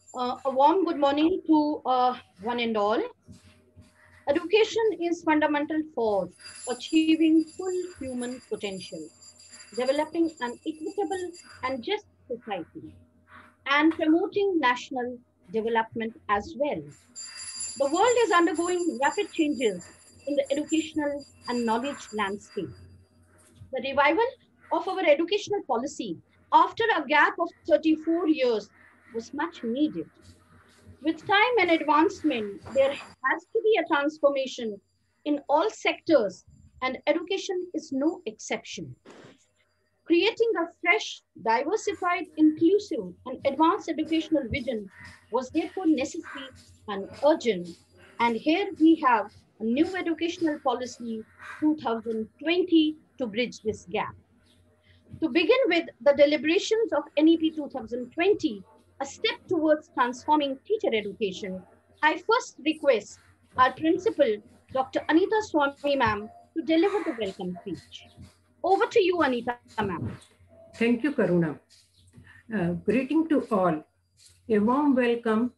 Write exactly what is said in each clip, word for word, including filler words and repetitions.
Uh, a warm good morning to uh, one and all. Education is fundamental for achieving full human potential, developing an equitable and just society, and promoting national development as well. The world is undergoing rapid changes in the educational and knowledge landscape. The revival of our educational policy after a gap of thirty-four years was much needed. With time and advancement, there has to be a transformation in all sectors, and education is no exception. Creating a fresh, diversified, inclusive, and advanced educational vision was therefore necessary and urgent. And here we have a new educational policy twenty twenty to bridge this gap. To begin with, the deliberations of N E P twenty twenty, a step towards transforming teacher education, I first request our principal, Doctor Anita Swami ma'am, to deliver the welcome speech. Over to you, Anita ma'am. Thank you, Karuna. Uh, greeting to all. A warm welcome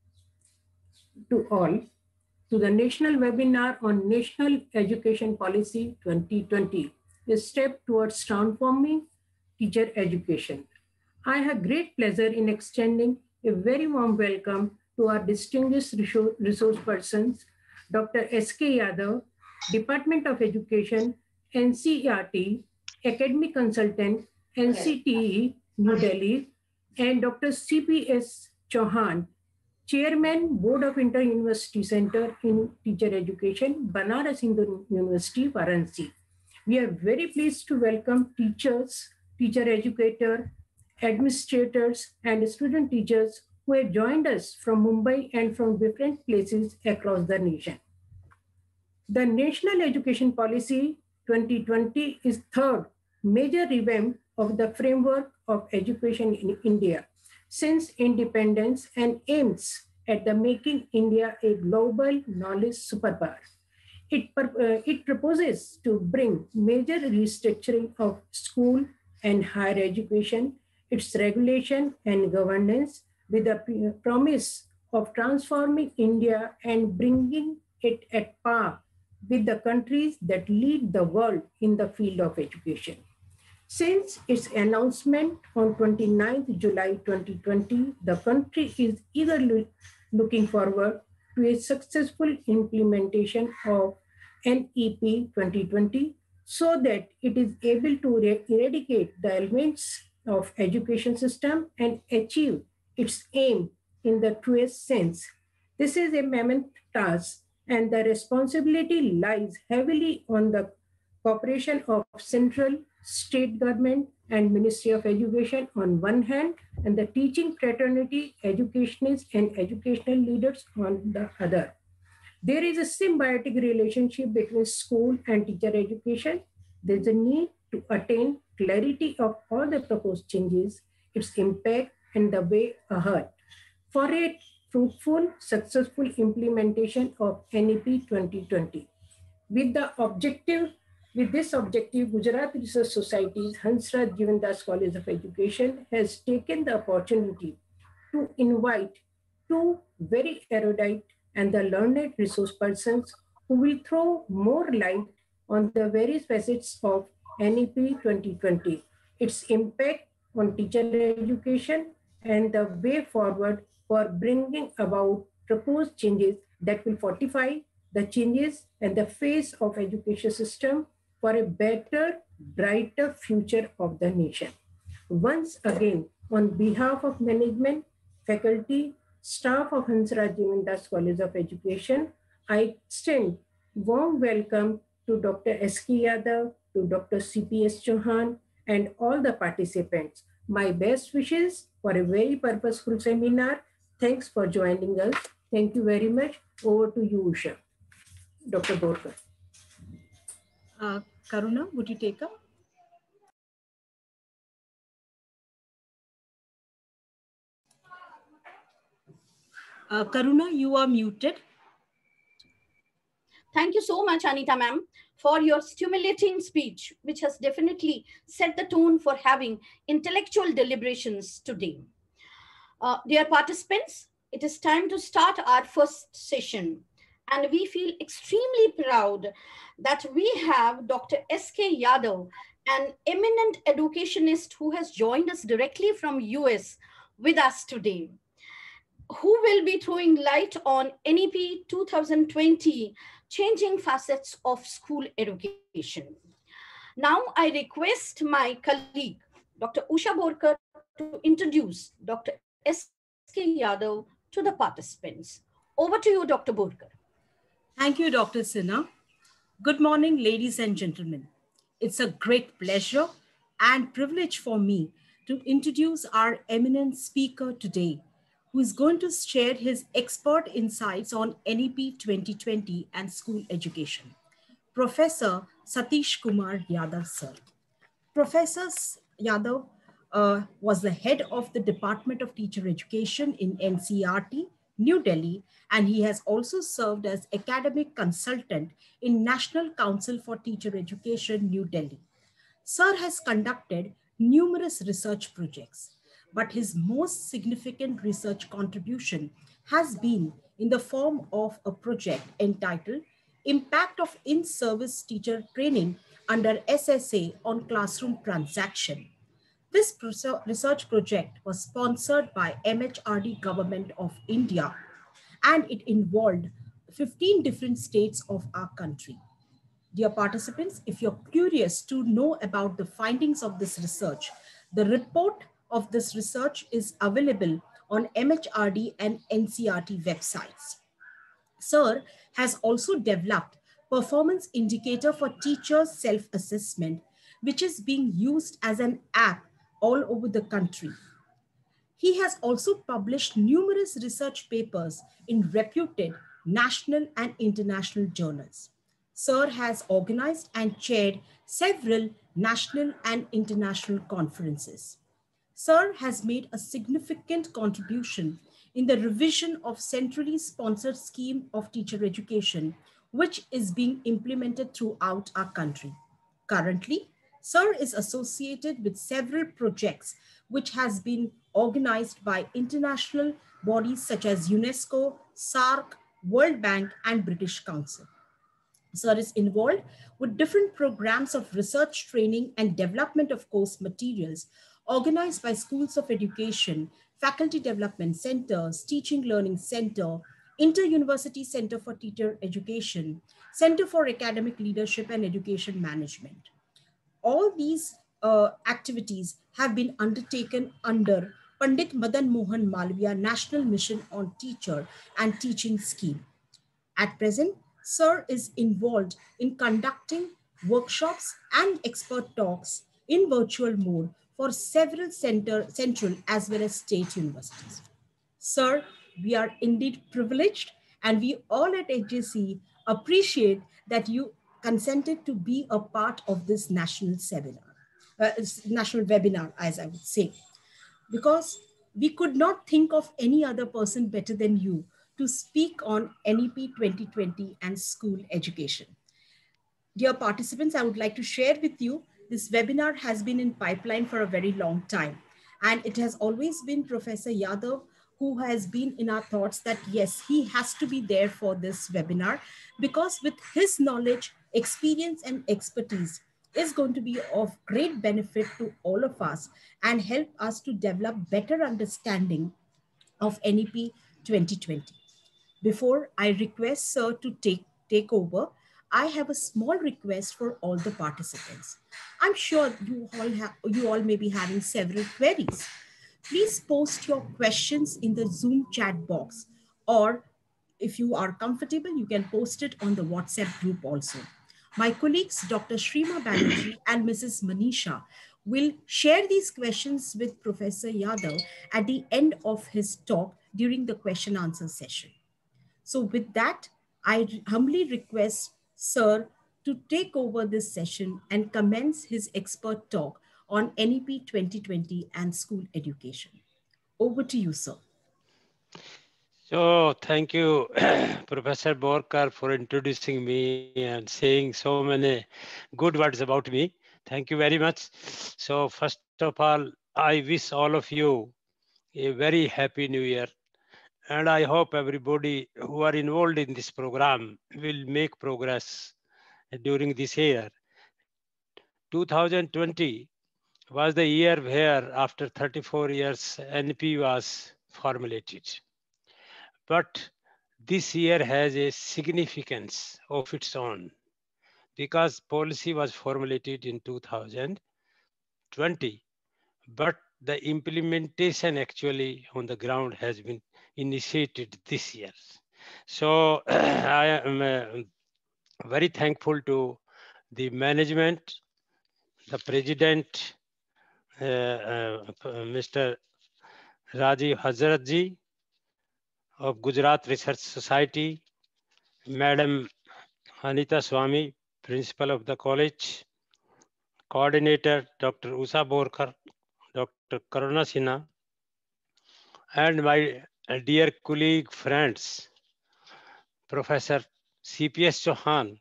to all to the National Webinar on National Education Policy twenty twenty, a step towards transforming teacher education. I have great pleasure in extending a very warm welcome to our distinguished resource persons, Doctor S K Yadav, Department of Education, N C E R T, Academic Consultant, N C T E, New Delhi, and Doctor C P S Chauhan, Chairman, Board of Inter-University Center in Teacher Education, Banaras Hindu University, Varanasi. We are very pleased to welcome teachers, teacher educators, administrators, and student teachers who have joined us from Mumbai and from different places across the nation. The National Education Policy twenty twenty is third major revamp of the framework of education in India since independence and aims at the making India a global knowledge superpower. It, uh, it proposes to bring major restructuring of school and higher education, its regulation and governance, with the promise of transforming India and bringing it at par with the countries that lead the world in the field of education. Since its announcement on twenty-ninth of July twenty twenty, the country is eagerly looking forward to a successful implementation of N E P twenty twenty so that it is able to eradicate the elements of education system and achieve its aim in the truest sense. This is a mammoth task, and the responsibility lies heavily on the cooperation of central, state government, and Ministry of Education on one hand, and the teaching fraternity, educationists, and educational leaders on the other. There is a symbiotic relationship between school and teacher education. There's a need to attain clarity of all the proposed changes, its impact, and the way ahead for a fruitful, successful implementation of N E P twenty twenty. With the objective, with this objective, Gujarat Research Society's Hansraj Jivandas College of Education has taken the opportunity to invite two very erudite and the learned resource persons who will throw more light on the various facets of N E P twenty twenty, its impact on teacher education, and the way forward for bringing about proposed changes that will fortify the changes and the face of education system for a better, brighter future of the nation. Once again, on behalf of management, faculty, staff of Hansraj Jivandas College of Education, I extend warm welcome to Doctor S K Yadav, to Doctor C P S Chauhan, and all the participants. My best wishes for a very purposeful seminar. Thanks for joining us. Thank you very much. Over to you, Usha. Doctor Borkar. Uh, Karuna, would you take up? Uh, Karuna, you are muted. Thank you so much, Anita ma'am, for your stimulating speech, which has definitely set the tone for having intellectual deliberations today. Uh, dear participants, it is time to start our first session. And we feel extremely proud that we have Doctor S K Yadav, an eminent educationist who has joined us directly from U S with us today, who will be throwing light on N E P twenty twenty, changing facets of school education. Now I request my colleague, Doctor Usha Borkar, to introduce Doctor S K Yadav to the participants. Over to you, Doctor Borkar. Thank you, Doctor Sinha. Good morning, ladies and gentlemen. It's a great pleasure and privilege for me to introduce our eminent speaker today, who is going to share his expert insights on N E P twenty twenty and school education. Professor Satish Kumar Yadav, sir. Professor Yadav uh, was the head of the Department of Teacher Education in N C E R T, New Delhi, and he has also served as academic consultant in National Council for Teacher Education, New Delhi. Sir has conducted numerous research projects, but his most significant research contribution has been in the form of a project entitled Impact of In-Service Teacher Training under S S A on Classroom Transaction. This research project was sponsored by M H R D Government of India, and it involved fifteen different states of our country. Dear participants, if you're curious to know about the findings of this research, the report of this research is available on M H R D and N C E R T websites. Sir has also developed performance indicator for teachers self-assessment, which is being used as an app all over the country. He has also published numerous research papers in reputed national and international journals. Sir has organized and chaired several national and international conferences. Sir has made a significant contribution in the revision of centrally sponsored scheme of teacher education, which is being implemented throughout our country. Currently, Sir is associated with several projects which has been organized by international bodies such as UNESCO, SARC, World Bank, and British Council. Sir is involved with different programs of research, training, and development of course materials organized by schools of education, faculty development centers, teaching learning center, Inter-University Center for Teacher Education, Center for Academic Leadership and Education Management. All these uh, activities have been undertaken under Pandit Madan Mohan Malviya National Mission on Teacher and Teaching Scheme. At present, Sir is involved in conducting workshops and expert talks in virtual mode for several center, central as well as state universities. Sir, we are indeed privileged, and we all at H J C appreciate that you consented to be a part of this national seminar, uh, national webinar, as I would say, because we could not think of any other person better than you to speak on N E P twenty twenty and school education. Dear participants, I would like to share with you, this webinar has been in pipeline for a very long time. And it has always been Professor Yadav who has been in our thoughts that yes, he has to be there for this webinar, because with his knowledge, experience, and expertise is going to be of great benefit to all of us and help us to develop better understanding of N E P twenty twenty. Before I request Sir to take, take over, I have a small request for all the participants. I'm sure you all, have, you all may be having several queries. Please post your questions in the Zoom chat box, or if you are comfortable, you can post it on the WhatsApp group also. My colleagues, Doctor Shrima Banerjee and Missus Manisha, will share these questions with Professor Yadav at the end of his talk during the question answer session. So with that, I humbly request Sir to take over this session and commence his expert talk on N E P twenty twenty and school education. Over to you, sir. So thank you, Professor Borkar, for introducing me and saying so many good words about me. Thank you very much. So first of all, I wish all of you a very happy new year. And I hope everybody who are involved in this program will make progress during this year. two thousand twenty was the year where after thirty-four years N P was formulated. But this year has a significance of its own because policy was formulated in two thousand twenty, but the implementation actually on the ground has been initiated this year. So I am uh, very thankful to the management, the president, uh, uh, Mister Rajiv Hazratji of Gujarat Research Society, Madam Anita Swami, principal of the college, coordinator Doctor Usha Borkar, Doctor Karuna Sinha, and my dear colleague friends, Professor C P S Chauhan.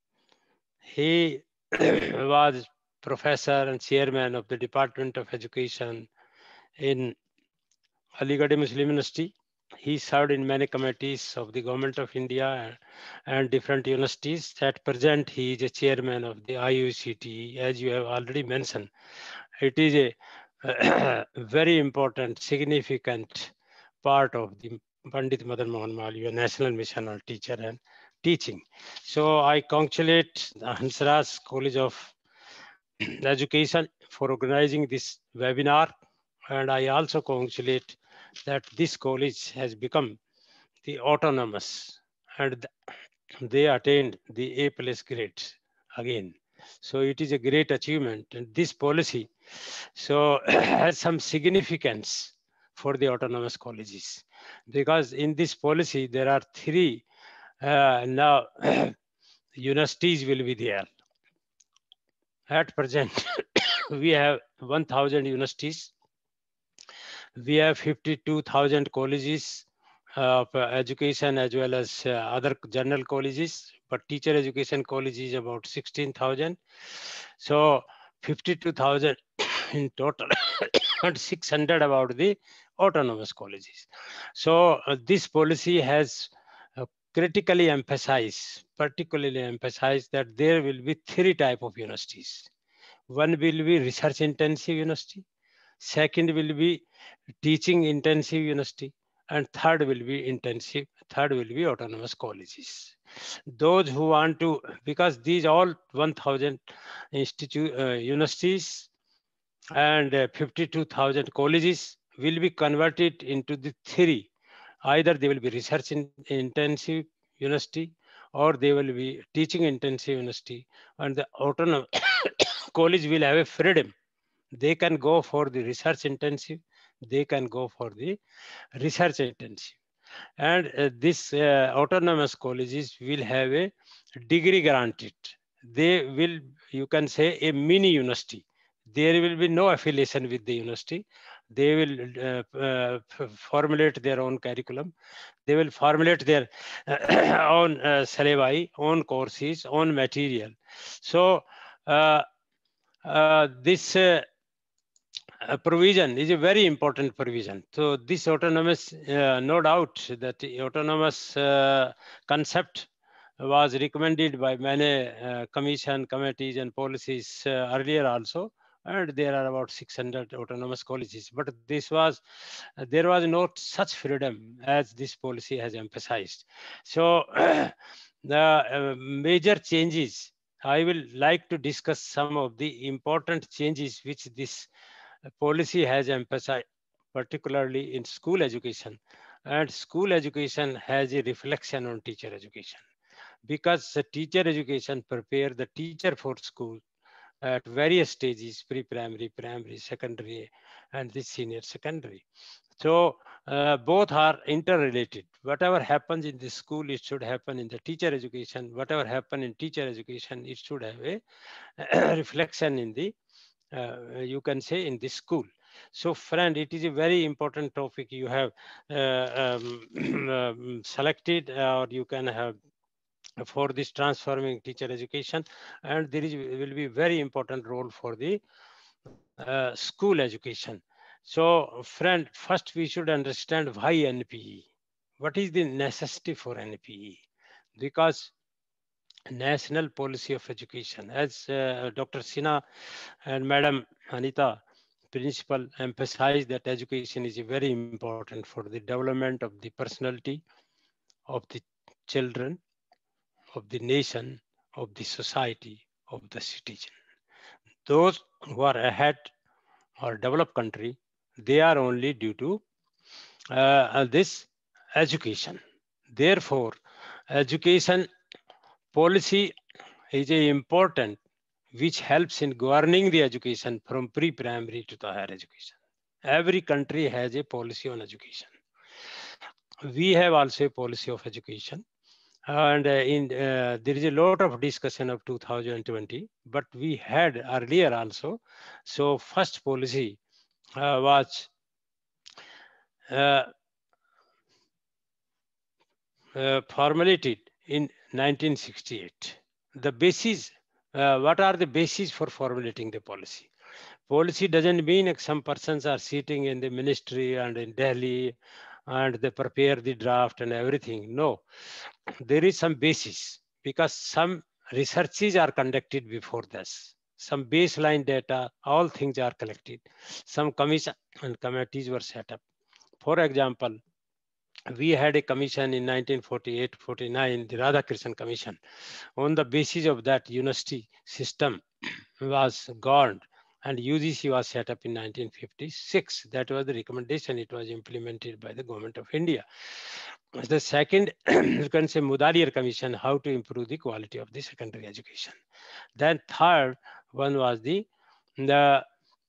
He was professor and chairman of the Department of Education in Aligarh Muslim University. He served in many committees of the Government of India and different universities. At present, he is a chairman of the I U C T, as you have already mentioned. It is a very important, significant part of the Pandit Madan Mohan Malviya National Mission on Teacher and Teaching. So I congratulate the Hansraj College of Education for organizing this webinar. And I also congratulate that this college has become the autonomous and they attained the A plus grade again. So it is a great achievement. And this policy so has some significance for the autonomous colleges because in this policy there are three uh, now universities will be there. At present, we have one thousand universities. We have fifty-two thousand colleges of uh, education as well as uh, other general colleges, but teacher education college is about sixteen thousand. So fifty-two thousand in total and six hundred about the autonomous colleges. So uh, this policy has uh, critically emphasized, particularly emphasized that there will be three type of universities. One will be research intensive university, second will be teaching intensive university, and third will be intensive, third will be autonomous colleges. Those who want to, because these all one thousand institute uh, universities and uh, fifty-two thousand colleges will be converted into the three. Either they will be research in, intensive university or they will be teaching intensive university, and the autonomous college will have a freedom. They can go for the research intensive, they can go for the research intensive. And uh, this uh, autonomous colleges will have a degree granted. They will, you can say, a mini university. There will be no affiliation with the university. They will uh, uh, formulate their own curriculum. They will formulate their uh, own uh, syllabi, own courses, own material. So uh, uh, this uh, uh, provision is a very important provision. So this autonomous, uh, no doubt that the autonomous uh, concept was recommended by many uh, commission, committees and policies uh, earlier also. And there are about six hundred autonomous colleges. But this was, uh, there was not such freedom as this policy has emphasized. So the uh, major changes, I will like to discuss some of the important changes which this policy has emphasized, particularly in school education. And school education has a reflection on teacher education because the teacher education prepare the teacher for school at various stages, pre-primary, primary, secondary, and the senior secondary. So uh, both are interrelated. Whatever happens in the school, it should happen in the teacher education. Whatever happen in teacher education, it should have a reflection in the, uh, you can say, in the school. So friend, it is a very important topic you have uh, um, um, selected, or you can have for this transforming teacher education, and there is will be very important role for the uh, school education. So friend, first we should understand why N P E. What is the necessity for N P E? Because National Policy of Education, as uh, Doctor Sinha and Madam Anita Principal emphasized, that education is very important for the development of the personality of the children, of the nation, of the society, of the citizen. Those who are ahead or developed country, they are only due to uh, this education. Therefore, education policy is a important, which helps in governing the education from pre-primary to the higher education. Every country has a policy on education. We have also a policy of education. And uh, in uh, there is a lot of discussion of two thousand twenty, but we had earlier also. So first policy uh, was uh, uh, formulated in nineteen sixty-eight. The basis, uh, what are the bases for formulating the policy? Policy doesn't mean like some persons are sitting in the ministry and in Delhi and they prepare the draft and everything. No, there is some basis, because some researches are conducted before this. Some baseline data, all things are collected. Some commission and committees were set up. For example, we had a commission in nineteen forty-eight forty-nine, the Radhakrishnan Commission. On the basis of that, university system was governed, and U G C was set up in nineteen fifty-six. That was the recommendation. It was implemented by the government of India. The second, you can say Mudaliar Commission, how to improve the quality of the secondary education. Then third one was the, the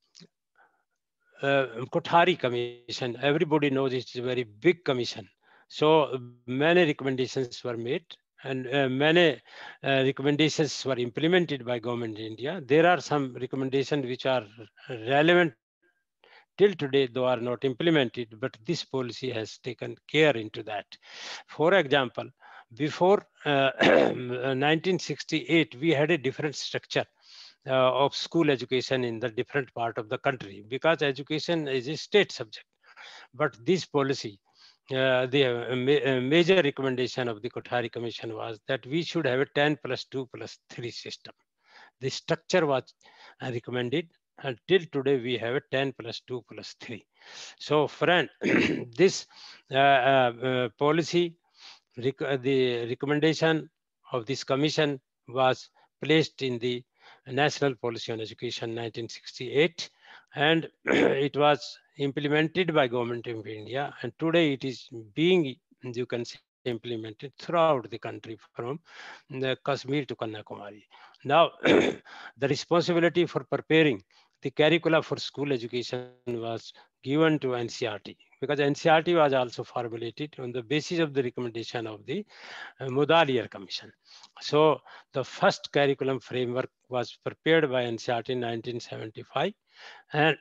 uh, Kothari Commission. Everybody knows it's a very big commission. So many recommendations were made, and uh, many uh, recommendations were implemented by government in India. There are some recommendations which are relevant till today, though are not implemented, but this policy has taken care into that. For example, before uh, nineteen sixty-eight, we had a different structure uh, of school education in the different part of the country, because education is a state subject. But this policy, uh, the uh, ma uh, major recommendation of the Kothari Commission was that we should have a ten plus two plus three system. The structure was uh, recommended, and till today we have a ten plus two plus three. So friend, this uh, uh, uh, policy, rec the recommendation of this commission was placed in the National Policy on Education nineteen sixty-eight, and it was implemented by government of India, and today it is being, you can say, implemented throughout the country from the Kashmir to Kanyakumari. Now, the responsibility for preparing the curricula for school education was given to N C E R T, because N C E R T was also formulated on the basis of the recommendation of the uh, Mudaliar Commission. So the first curriculum framework was prepared by N C E R T in nineteen seventy-five, and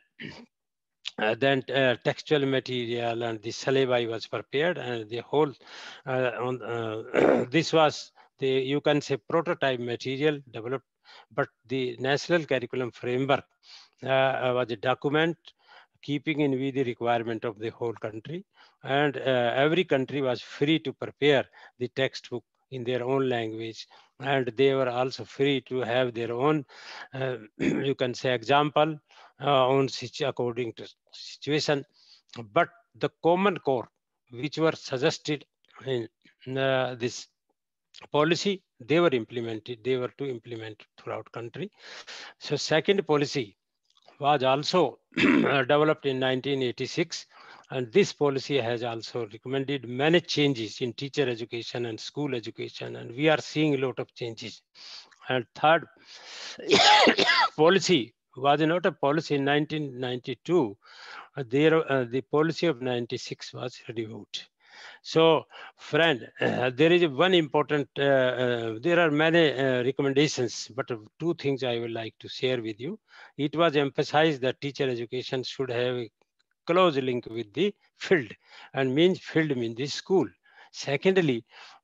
Uh, then uh, textual material and the syllabi was prepared, and the whole uh, on uh, this was the, you can say, prototype material developed, but the national curriculum framework uh, was a document keeping in view the requirement of the whole country, and uh, every country was free to prepare the textbook in their own language, and they were also free to have their own, uh, you can say, example uh, on according to situation. But the common core which were suggested in uh, this policy, they were implemented, they were to implement throughout country. So second policy was also developed in nineteen eighty-six, and this policy has also recommended many changes in teacher education and school education, and we are seeing a lot of changes. And third policy was not a policy in nineteen ninety-two. Uh, there, uh, the policy of ninety-six was reviewed. So, friend, uh, there is one important, uh, uh, there are many uh, recommendations, but two things I would like to share with you. It was emphasized that teacher education should have a close link with the field, and means field means the school. Secondly,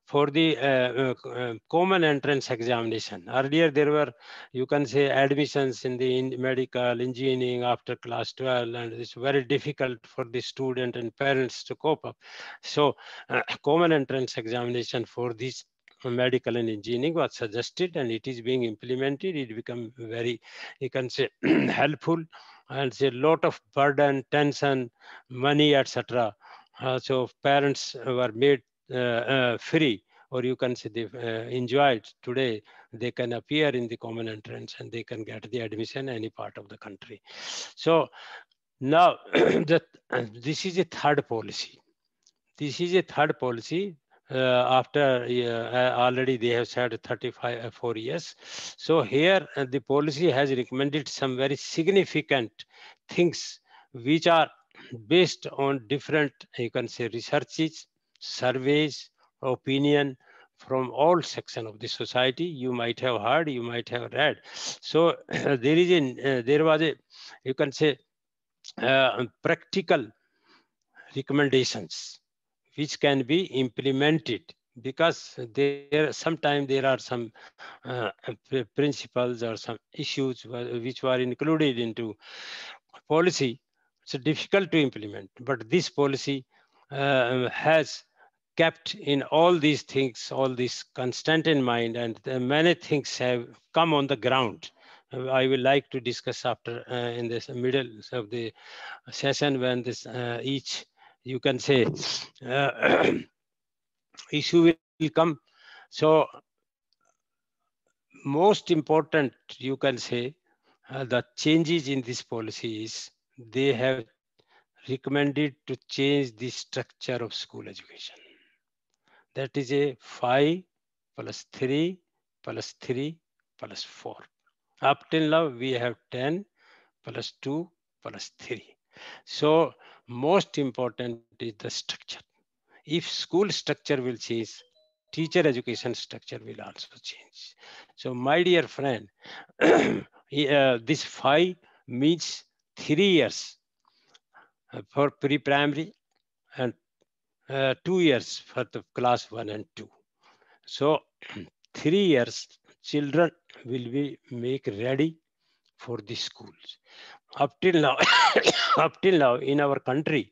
for the uh, uh, common entrance examination. Earlier, there were, you can say, admissions in the in medical, engineering after class twelve, and it's very difficult for the student and parents to cope up. So, uh, common entrance examination for this medical and engineering was suggested, and it is being implemented. It become very, you can say, helpful, and it's a lot of burden, tension, money, et cetera. Uh, so parents were made uh, uh, free, or you can say they uh, enjoyed. Today they can appear in the common entrance and they can get the admission any part of the country. So now that this is a third policy. This is a third policy. Uh, after uh, already they have said thirty-five, uh, four years. So here uh, the policy has recommended some very significant things which are based on different, you can say, researches, surveys, opinion from all sections of the society. You might have heard, you might have read. So uh, there is a, uh, there was a, you can say, uh, practical recommendations which can be implemented, because there sometimes there are some uh, principles or some issues which were included into policy. It's difficult to implement, but this policy uh, has kept in all these things, all these constant in mind, and many things have come on the ground. I will like to discuss after uh, in this middle of the session when this uh, each, you can say, uh, issue will come. So most important, you can say, uh, the changes in this policy is they have recommended to change the structure of school education. That is a five plus three plus three plus four. Up till now, we have ten plus two plus three. So most important is the structure. If school structure will change, teacher education structure will also change. So my dear friend, uh, this five means three years for pre-primary and uh, two years for the class one and two. So three years children will be make ready for the schools. Up till now, up till now in our country,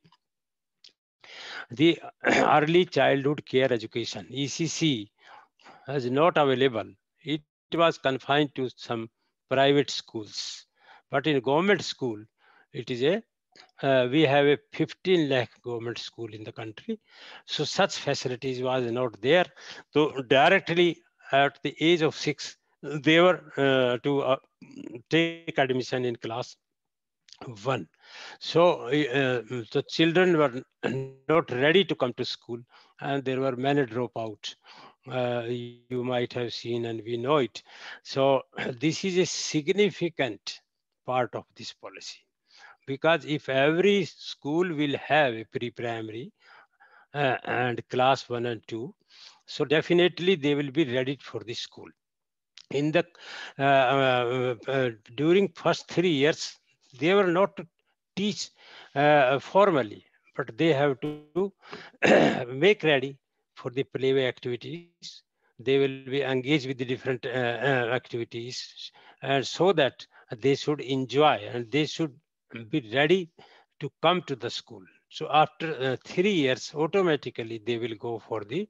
the early childhood care education, E C C, is not available. It was confined to some private schools. But in government school, it is a, uh, we have a fifteen lakh government school in the country. So such facilities was not there. So directly at the age of six, they were uh, to uh, take admission in class one. So uh, the children were not ready to come to school, and there were many dropouts. Uh, you might have seen, and we know it. So this is a significant part of this policy, because if every school will have a pre-primary uh, and class one and two, so definitely they will be ready for the school. In the uh, uh, uh, during first three years, they were not to teach uh, formally, but they have to make ready for the playway activities. They will be engaged with the different uh, uh, activities, and so that they should enjoy and they should be ready to come to the school. So after uh, three years, automatically they will go for the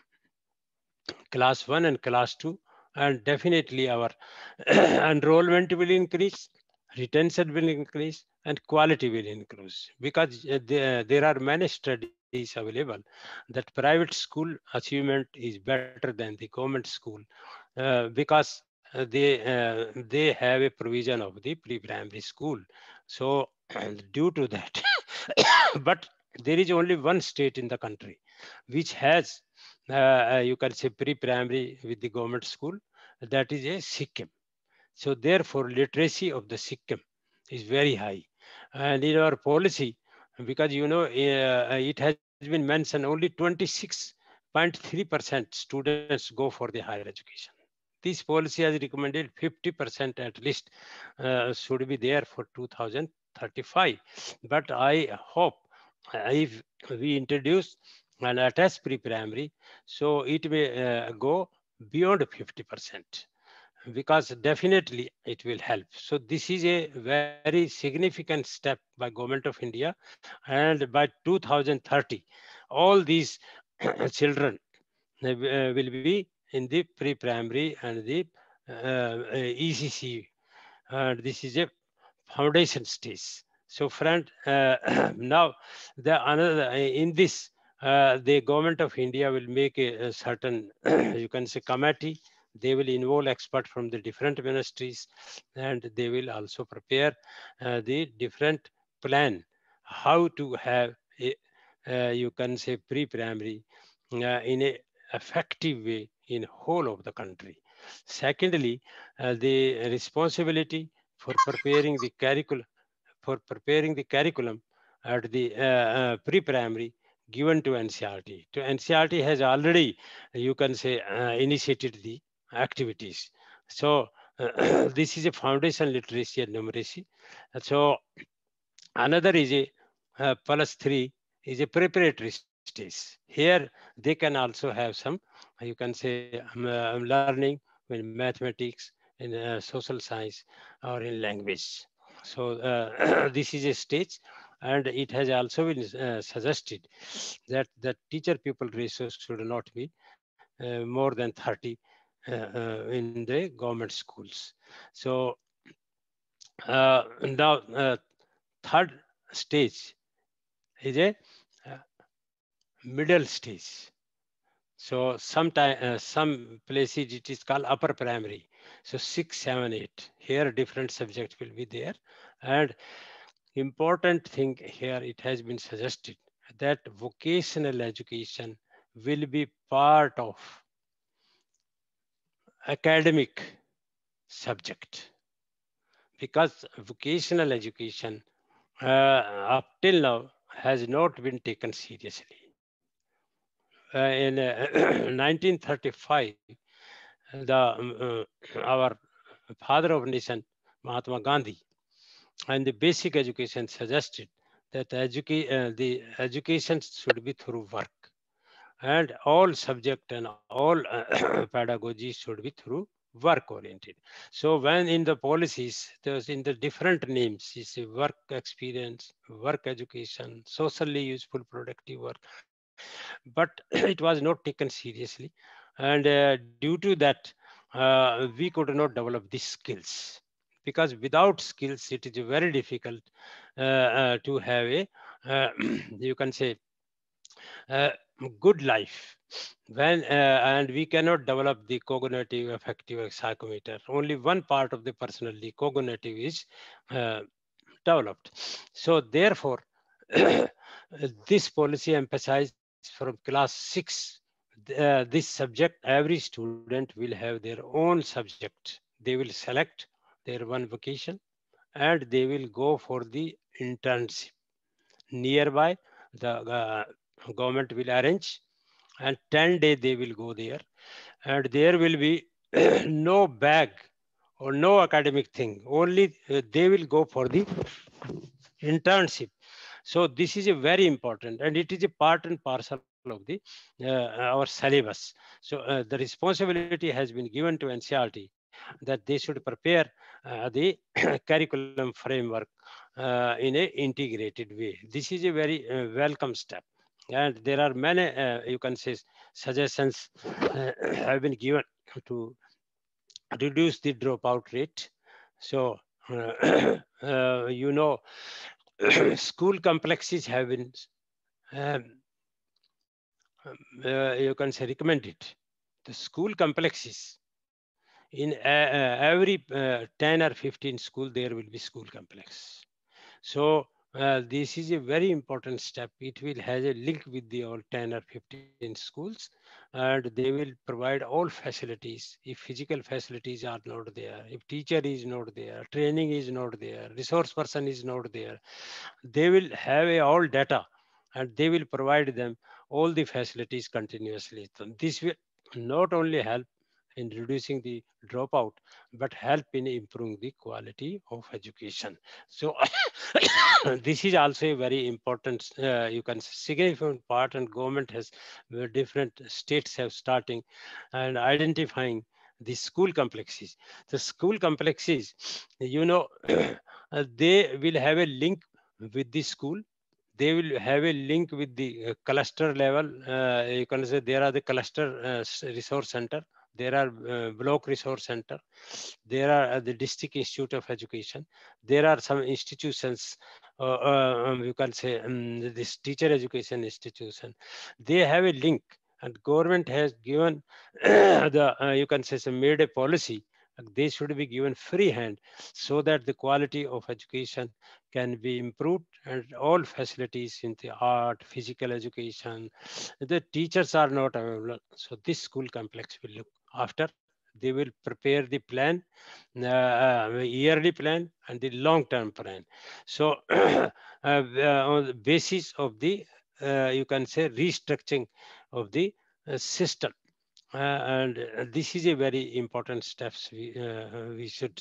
class one and class two, and definitely our enrollment will increase, retention will increase, and quality will increase, because uh, there, there are many studies available that private school achievement is better than the government school, uh, because uh, they uh, they have a provision of the pre-primary school. So due to that, but there is only one state in the country which has uh, you can say pre-primary with the government school, that is a Sikkim. So therefore literacy of the Sikkim is very high, and in our policy, because you know uh, it has been mentioned only twenty-six point three percent students go for the higher education. This policy has recommended fifty percent at least uh, should be there for two thousand thirty-five. But I hope if we introduce and attached pre-primary, so it may uh, go beyond fifty percent, because definitely it will help. So this is a very significant step by Government of India, and by two thousand thirty, all these children uh, will be in the pre-primary and the uh, E C C, and this is a foundation stage. So friend, uh, now the another in this, uh, the Government of India will make a, a certain you can say committee. They will involve experts from the different ministries, and they will also prepare uh, the different plan how to have a, uh, you can say pre-primary uh, in a effective way in whole of the country. Secondly, uh, the responsibility for preparing the curriculum for preparing the curriculum at the uh, uh, pre-primary given to N C R T. To N C R T has already, you can say, uh, initiated the activities. So uh, this is a foundation literacy and numeracy. So another is a uh, plus three is a preparatory stage. Here they can also have some, you can say, um, uh, learning in mathematics, in uh, social science, or in language. So uh, this is a stage, and it has also been uh, suggested that the teacher pupil ratio should not be uh, more than thirty uh, uh, in the government schools. So uh, now uh, third stage is a uh, middle stage. So sometime uh, some places it is called upper primary. So six, seven, eight. Here different subjects will be there, and important thing here, it has been suggested that vocational education will be part of academic subject, because vocational education uh, up till now has not been taken seriously. Uh, in uh, nineteen thirty-five, the um, uh, our father of nation, Mahatma Gandhi, and the basic education suggested that educa- uh, the education should be through work, and all subject and all uh, pedagogy should be through work oriented. So when in the policies, there's in the different names, you see work experience, work education, socially useful productive work, but it was not taken seriously. And uh, due to that, uh, we could not develop these skills, because without skills, it is very difficult uh, uh, to have a, uh, you can say, uh, good life. When uh, and we cannot develop the cognitive affective psychometer. Only one part of the personality, cognitive, is uh, developed. So therefore, this policy emphasized from class six uh, this subject. Every student will have their own subject. They will select their one vocation, and they will go for the internship nearby. The uh, government will arrange, and ten days they will go there, and there will be no bag or no academic thing. Only uh, they will go for the internship. So this is a very important, and it is a part and parcel of the uh, our syllabus. So uh, the responsibility has been given to N C R T that they should prepare uh, the curriculum framework uh, in a integrated way. This is a very uh, welcome step, and there are many uh, you can say suggestions uh, have been given to reduce the dropout rate. So uh, uh, you know, school complexes have been um, uh, you can say recommended. The school complexes in uh, uh, every uh, ten or fifteen school, there will be school complex. So uh, this is a very important step. It will have a link with the all ten or fifteen schools, and they will provide all facilities. If physical facilities are not there, if teacher is not there, training is not there, resource person is not there, they will have a all data, and they will provide them all the facilities continuously. So this will not only help in reducing the dropout, but help in improving the quality of education. So this is also a very important, uh, you can say, significant part, and government has uh, different states have starting and identifying the school complexes. The school complexes, you know, uh, they will have a link with the school. They will have a link with the uh, cluster level. Uh, you can say there are the cluster uh, resource center. There are uh, block resource center. There are uh, the district institute of education. There are some institutions, uh, uh, um, you can say um, this teacher education institution. They have a link, and government has given the, uh, you can say, so made a policy. They should be given free hand so that the quality of education can be improved, and all facilities in the art, physical education, the teachers are not available. So this school complex will look after. They will prepare the plan, uh, uh, yearly plan and the long-term plan. So uh, uh, on the basis of the, uh, you can say, restructuring of the uh, system. Uh, and uh, this is a very important steps we, uh, we should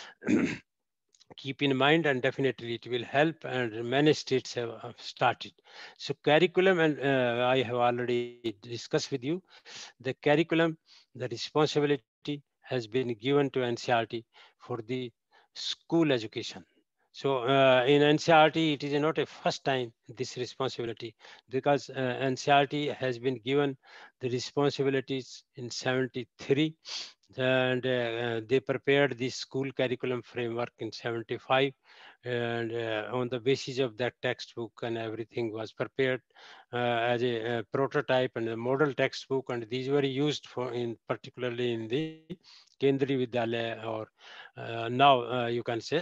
keep in mind, and definitely it will help, and many states have have started. So curriculum, and uh, I have already discussed with you, the curriculum, the responsibility has been given to N C E R T for the school education. So uh, in N C E R T, it is not a first time this responsibility, because uh, N C E R T has been given the responsibilities in seventy-three, and uh, they prepared the school curriculum framework in seventy-five, and uh, on the basis of that textbook and everything was prepared uh, as a, a prototype and a model textbook, and these were used for in particularly in the Kendriya Vidyalaya, or uh, now uh, you can say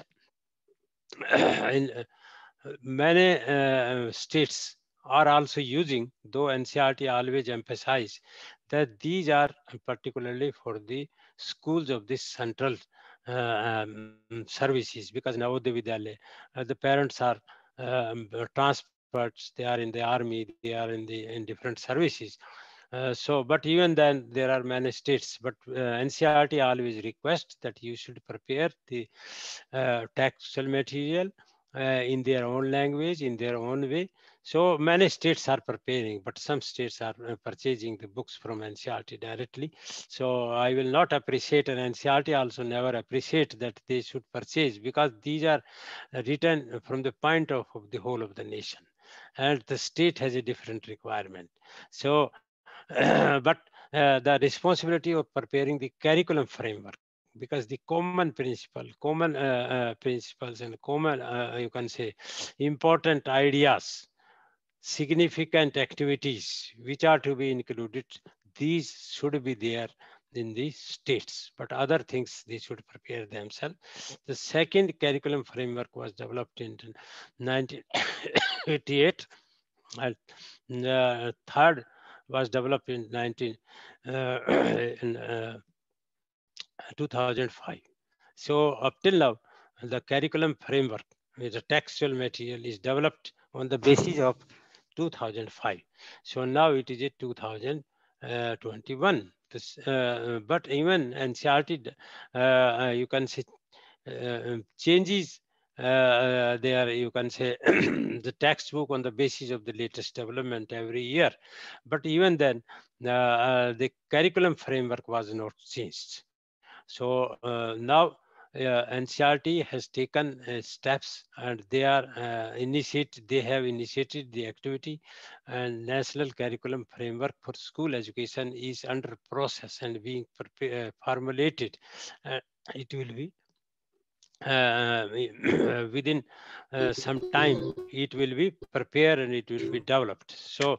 in uh, many uh, states are also using, though N C E R T always emphasize that these are particularly for the schools of this central uh, um, services, because Navodaya Vidyalaya, uh, the parents are um, transferred, they are in the army, they are in the in different services. Uh, so, but even then, there are many states. But uh, N C E R T always request that you should prepare the uh, textual material uh, in their own language, in their own way. So many states are preparing, but some states are uh, purchasing the books from N C E R T directly. So I will not appreciate, and N C E R T also never appreciate that they should purchase, because these are written from the point of, of the whole of the nation, and the state has a different requirement. So, uh, but uh, the responsibility of preparing the curriculum framework, because the common principle, common uh, uh, principles and common, uh, you can say, important ideas, significant activities which are to be included, these should be there in the states, but other things they should prepare themselves. The second curriculum framework was developed in nineteen eighty-eight, and the third was developed in nineteen uh, in uh, two thousand five. So up till now, the curriculum framework with the textual material is developed on the basis of two thousand five. So now it is a two thousand twenty-one. This, uh, but even N C E R T, uh, you can say, uh, changes uh, there, you can say, the textbook on the basis of the latest development every year. But even then, uh, uh, the curriculum framework was not changed. So uh, now uh, N C E R T has taken uh, steps, and they are uh, initiate, they have initiated the activity, and National Curriculum Framework for School Education is under process and being uh, formulated. Uh, it will be uh, within uh, some time, it will be prepared and it will be developed. So,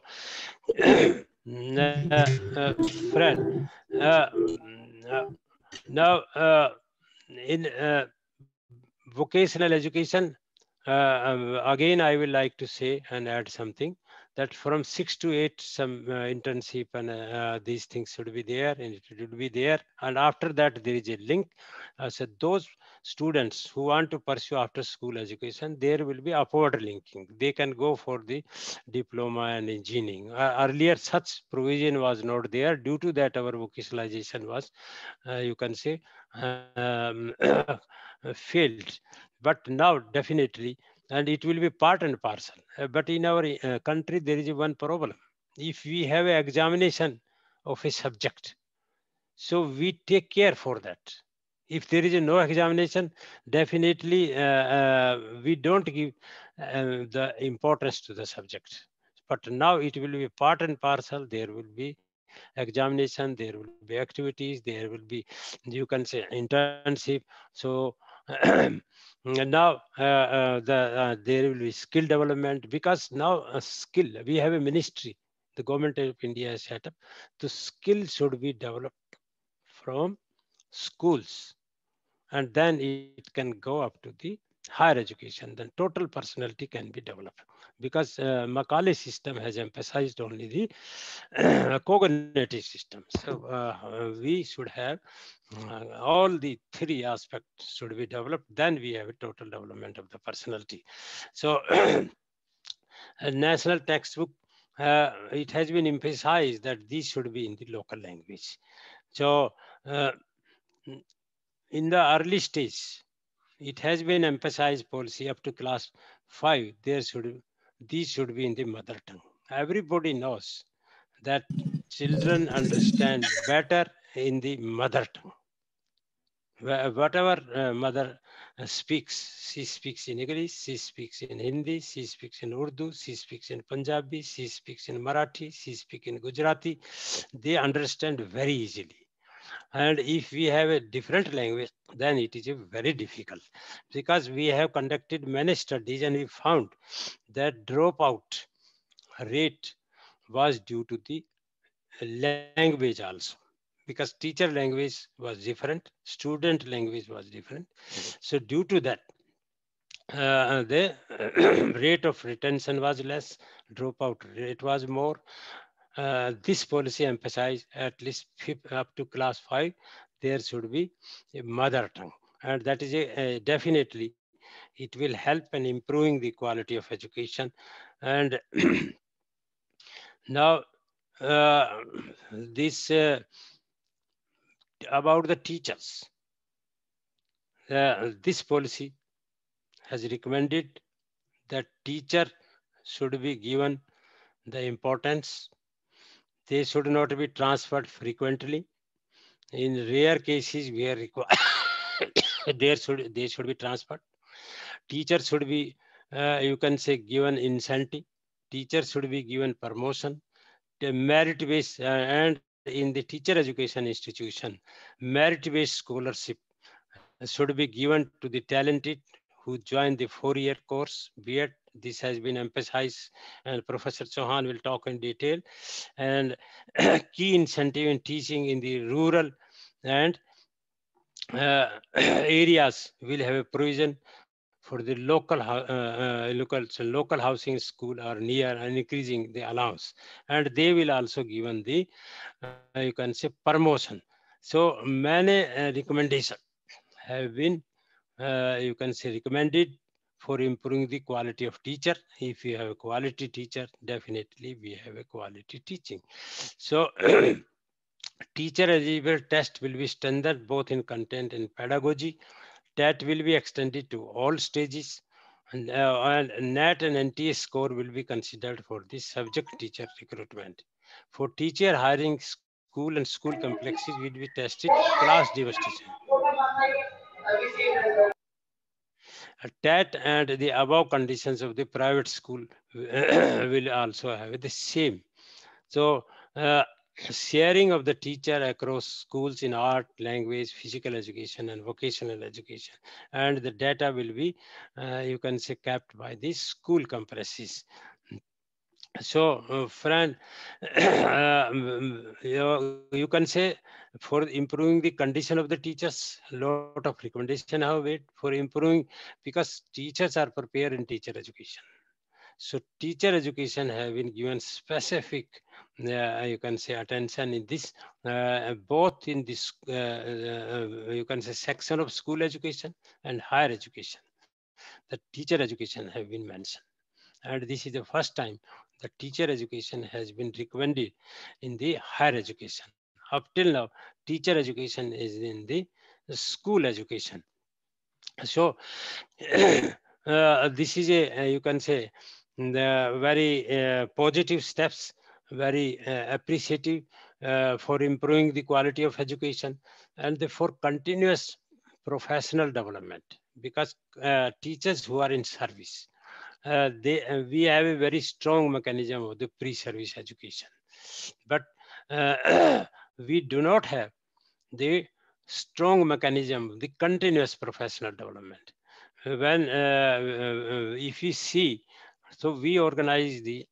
uh, uh, friend, uh, uh, now uh, in uh, vocational education, uh, um, again, I will like to say and add something, that from six to eight, some uh, internship and uh, these things should be there, and it should be there. And after that, there is a link. Uh, so those students who want to pursue after school education, there will be upward linking. They can go for the diploma and engineering. Uh, earlier, such provision was not there. Due to that, our vocationalization was, uh, you can say, um, failed. But now, definitely, and it will be part and parcel. Uh, but in our uh, country, there is one problem. If we have an examination of a subject, so we take care for that. If there is a no examination, definitely uh, uh, we don't give uh, the importance to the subject. But now it will be part and parcel. There will be examination, there will be activities, there will be, you can say, internship. So now uh, uh, the uh, there will be skill development, because now a skill, we have a ministry, the government of India has set up. The skill should be developed from schools, and then it can go up to the higher education. Then total personality can be developed, because uh, Macaulay system has emphasized only the uh, cognitive system. So uh, we should have uh, all the three aspects should be developed, then we have a total development of the personality. So a national textbook, uh, it has been emphasized that these should be in the local language. So uh, in the early stage, it has been emphasized policy up to class five, there should, these should be in the mother tongue. Everybody knows that children understand better in the mother tongue. Whatever uh, mother uh, speaks, she speaks in English, she speaks in Hindi, she speaks in Urdu, she speaks in Punjabi, she speaks in Marathi, she speaks in Gujarati. They understand very easily. And if we have a different language, then it is a very difficult, because we have conducted many studies and we found that dropout rate was due to the language also, because teacher language was different, student language was different. So due to that, uh, the rate of retention was less, dropout rate was more. Uh, this policy emphasized at least fifth, up to class five, there should be a mother tongue. And that is a, a definitely, it will help in improving the quality of education. And now uh, this uh, about the teachers, uh, this policy has recommended that teacher should be given the importance. They should not be transferred frequently. In rare cases where required, there should they should be transferred. Teachers should be, uh, you can say, given incentive. Teachers should be given promotion. The merit-based, uh, and in the teacher education institution, merit-based scholarship should be given to the talented who join the four-year course, B Ed. This has been emphasized, and Professor Chauhan will talk in detail. And key incentive in teaching in the rural and uh, areas will have a provision for the local uh, uh, local so local housing school are near and increasing the allowance, and they will also given the uh, you can say promotion. So many uh, recommendations have been uh, you can say recommended for improving the quality of teacher. If you have a quality teacher, definitely we have a quality teaching. So teacher eligible test will be standard both in content and pedagogy. That will be extended to all stages, and, uh, and N A T and N T A score will be considered for the subject teacher recruitment. For teacher hiring, school and school complexes will be tested class devastation. That and the above conditions of the private school will also have the same. So uh, sharing of the teacher across schools in art, language, physical education, and vocational education. And the data will be, uh, you can say, kept by the school complexes. So, uh, friend, uh, you, you can say for improving the condition of the teachers, a lot of recommendation have made for improving, because teachers are prepared in teacher education. So teacher education have been given specific, uh, you can say, attention in this, uh, both in this, uh, uh, you can say, section of school education and higher education. The teacher education have been mentioned. And this is the first time the teacher education has been recommended in the higher education. Up till now, teacher education is in the school education. So uh, this is a, uh, you can say, the very uh, positive steps, very uh, appreciative uh, for improving the quality of education and the, for continuous professional development, because uh, teachers who are in service, uh, they uh, we have a very strong mechanism of the pre-service education, but uh, we do not have the strong mechanism, the continuous professional development. When uh, uh, if we see, so we organize the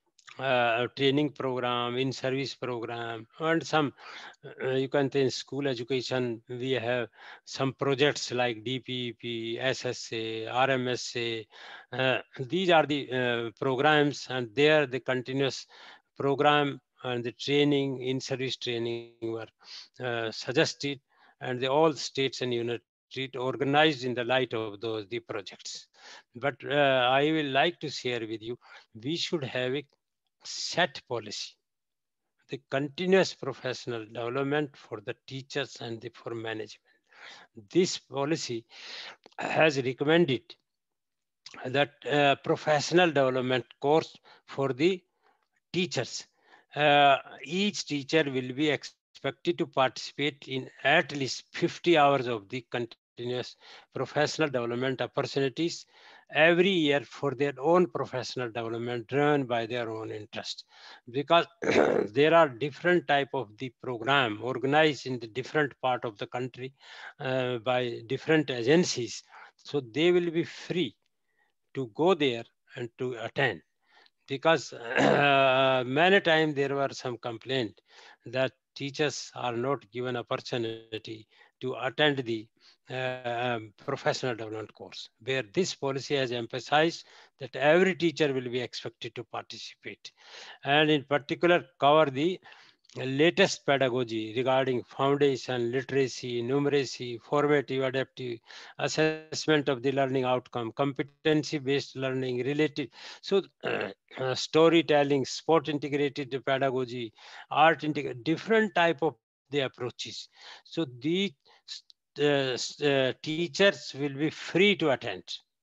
uh, training program, in service program, and some uh, you can think school education. We have some projects like D P E P, S S A, R M S A. Uh, these are the uh, programs, and there the continuous program and the training, in service training were uh, suggested, and the all states and units organized in the light of those the projects. But uh, I will like to share with you, we should have a set policy, the continuous professional development for the teachers and the, for management. This policy has recommended that uh, professional development course for the teachers. Uh, each teacher will be expected to participate in at least fifty hours of the continuous professional development opportunities every year for their own professional development, driven by their own interest. Because there are different type of the program organized in the different part of the country uh, by different agencies. So they will be free to go there and to attend, because uh, many times there were some complaint that teachers are not given opportunity to attend the uh, professional development course, where this policy has emphasized that every teacher will be expected to participate, and in particular cover the latest pedagogy regarding foundation, literacy, numeracy, formative, adaptive, assessment of the learning outcome, competency-based learning, related. So uh, uh, storytelling, sport integrated pedagogy, art integrated, different type of the approaches. So the uh, uh, teachers will be free to attend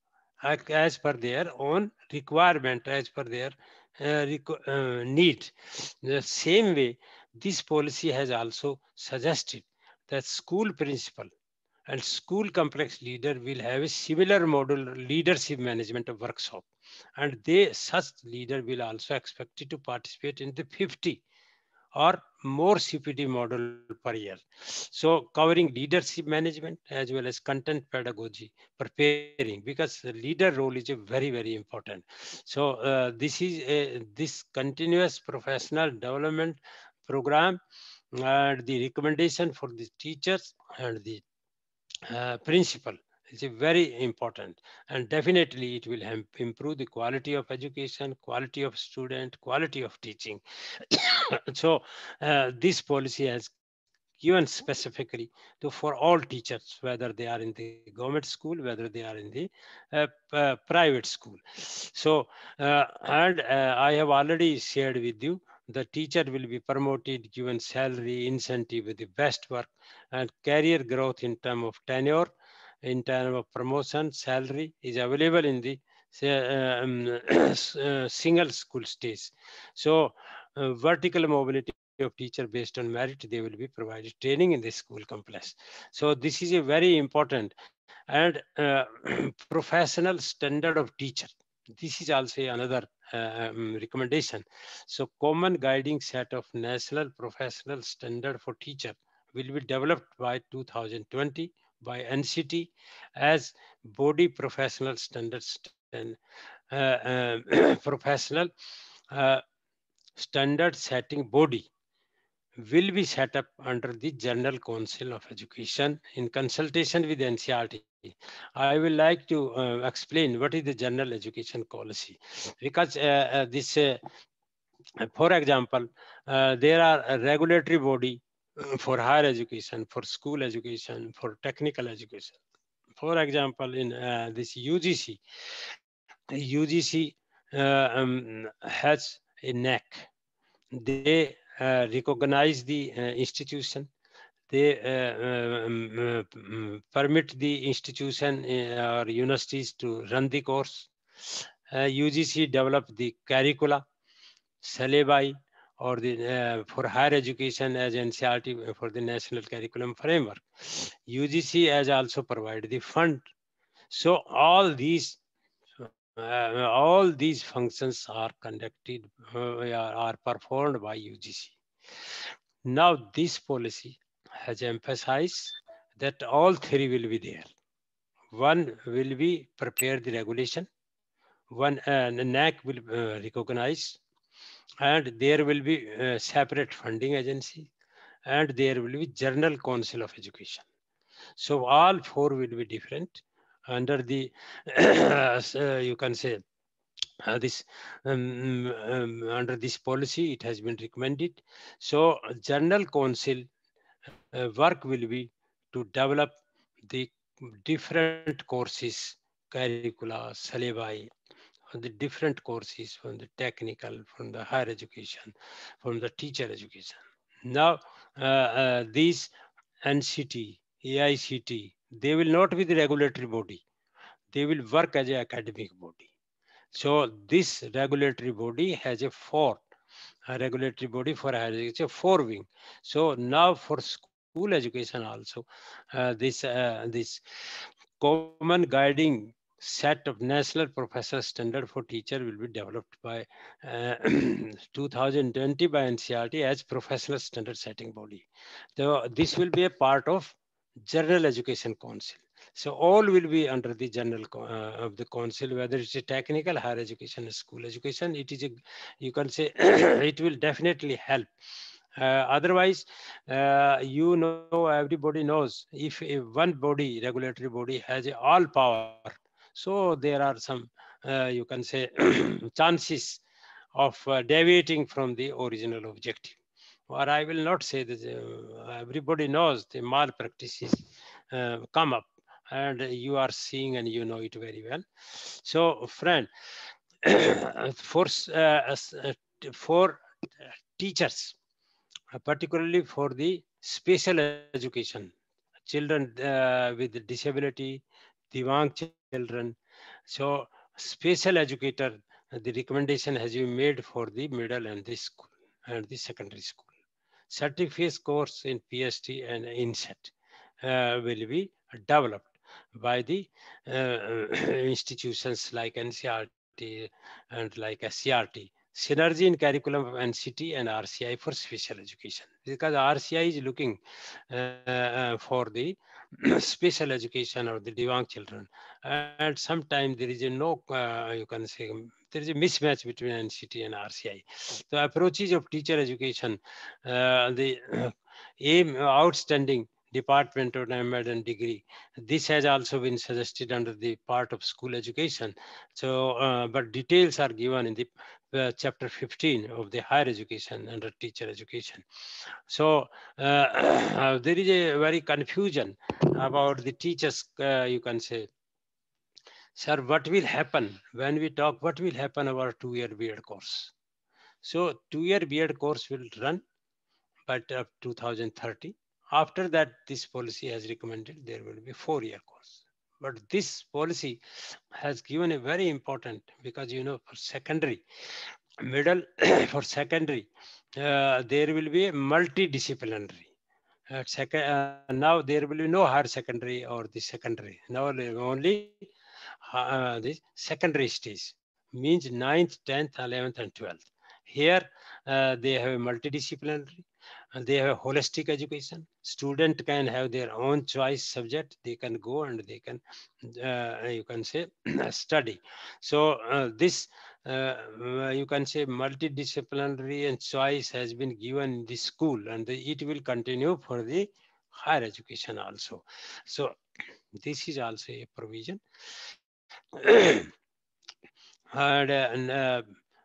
as per their own requirement, as per their uh, uh, need. The same way, this policy has also suggested that school principal and school complex leader will have a similar model leadership management of workshop, and they such leader will also expected to participate in the fifty or more C P D model per year. So covering leadership management as well as content pedagogy, preparing, because the leader role is a very, very important. So uh, this is a, this continuous professional development program, and the recommendation for the teachers and the uh, principal is a very important, and definitely it will help improve the quality of education, quality of student, quality of teaching. So uh, this policy has given specifically to for all teachers, whether they are in the government school, whether they are in the uh, uh, private school. So uh, and uh, I have already shared with you, the teacher will be promoted, given salary, incentive with the best work, and career growth in terms of tenure, in terms of promotion. Salary is available in the uh, um, uh, single school stage. So uh, vertical mobility of teacher based on merit, they will be provided training in the school complex. So this is a very important, and uh, professional standard of teacher. This is also another uh, um, recommendation. So common guiding set of national professional standard for teacher will be developed by two thousand twenty by N C T as body professional standards and uh, uh, professional uh, standard setting body, will be set up under the General Council of Education in consultation with N C R T. I will like to uh, explain what is the General Education Policy, because uh, uh, this, uh, for example, uh, there are a regulatory body for higher education, for school education, for technical education. For example, in uh, this U G C, U G C uh, um, has a N A C. They uh, recognize the uh, institution. They uh, um, um, permit the institution uh, or universities to run the course. Uh, U G C develop the curricula, syllabi, or the uh, for higher education as N C R T for the National Curriculum Framework. U G C has also provided the fund. So all these uh, all these functions are conducted uh, are, are performed by U G C. Now this policy has emphasized that all three will be there. One will be prepare the regulation, one uh, N A C will uh, recognize, and there will be a separate funding agency, and there will be General Council of Education. So all four will be different under the, uh, you can say, uh, this um, um, under this policy, it has been recommended. So General Council uh, work will be to develop the different courses, curricula, syllabi, on the different courses from the technical, from the higher education, from the teacher education. Now, uh, uh, these N C T, A I C T, they will not be the regulatory body. They will work as an academic body. So this regulatory body has a four, a regulatory body for higher education, four wing. So now for school education also, uh, this uh, this common guiding set of national professional standard for teacher will be developed by uh, two thousand twenty by N C R T as professional standard setting body. So this will be a part of General Education Council. So all will be under the general uh, of the council, whether it's a technical, higher education, school education. It is a, you can say, it will definitely help. Uh, otherwise, uh, you know, everybody knows if a one body, regulatory body, has a all power, so there are some, uh, you can say, chances of uh, deviating from the original objective. Or I will not say that uh, everybody knows the malpractices uh, come up, and you are seeing and you know it very well. So, friend, for uh, for teachers, particularly for the special education, children uh, with disability, Divang children. So special educator, the recommendation has been made for the middle and the school and the secondary school. Certificate course in P S T and INSET uh, will be developed by the uh, institutions like N C R T and like S C R T. Synergy in curriculum of N C T and R C I for special education, because R C I is looking uh, uh, for the special education of the Divang children, and sometimes there is a no, uh, you can say, there is a mismatch between N C T and R C I. The approaches of teacher education, uh, the uh, aim outstanding Department of Environment and Degree. This has also been suggested under the part of school education. So, uh, but details are given in the uh, chapter fifteen of the higher education under teacher education. So uh, there is a very confusion about the teachers, uh, you can say, sir, what will happen when we talk, what will happen about two-year B Ed course? So two-year B Ed course will run by up two thousand thirty. After that, this policy has recommended there will be four-year course. But this policy has given a very important, because, you know, for secondary, middle, for secondary, uh, there will be a multidisciplinary. Uh, second, uh, now there will be no higher secondary or the secondary. Now only uh, the secondary stage, means ninth, tenth, eleventh, and twelfth. Here uh, they have a multidisciplinary, and they have a holistic education. Student can have their own choice subject. They can go and they can, uh, you can say, study. So uh, this uh, you can say multidisciplinary and choice has been given in the school, and the, it will continue for the higher education also. So this is also a provision. and, uh, and uh,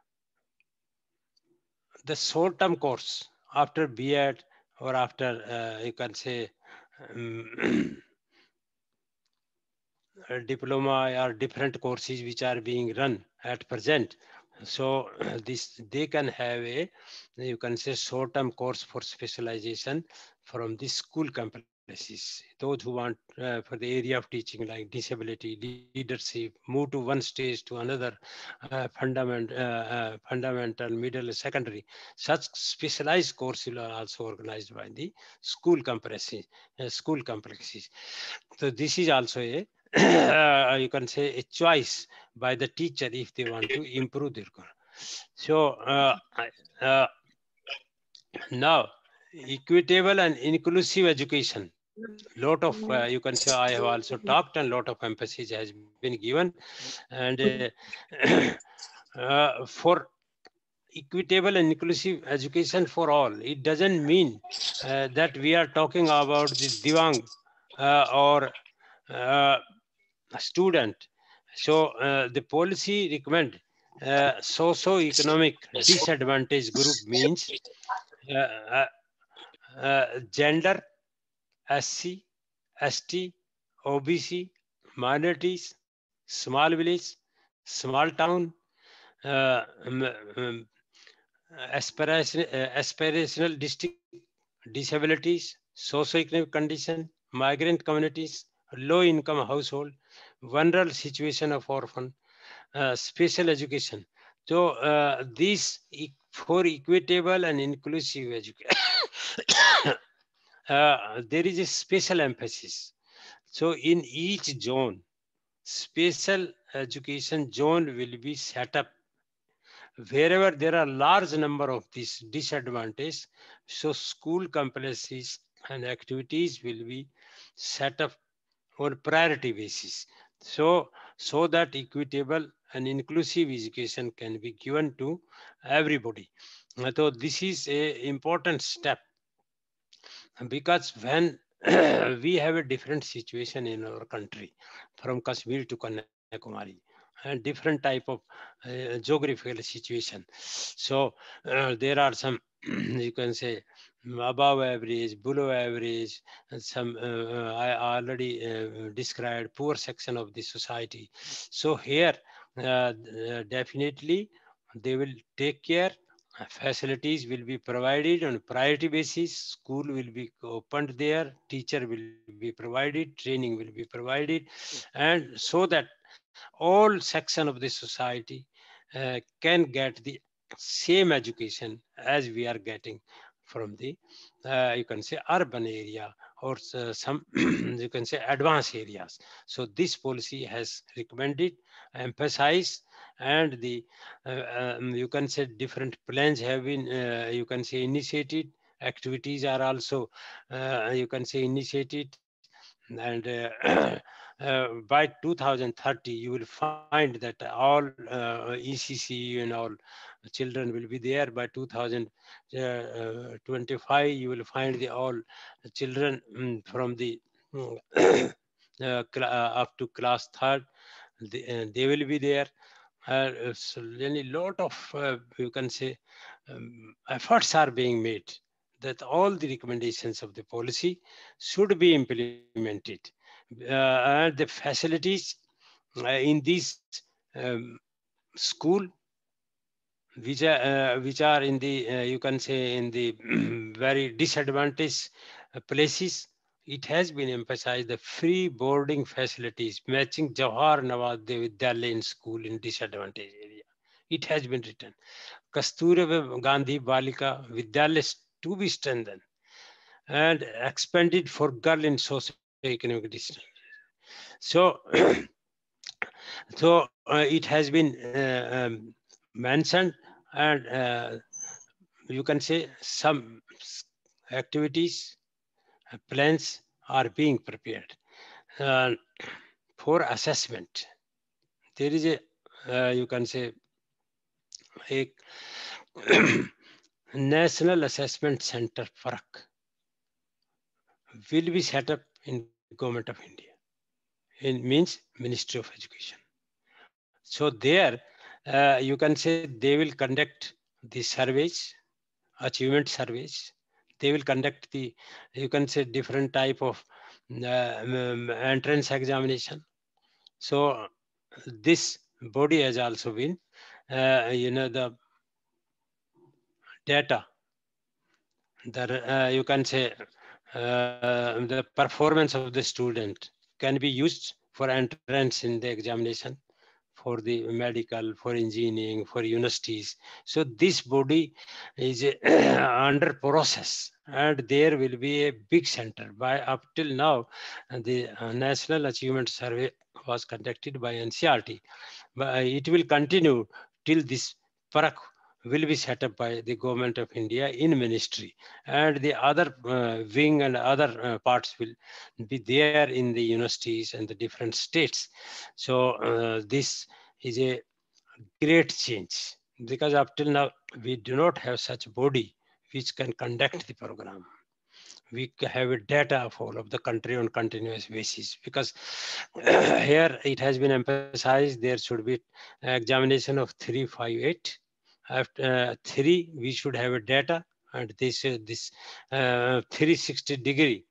the short-term course after B Ed or after uh, you can say um, diploma or different courses which are being run at present. So this they can have a, you can say, short-term course for specialization from the school complexes. Those who want uh, for the area of teaching like disability, leadership, move to one stage to another, uh, fundament, uh, uh, fundamental, middle, secondary. Such specialized courses are also organized by the school complexes. Uh, school complexes. So this is also a uh, you can say a choice by the teacher if they want to improve their course. So uh, uh, now equitable and inclusive education, lot of uh, you can say I have also talked, and lot of emphasis has been given. And uh, uh, for equitable and inclusive education for all, it doesn't mean uh, that we are talking about the Divang uh, or uh, student. So uh, the policy recommend uh, socio-economic disadvantaged group means uh, uh, uh, gender, S C, S T, O B C, minorities, small village, small town, uh, um, um, aspiration, uh, aspirational district, disabilities, socio-economic condition, migrant communities, low-income household, vulnerable situation of orphan, uh, special education. So uh, these e- for equitable and inclusive education, uh, there is a special emphasis. So in each zone, special education zone will be set up wherever there are large number of these disadvantages. So school complexes and activities will be set up on priority basis. So, so that equitable and inclusive education can be given to everybody. So this is a important step, because when we have a different situation in our country, from Kashmir to Kanyakumari, and different type of uh, geographical situation. So uh, there are some, you can say, above average, below average, and some uh, uh, I already uh, described poor section of the society. So here, uh, uh, definitely they will take care. Facilities will be provided on priority basis. School will be opened there. Teacher will be provided. Training will be provided, and so that all section of the society uh, can get the same education as we are getting from the uh, you can say urban area, or uh, some you can say advanced areas. So this policy has recommended, emphasized, and the uh, um, you can say different plans have been uh, you can say initiated. Activities are also uh, you can say initiated, and uh, uh, by two thousand thirty you will find that all uh, E C C and all children will be there. By two thousand twenty-five you will find the all children mm, from the mm, uh, cl- uh, up to class third, they, uh, they will be there. Uh, so really lot of uh, you can say um, efforts are being made that all the recommendations of the policy should be implemented, uh, and the facilities uh, in these um, school which are uh, which are in the uh, you can say in the very disadvantaged uh, places. It has been emphasized the free boarding facilities matching Jawahar Navodaya Vidyalaya in school in disadvantaged area. It has been written. Kasturba Gandhi Balika Vidyalaya to be strengthened and expanded for girl in socio-economic district. So, so uh, it has been uh, um, mentioned, and uh, you can say some activities, uh, plans are being prepared uh, for assessment. There is a, uh, you can say, एक National Assessment Center Farak will be set up in Government of India. It means Ministry of Education. So there, uh, you can say they will conduct the surveys, achievement surveys. They will conduct the, you can say, different type of uh, um, entrance examination. So this body has also been, uh, you know, the data, the, uh, you can say, uh, the performance of the student can be used for entrance in the examination, for the medical, for engineering, for universities. So this body is under process, and there will be a big center. By up till now, the National Achievement Survey was conducted by N C R T, but it will continue till this Parak will be set up by the Government of India in ministry, and the other uh, wing and other uh, parts will be there in the universities and the different states. So uh, this is a great change, because up till now we do not have such a body which can conduct the program. We have a data of all of the country on continuous basis, because here it has been emphasized there should be examination of three five eight. After uh, three, we should have a data, and this uh, this uh, three sixty degree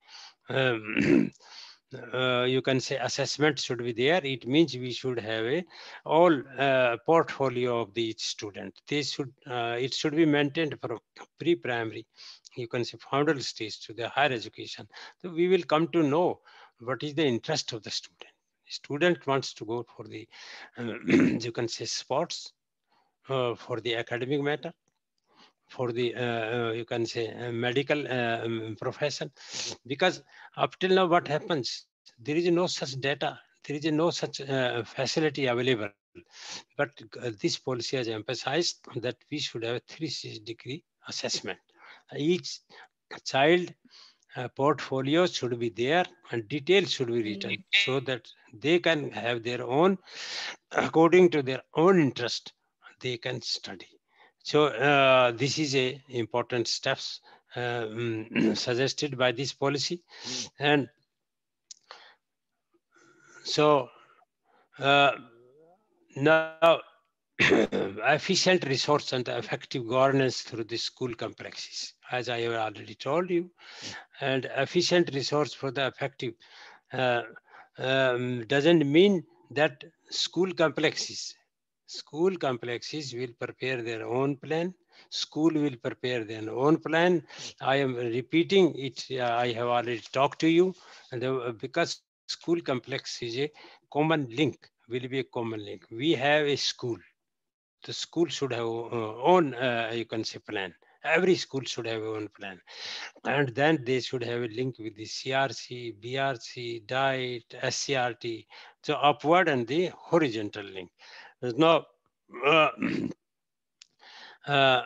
um, uh, you can say assessment should be there. It means we should have a all uh, portfolio of the each student. They should uh, it should be maintained from pre-primary, you can say foundal stage, to the higher education. So we will come to know what is the interest of the student. Student wants to go for the uh, you can say sports, uh, for the academic matter, for the uh, you can say uh, medical uh, um, profession, because up till now what happens, there is no such data, there is no such uh, facility available. But uh, this policy has emphasized that we should have a three sixty degree assessment. Each child uh, portfolio should be there, and details should be written, so that they can have their own, according to their own interest, they can study. So uh, this is a important steps uh, suggested by this policy. And so uh, now efficient resource and effective governance through the school complexes, as I have already told you, and efficient resource for the effective uh, um, doesn't mean that school complexes School complexes will prepare their own plan. School will prepare their own plan. I am repeating it. Uh, I have already talked to you. And uh, because school complex is a common link, will be a common link. We have a school. The school should have uh, own, uh, you can say, plan. Every school should have own plan. And then they should have a link with the C R C, B R C, D I E T, S C R T. So upward and the horizontal link. There's no uh, uh,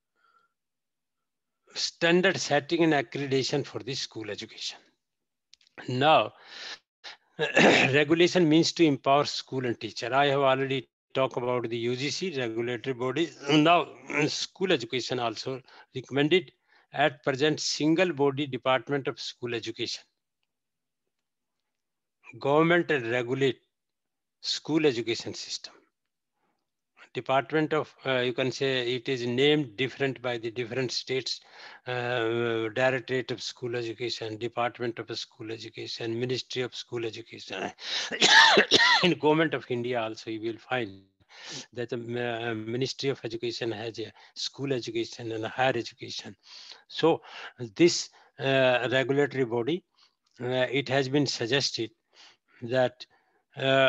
standard setting and accreditation for the school education. Now, regulation means to empower school and teacher. I have already talked about the U G C, regulatory body. Now, school education also recommended at present single body Department of School Education. Government regulate school education system. Department of, uh, you can say it is named different by the different states, uh, Directorate of School Education, Department of School Education, Ministry of School Education. In Government of India also you will find that the uh, Ministry of Education has a school education and a higher education. So this uh, regulatory body, uh, it has been suggested that uh,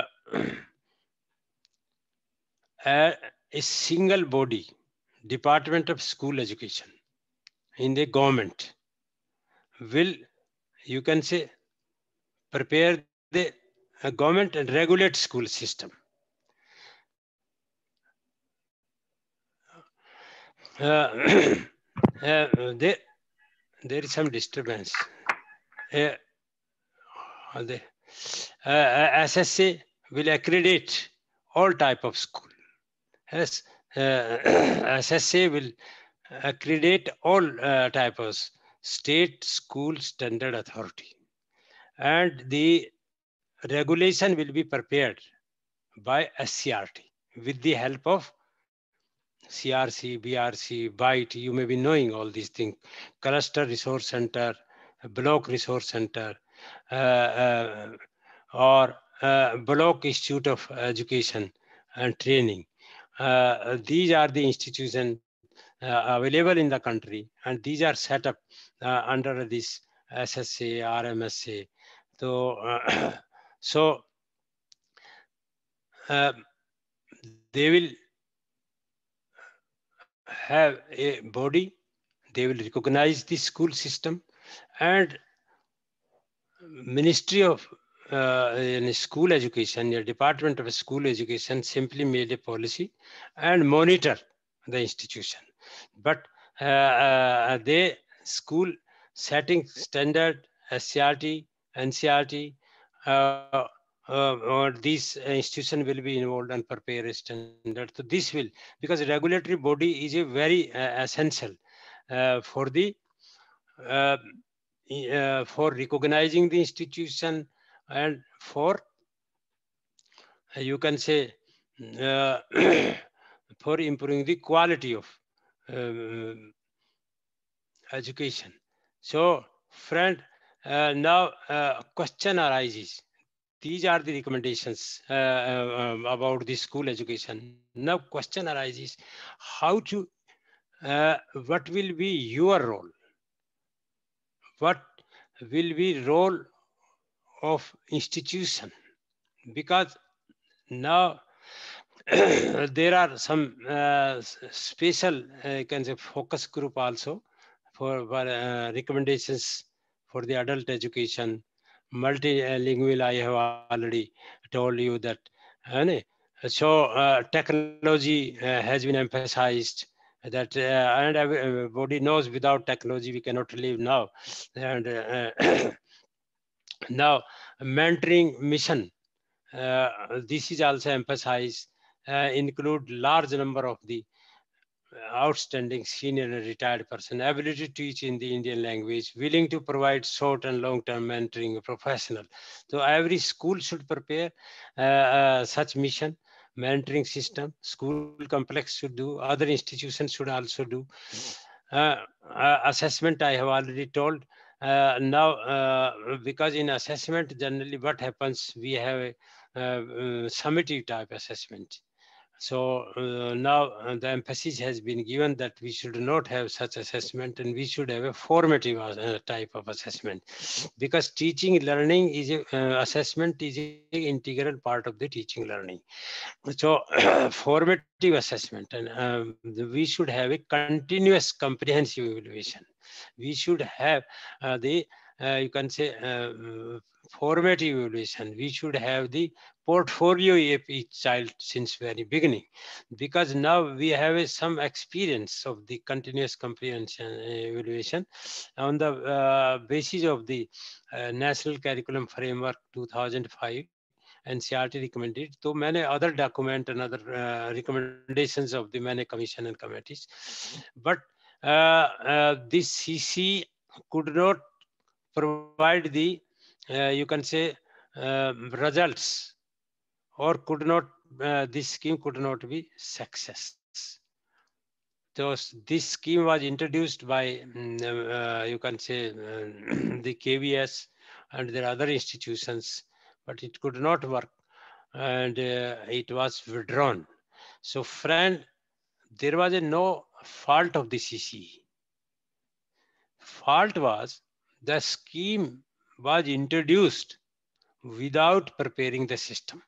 a, a single body, Department of School Education in the government will, you can say, prepare the uh, government and regulate school system. Uh, uh, there, there is some disturbance. Uh, the uh, S S A will accredit all type of school. Yes, uh, S S A will accredit all uh, typos, state school standard authority. And the regulation will be prepared by S C R T with the help of C R C, B R C, BITE. You may be knowing all these things. Cluster Resource Center, Block Resource Center, uh, uh, or uh, Block Institute of Education and Training. Uh, these are the institutions uh, available in the country, and these are set up uh, under this S S A, R M S A. So, uh, so uh, they will have a body, they will recognize the school system, and Ministry of uh, in school education, the Department of School Education simply made a policy and monitor the institution. But uh, uh, they school setting standard, S C R T, N C R T, uh, uh, or these institution will be involved and prepare a standard. So this will, because regulatory body is a very uh, essential uh, for the uh, uh, for recognizing the institution and for uh, you can say uh, for improving the quality of uh, education. So friend, uh, now uh, question arises. These are the recommendations uh, uh, about the school education. Now question arises, how to, uh, what will be your role? What will be role of institution? Because now there are some uh, special uh, kind of focus group also for, for uh, recommendations for the adult education, multilingual. I have already told you that. Uh, so uh, technology uh, has been emphasized, that uh, and everybody knows without technology we cannot live now. And uh, now mentoring mission, uh, this is also emphasized, uh, include large number of the outstanding senior and retired person, ability to teach in the Indian language, willing to provide short and long-term mentoring professional. So every school should prepare uh, uh, such mission, mentoring system, school complex should do, other institutions should also do. Uh, uh, assessment, I have already told. Uh, now, uh, because in assessment, generally what happens, we have a uh, uh, summative type assessment. So uh, now uh, the emphasis has been given that we should not have such assessment, and we should have a formative uh, type of assessment, because teaching learning is a, uh, assessment is an integral part of the teaching learning. So formative assessment, and um, we should have a continuous comprehensive evaluation. We should have uh, the uh, you can say uh, formative evaluation. We should have the portfolio of each child since very beginning, because now we have a, some experience of the continuous comprehension evaluation on the uh, basis of the uh, National Curriculum Framework two thousand five. N C R T recommended. So many other document and other uh, recommendations of the many commission and committees, but uh, uh, this C C could not provide the uh, you can say uh, results, or could not uh, this scheme could not be success. So this scheme was introduced by uh, you can say uh, the K V S and there are other institutions, but it could not work, and uh, it was withdrawn. So friend, there was a no fault of the C C. Fault was the scheme was introduced without preparing the system.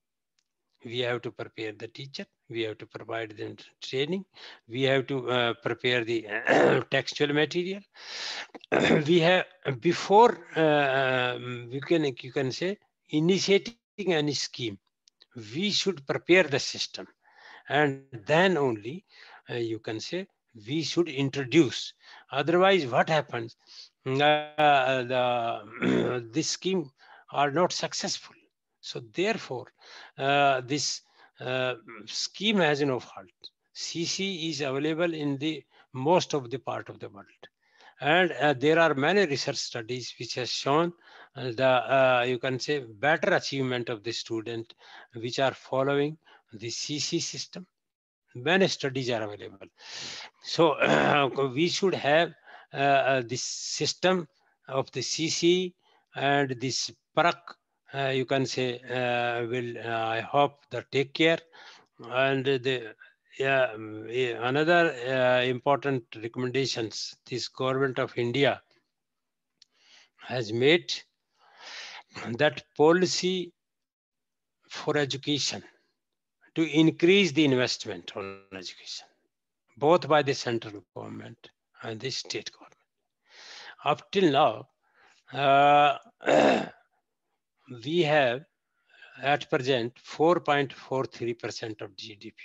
We have to prepare the teacher, we have to provide them training, we have to uh, prepare the uh, textual material. We have, before uh, you can you can say initiating any scheme, we should prepare the system, and then only uh, you can say we should introduce. Otherwise, what happens? Uh, the this scheme are not successful. So therefore, uh, this uh, scheme has no fault. C C is available in the most of the part of the world. And uh, there are many research studies which has shown uh, the, uh, you can say, better achievement of the student which are following the C C system. Many studies are available. So uh, we should have uh, this system of the C C and this P R A C, uh, you can say, uh, will, uh, I hope, that take care. And the yeah, another uh, important recommendations this government of India has made, that policy for education to increase the investment on education, both by the central government and the state government. Up till now, uh, we have at present four point four three percent of G D P.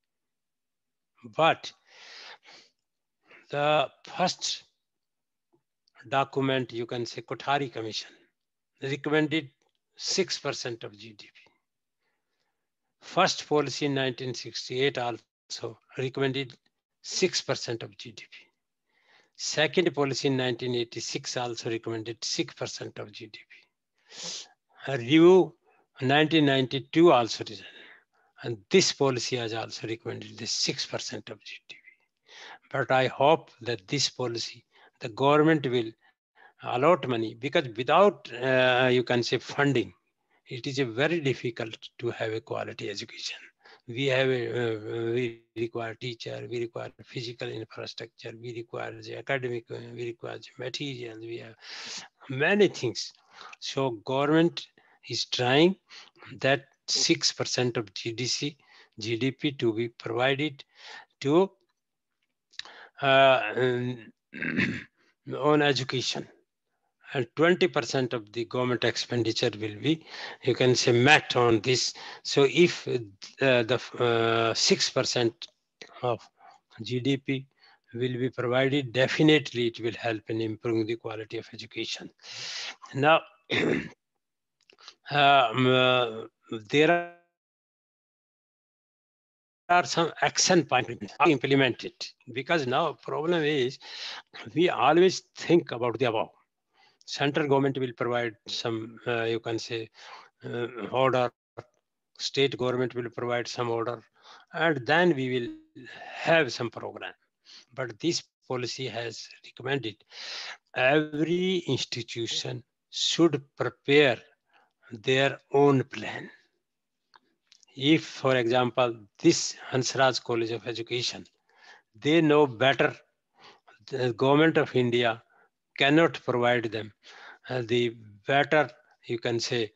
But the first document, you can say, Kothari Commission, recommended six percent of G D P. First policy in nineteen sixty-eight also recommended six percent of G D P. Second policy in nineteen eighty-six also recommended six percent of G D P. A review nineteen ninety-two also, and this policy has also recommended the six percent of G D P. But I hope that this policy, the government will allot money, because without, uh, you can say, funding, it is a very difficult to have a quality education. We have a, uh, we require teacher, we require physical infrastructure, we require the academic, uh, we require the material, we have many things. So government is trying that six percent of G D C, G D P to be provided to uh, on education. And twenty percent of the government expenditure will be, you can say, met on this. So if uh, the uh, six percent of G D P will be provided, definitely it will help in improving the quality of education. Now, um, uh, there are some action points to implement it, because now problem is we always think about the above. Central government will provide some, uh, you can say, uh, order, state government will provide some order, and then we will have some program. But this policy has recommended every institution should prepare their own plan. If, for example, this Hansraj College of Education, they know better, the government of India cannot provide them uh, the better, you can say,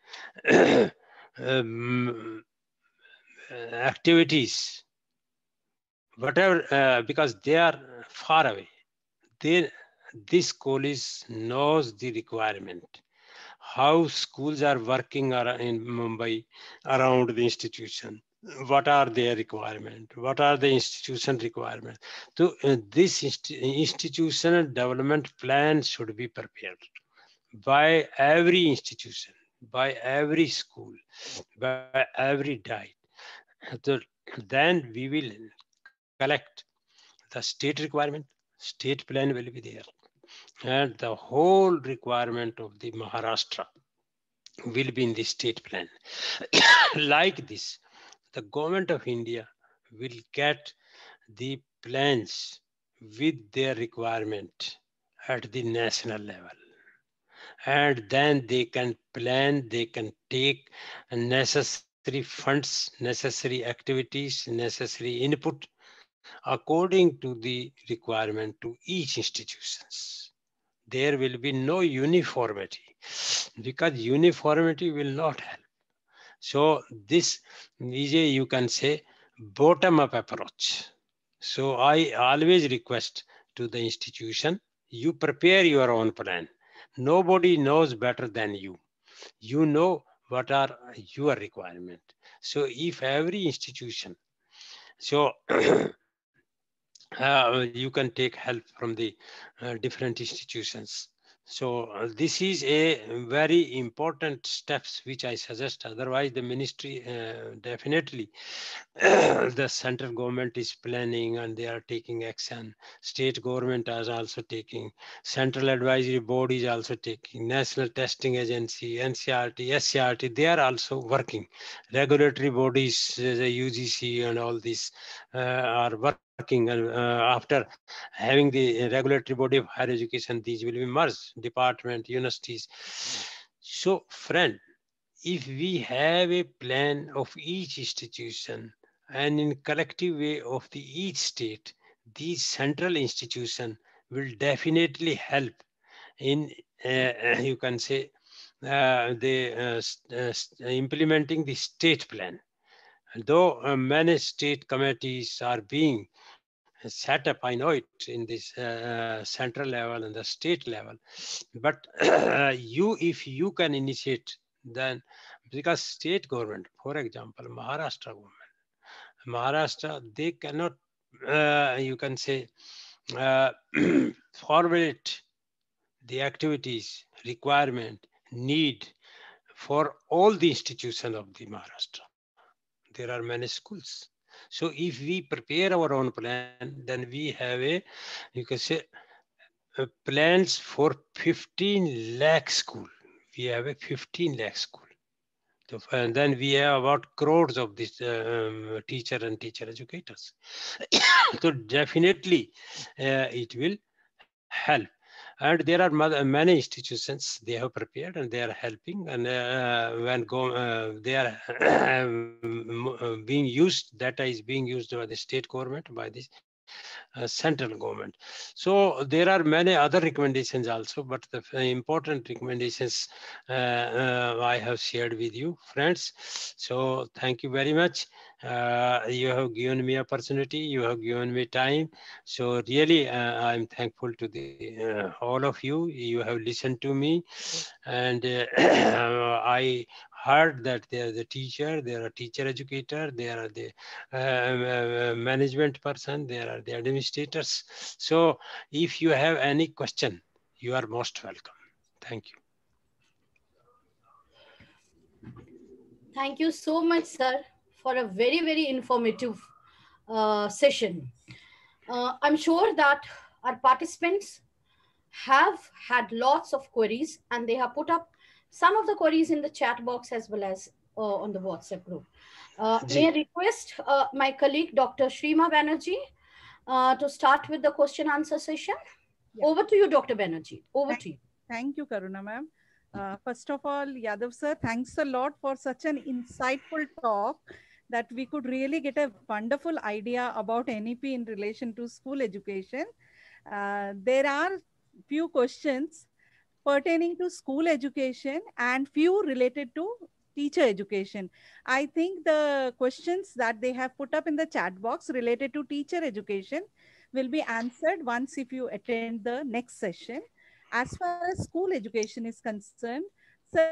um, activities, whatever, uh, because they are far away. They, this college knows the requirement, how schools are working in Mumbai around the institution. What are their requirements? What are the institution requirements? So uh, this inst institutional development plan should be prepared by every institution, by every school, by every diet. So then we will collect the state requirement, state plan will be there, and the whole requirement of the Maharashtra will be in the state plan. Like this, the government of India will get the plans with their requirement at the national level. And then they can plan, they can take necessary funds, necessary activities, necessary input according to the requirement to each institutions. There will be no uniformity, because uniformity will not help. So this is a, you can say, bottom-up approach. So I always request to the institution, you prepare your own plan. Nobody knows better than you. You know what are your requirements. So if every institution, so uh, you can take help from the uh, different institutions. So uh, this is a very important steps which I suggest. Otherwise, the ministry uh, definitely the central government is planning and they are taking action. State government is also taking. Central advisory board is also taking. National testing agency, N C R T, S C R T, they are also working. Regulatory bodies, the U G C and all these uh, are working. And uh, after having the regulatory body of higher education, these will be merged, department, universities. So friend, if we have a plan of each institution and in collective way of the each state, these central institution will definitely help in uh, you can say uh, the uh, uh, implementing the state plan. Though uh, many state committees are being set up, I know it, in this uh, central level and the state level, but you, if you can initiate, then because state government, for example, Maharashtra government, Maharashtra, they cannot, uh, you can say, uh, formulate the activities, requirement, need for all the institutions of the Maharashtra. There are many schools. So if we prepare our own plan, then we have a, you can say, uh, plans for fifteen lakh school. We have a fifteen lakh school. So, and then we have about crores of these uh, um, teacher and teacher educators. So definitely uh, it will help. And there are many institutions, they have prepared and they are helping. And uh, when go, uh, they are being used, data is being used by the state government, by the uh, central government. So there are many other recommendations also, but the important recommendations uh, uh, I have shared with you, friends. So thank you very much. Uh, you have given me opportunity, you have given me time. So really, uh, I'm thankful to the uh, all of you. You have listened to me, and uh, I heard that there is a teacher, there are teacher educator, there are the uh, uh, management person, there are the administrators. So if you have any question, you are most welcome. Thank you. Thank you so much, sir, for a very, very informative uh, session. Uh, I'm sure that our participants have had lots of queries and they have put up some of the queries in the chat box as well as uh, on the WhatsApp group. Uh, may I request uh, my colleague, Doctor Shrima Banerjee, uh, to start with the question answer session? Yeah. Over to you, Doctor Banerjee. Over thank, to you. Thank you, Karuna ma'am. Uh, first of all, Yadav sir, thanks a lot for such an insightful talk that we could really get a wonderful idea about N E P in relation to school education. Uh, there are few questions pertaining to school education and few related to teacher education. I think the questions that they have put up in the chat box related to teacher education will be answered once if you attend the next session. As far as school education is concerned, sir,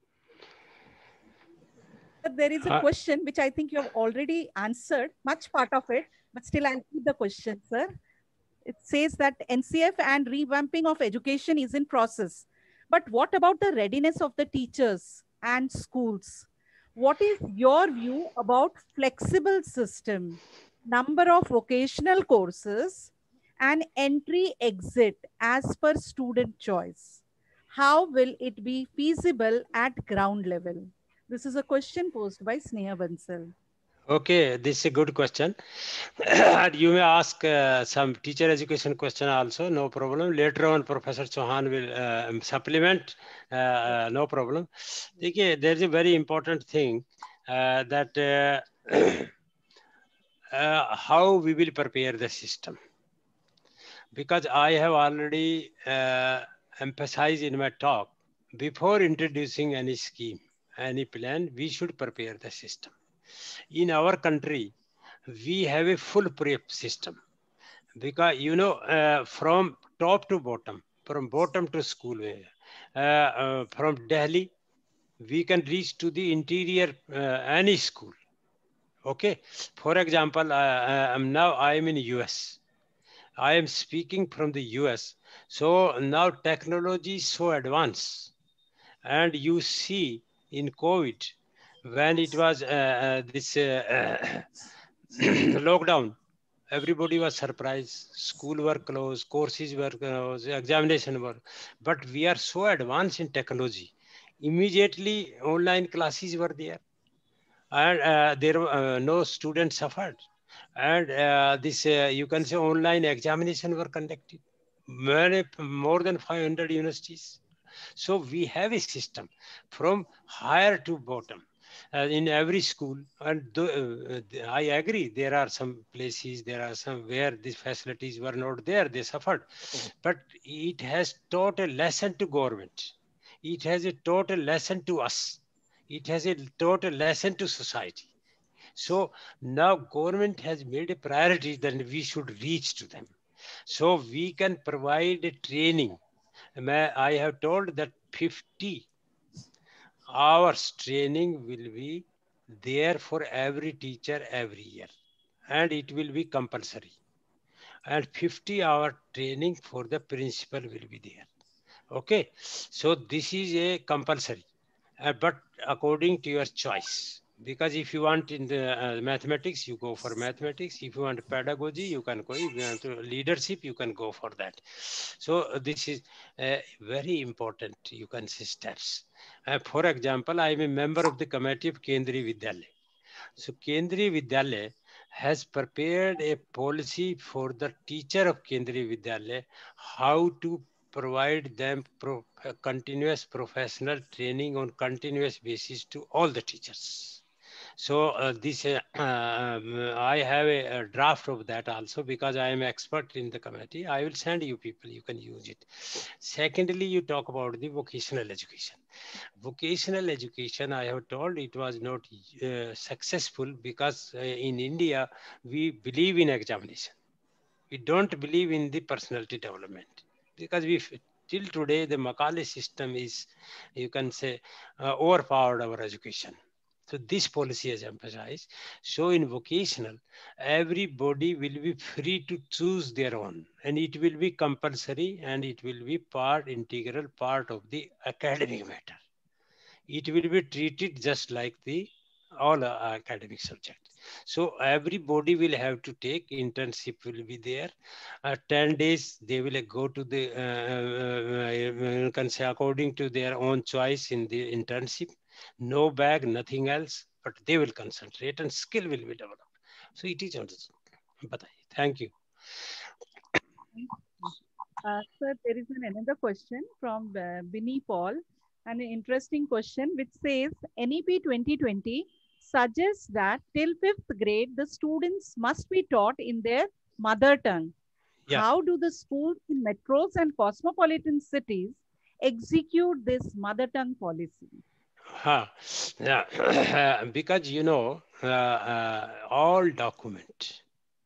there is a uh, question which I think you have already answered, much part of it, but still I'll read the question, sir. It says that N C F and revamping of education is in process. But what about the readiness of the teachers and schools? What is your view about flexible system, number of vocational courses, and entry exit as per student choice? How will it be feasible at ground level? This is a question posed by Sneha Bansal. Okay, this is a good question. You may ask uh, some teacher education question also, no problem. Later on, Professor Chauhan will uh, supplement, uh, no problem. Okay, there's a very important thing uh, that uh, uh, how we will prepare the system. Because I have already uh, emphasized in my talk, before introducing any scheme, any plan, we should prepare the system. In our country, we have a full prep system because, you know, uh, from top to bottom, from bottom to school, uh, uh, from Delhi, we can reach to the interior, uh, any school. Okay. For example, uh, uh, now I am in U S. I am speaking from the U S. So now technology is so advanced, and you see in COVID, when it was uh, uh, this uh, lockdown, everybody was surprised. School were closed, courses were closed, examination were. But we are so advanced in technology. Immediately, online classes were there, and uh, there were uh, no students suffered. And uh, this, uh, you can say, online examination were conducted. Many, more than five hundred universities. So we have a system from higher to bottom uh, in every school. And th uh, I agree, there are some places, there are some where these facilities were not there, they suffered. But it has taught a lesson to government. It has a taught a lesson to us. It has a taught a lesson to society. So now government has made a priority that we should reach to them. So we can provide a training. I have told that fifty hours training will be there for every teacher every year, and it will be compulsory. And fifty hour training for the principal will be there. Okay, so this is a compulsory, uh, but according to your choice. Because if you want in the uh, mathematics, you go for mathematics. If you want pedagogy, you can go. If you want to leadership, you can go for that. So uh, this is uh, very important. You can see steps. Uh, for example, I am a member of the committee of Kendriya Vidyalaya. So Kendriya Vidyalaya has prepared a policy for the teacher of Kendriya Vidyalaya how to provide them pro continuous professional training on continuous basis to all the teachers. So uh, this, uh, um, I have a, a draft of that also, because I am expert in the committee. I will send you people, you can use it. Secondly, you talk about the vocational education. Vocational education, I have told it was not uh, successful because uh, in India, we believe in examination. We don't believe in the personality development, because we till today the Macaulay system is, you can say, uh, overpowered our education. So this policy has emphasized. So in vocational, everybody will be free to choose their own, and it will be compulsory, and it will be part, integral part of the academic matter. It will be treated just like the all uh, academic subjects. So everybody will have to take internship will be there. Uh, ten days they will go to the, uh, uh, can say according to their own choice in the internship. No bag, nothing else, but they will concentrate and skill will be developed. So it is also. But thank you. Uh, sir, there is an, another question from uh, Binny Paul, and an interesting question which says N E P twenty twenty suggests that till fifth grade, the students must be taught in their mother tongue. Yeah. How do the schools in metros and cosmopolitan cities execute this mother tongue policy? Huh. Yeah. Because, you know, uh, uh, all document,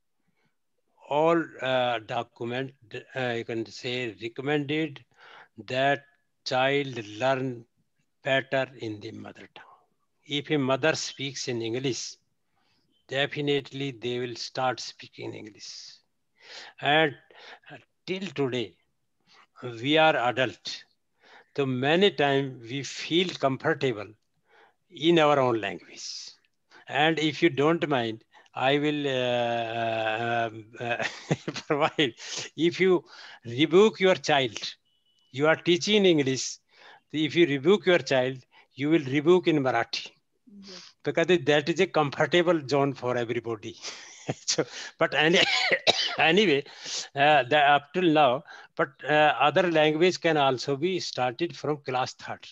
all uh, document, uh, you can say recommended that child learn better in the mother tongue. If a mother speaks in English, definitely they will start speaking English. And till today, we are adult. So many times we feel comfortable in our own language. And if you don't mind, I will uh, uh, provide. If you rebuke your child, you are teaching English. If you rebuke your child, you will rebuke in Marathi. Yes. Because that is a comfortable zone for everybody. So, but any, anyway, uh, the, up till now, but uh, other language can also be started from class third.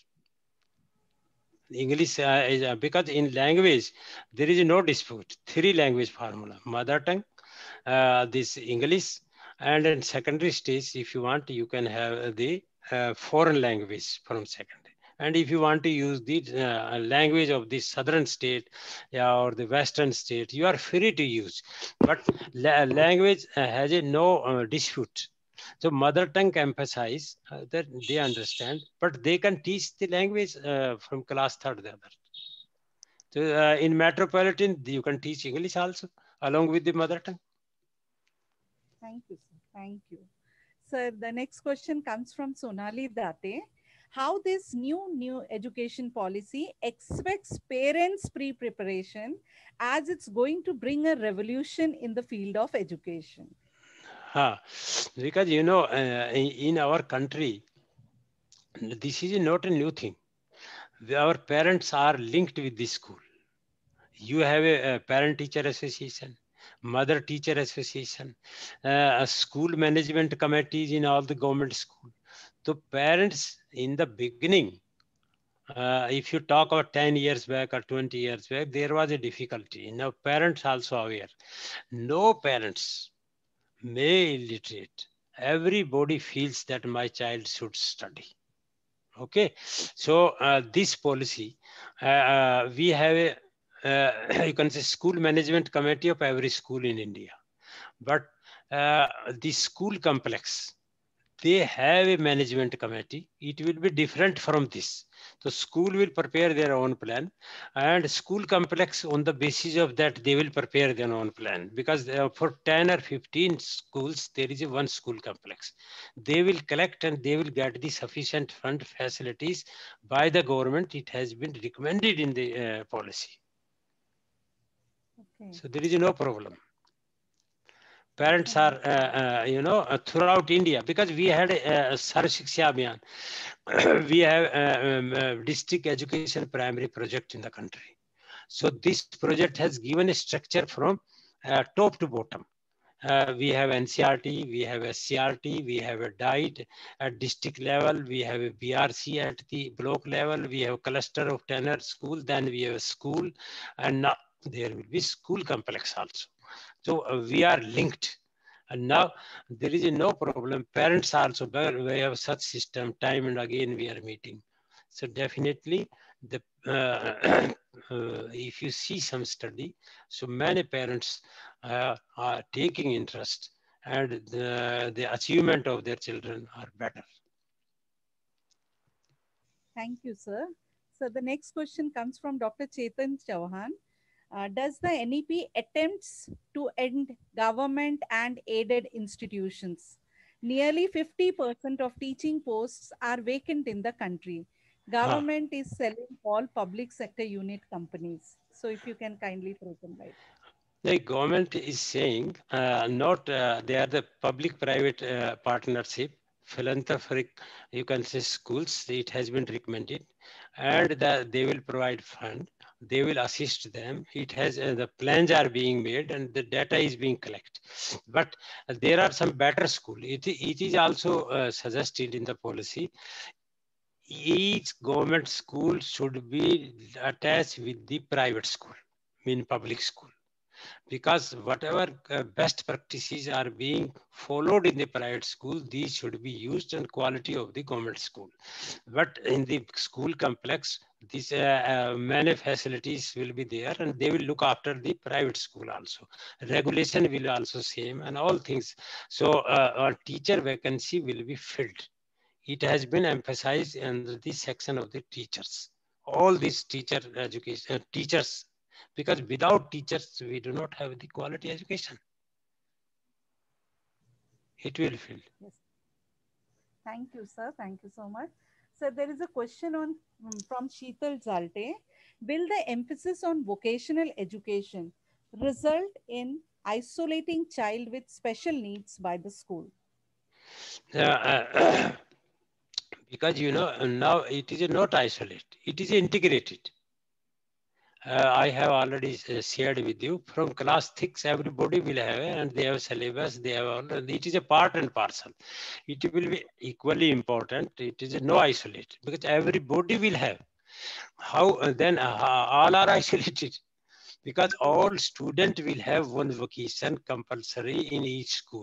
English, uh, is, uh, because in language, there is no dispute. Three language formula: mother tongue, uh, this English, and in secondary stage, if you want, you can have the uh, foreign language from secondary. And if you want to use the uh, language of the southern state, yeah, or the western state, you are free to use. But la language uh, has a no uh, dispute. So mother tongue emphasize uh, that they understand, but they can teach the language uh, from class third the other. So uh, in metropolitan, you can teach English also along with the mother tongue. Thank you, sir. Thank you. sir, the next question comes from Sonali Date. How this new new education policy expects parents pre-preparation as it's going to bring a revolution in the field of education? Huh. Because, you know, uh, in, in our country, this is not a new thing. Our parents are linked with this school. You have a, a parent-teacher association, mother-teacher association, uh, a school management committees in all the government schools. So parents in the beginning, uh, if you talk about ten years back or twenty years back, there was a difficulty. Now parents also aware. No parents may illiterate. Everybody feels that my child should study. Okay, so uh, this policy, uh, uh, we have a, uh, you can say school management committee of every school in India. But uh, the school complex, they have a management committee. It will be different from this. So school will prepare their own plan, and school complex, on the basis of that, they will prepare their own plan. Because uh, for ten or fifteen schools, there is a one school complex. They will collect and they will get the sufficient fund facilities by the government. It has been recommended in the uh, policy. Okay. So there is no problem. Parents are, uh, uh, you know, uh, throughout India, because we had a, a Sarv Shiksha Abhiyan. We have a, um, a district education primary project in the country. So this project has given a structure from uh, top to bottom. Uh, we have N C R T, we have S C R T, we have a DIET at district level, we have a B R C at the block level, we have a cluster of tenor school, then we have a school, and now there will be school complex also. So uh, we are linked. And now there is no problem. Parents also, we have such system, time and again we are meeting. So definitely, the uh, uh, if you see some study, so many parents uh, are taking interest, and the, the achievement of their children are better. Thank you, sir. So the next question comes from Doctor Chetan Chauhan. Uh, does the N E P attempts to end government and aided institutions? Nearly fifty percent of teaching posts are vacant in the country. Government ah. is selling all public sector unit companies. So if you can kindly throw some light. The government is saying uh, not, uh, they are the public-private uh, partnership, philanthropic, you can say schools, it has been recommended, and the, they will provide fund, they will assist them. It has, uh, the plans are being made and the data is being collected. But uh, there are some better schools. It, it is also uh, suggested in the policy. Each government school should be attached with the private school, mean public school. Because whatever uh, best practices are being followed in the private school, these should be used and quality of the government school. But in the school complex, these uh, uh, many facilities will be there, and they will look after the private school also. Regulation will also same and all things. So uh, our teacher vacancy will be filled. It has been emphasized in this section of the teachers. All these teacher education uh, teachers. Because without teachers, we do not have the quality education. It will fail. Yes. Thank you, sir. Thank you so much. Sir, there is a question on from Sheetal Zalte. Will the emphasis on vocational education result in isolating child with special needs by the school? Uh, uh, because, you know, now it is not isolated. It is integrated. Uh, I have already shared with you from class six, everybody will have it, and they have syllabus, they have all, it is a part and parcel. It will be equally important. It is no isolate because everybody will have. How then uh, all are isolated? Because all students will have one vocation compulsory in each school.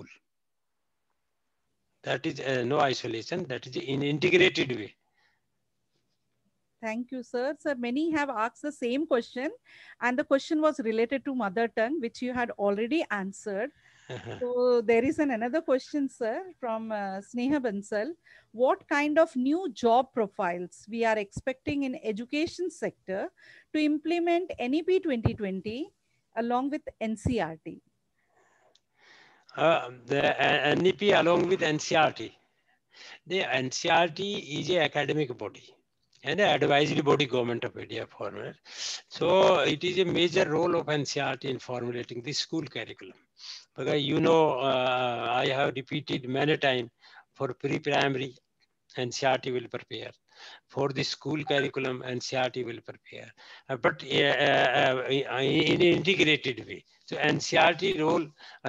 That is uh, no isolation, that is in integrated way. Thank you, sir. Sir, many have asked the same question, and the question was related to mother tongue, which you had already answered. So there is an another question, sir, from uh, Sneha Bansal. What kind of new job profiles we are expecting in education sector to implement N E P twenty twenty along with N C R T? uh, the N E P along with N C R T. The N C R T is an academic body and an advisory body government of India format. So it is a major role of N C R T in formulating the school curriculum. Because you know, uh, I have repeated many times, for pre-primary, N C R T will prepare. For the school curriculum, N C R T will prepare, uh, but uh, uh, in an integrated way. So N C R T role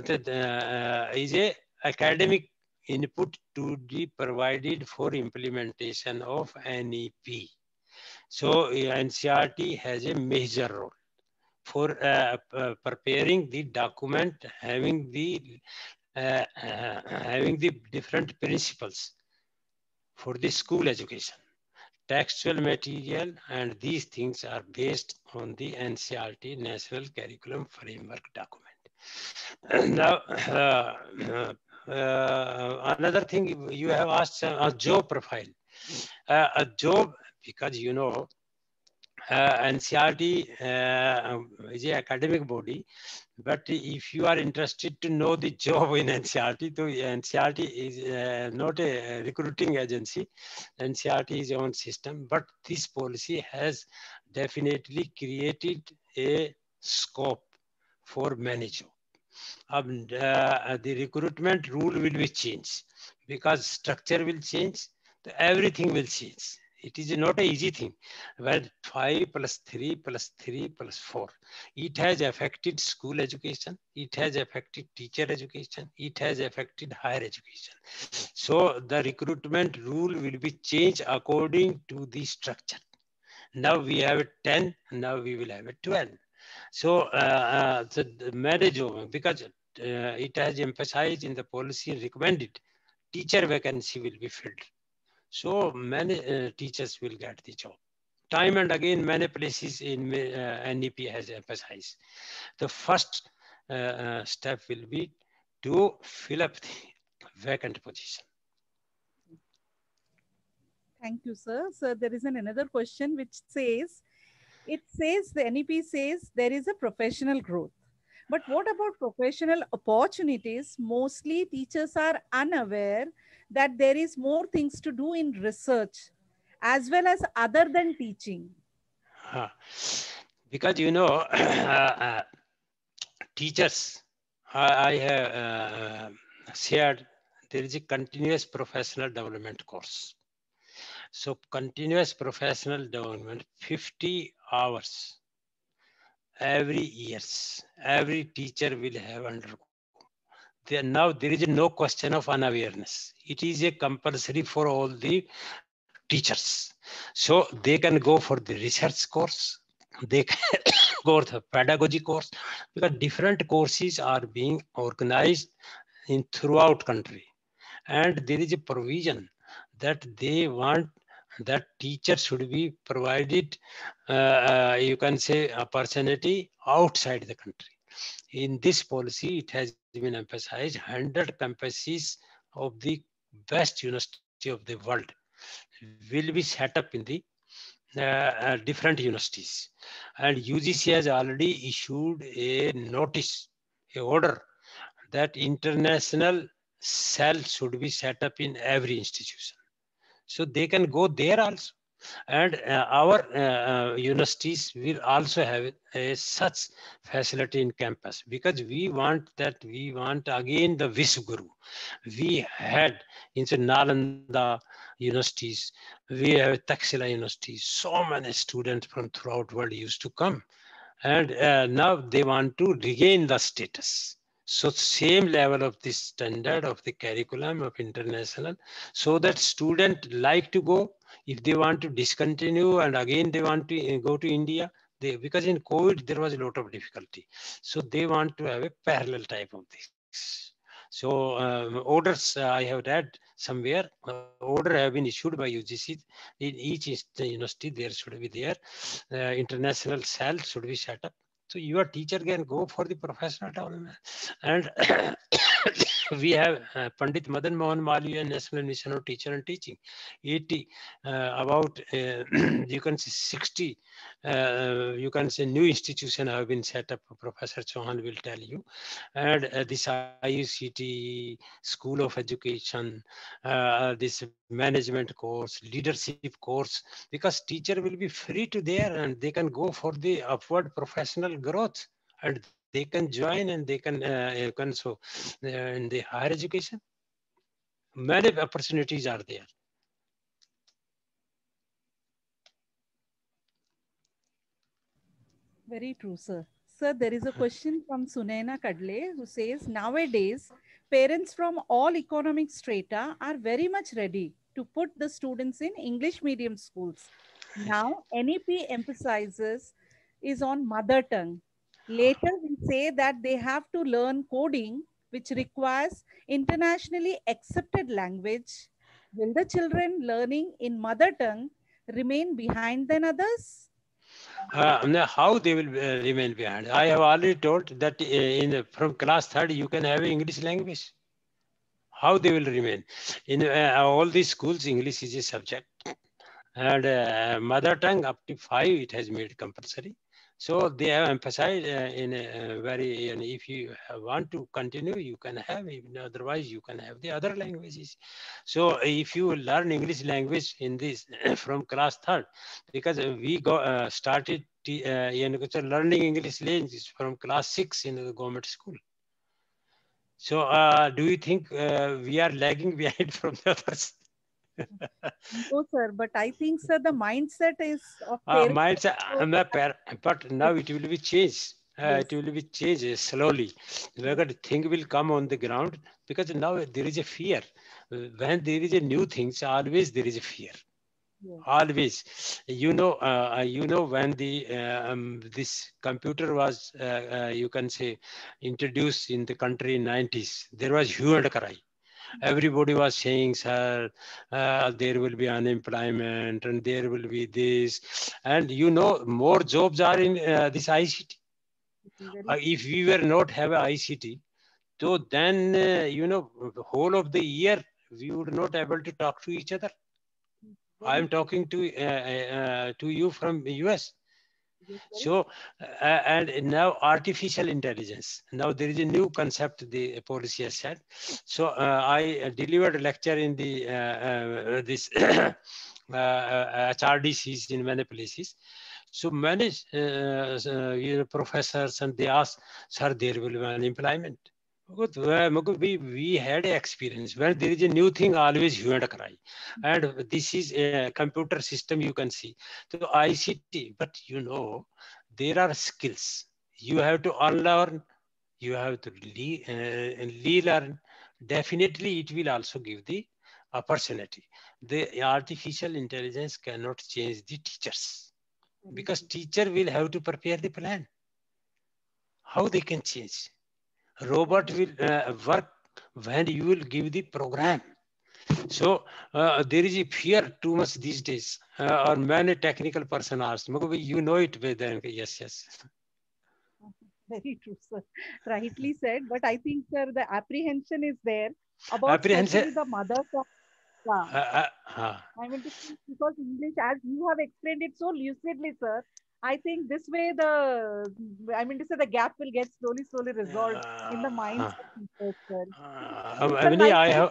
uh, is a academic input to be provided for implementation of N E P. So uh, N C R T has a major role for uh, uh, preparing the document, having the uh, uh, having the different principles for the school education. Textual material and these things are based on the N C R T National Curriculum Framework document. Now, uh, uh, another thing you have asked, uh, a job profile. Uh, a job, because you know, uh, N C R T uh, is an academic body, but if you are interested to know the job in N C R T, so N C R T is uh, not a recruiting agency. N C R T is own system, but this policy has definitely created a scope for many jobs. Um, uh, the recruitment rule will be changed because structure will change, everything will change. It is not an easy thing. When five plus three plus three plus four, it has affected school education, it has affected teacher education, it has affected higher education. So the recruitment rule will be changed according to the structure. Now we have ten, now we will have a twelve. So, uh, uh, so the marriage over, because uh, it has emphasized in the policy and recommended, teacher vacancy will be filled. So many uh, teachers will get the job. Time and again, many places in uh, N E P has emphasized. The first uh, uh, step will be to fill up the vacant position. Thank you, sir. So there is an another question which says, it says the N E P says there is a professional growth. But what about professional opportunities? Mostly teachers are unaware that there is more things to do in research as well as other than teaching. Huh. Because, you know, uh, uh, teachers, I, I have uh, shared, there is a continuous professional development course. So continuous professional development, fifty hours every years, every teacher will have undergo. There, now there is no question of unawareness. It is a compulsory for all the teachers. So they can go for the research course, they can go to the pedagogy course, because different courses are being organized in throughout country. And there is a provision that they want that teacher should be provided, uh, uh, you can say, opportunity outside the country. In this policy, it has been emphasized one hundred campuses of the best university of the world will be set up in the uh, uh, different universities. And U G C has already issued a notice, a order, that international cell should be set up in every institution. So they can go there also. And uh, our uh, uh, universities will also have a such facility in campus, because we want that, we want again the Vishwaguru. We had in Nalanda universities, we have Taxila universities, so many students from throughout world used to come. And uh, now they want to regain the status. So same level of the standard of the curriculum of international, so that student like to go. If they want to discontinue and again they want to go to India, they, because in COVID there was a lot of difficulty. So they want to have a parallel type of this. So um, orders uh, I have read somewhere, uh, order have been issued by U G C. In each university there should be there, uh, international cell should be set up. So your teacher can go for the professional development. And we have uh, Pandit Madan Mohan Malviya National Mission on Teacher and Teaching. eighty, uh, about, uh, you can say sixty, uh, you can say new institutions have been set up. Professor Chauhan will tell you. And uh, this I U C T, School of Education, uh, this management course, leadership course, because teacher will be free to there and they can go for the upward professional growth, and they can join and they can uh, you can so uh, in the higher education many opportunities are there. Very true, sir. Sir, there is a question from Sunaina Kadle who says, nowadays, parents from all economic strata are very much ready to put the students in English medium schools. Now, N E P emphasizes is on mother tongue. Later, we say that they have to learn coding, which requires internationally accepted language. Will the children learning in mother tongue remain behind than others? Uh, now how they will uh, remain behind? I have already told that uh, in from class third you can have English language. How they will remain? In uh, all these schools, English is a subject, and uh, mother tongue up to five it has made compulsory. So they have emphasized uh, in a very, and if you want to continue, you can have, even otherwise you can have the other languages. So if you learn English language in this from class third, because we go uh, started t- uh, you know, learning English language from class six in the government school. So uh, do you think uh, we are lagging behind from the others? No, sir, but I think, sir, the mindset is of Uh, parents. might say, also- I'm a par- but now it will be changed. Uh, Yes, it will be changed slowly. Because thing will come on the ground, because now there is a fear. When there is a new things, always there is a fear. yes, Always, you know, uh, you know when the uh, um, this computer was, uh, uh, you can say, introduced in the country in nineties. There was hue and cry. Everybody was saying, sir, uh, there will be unemployment and there will be this. And you know, more jobs are in uh, this I C T. very Uh, if we were not have a I C T, so then, uh, you know, the whole of the year, we would not able to talk to each other. I very am talking to uh, uh, to you from the U S. yes, very So, uh, and now artificial intelligence. Now there is a new concept the policy has said. So uh, I delivered a lecture in the uh, uh, this uh, uh, H R D Cs in many places. So many uh, uh, you know, professors and they ask, sir, there will be unemployment. Good. Well, We, we had experience when there is a new thing, always hue and cry. And this is a computer system you can see. So I C T, but you know, there are skills. You have to unlearn, you have to re, uh, relearn. Definitely, it will also give the opportunity. The artificial intelligence cannot change the teachers, because teacher will have to prepare the plan. How they can change? Robot will uh, work when you will give the program. So uh, there is a fear too much these days. Uh, or many technical person asked, you know it better. Yes, yes. very true, sir. Rightly said, but I think, sir, the apprehension is there about Apprehension. especially the mother tongue. Yeah. Uh, uh, uh, I mean, to say, because English, as you have explained it so lucidly, sir, I think this way the, I mean to say, the gap will get slowly, slowly resolved in the minds uh, of people, sir. uh, So, I sir, mean, like I this, have,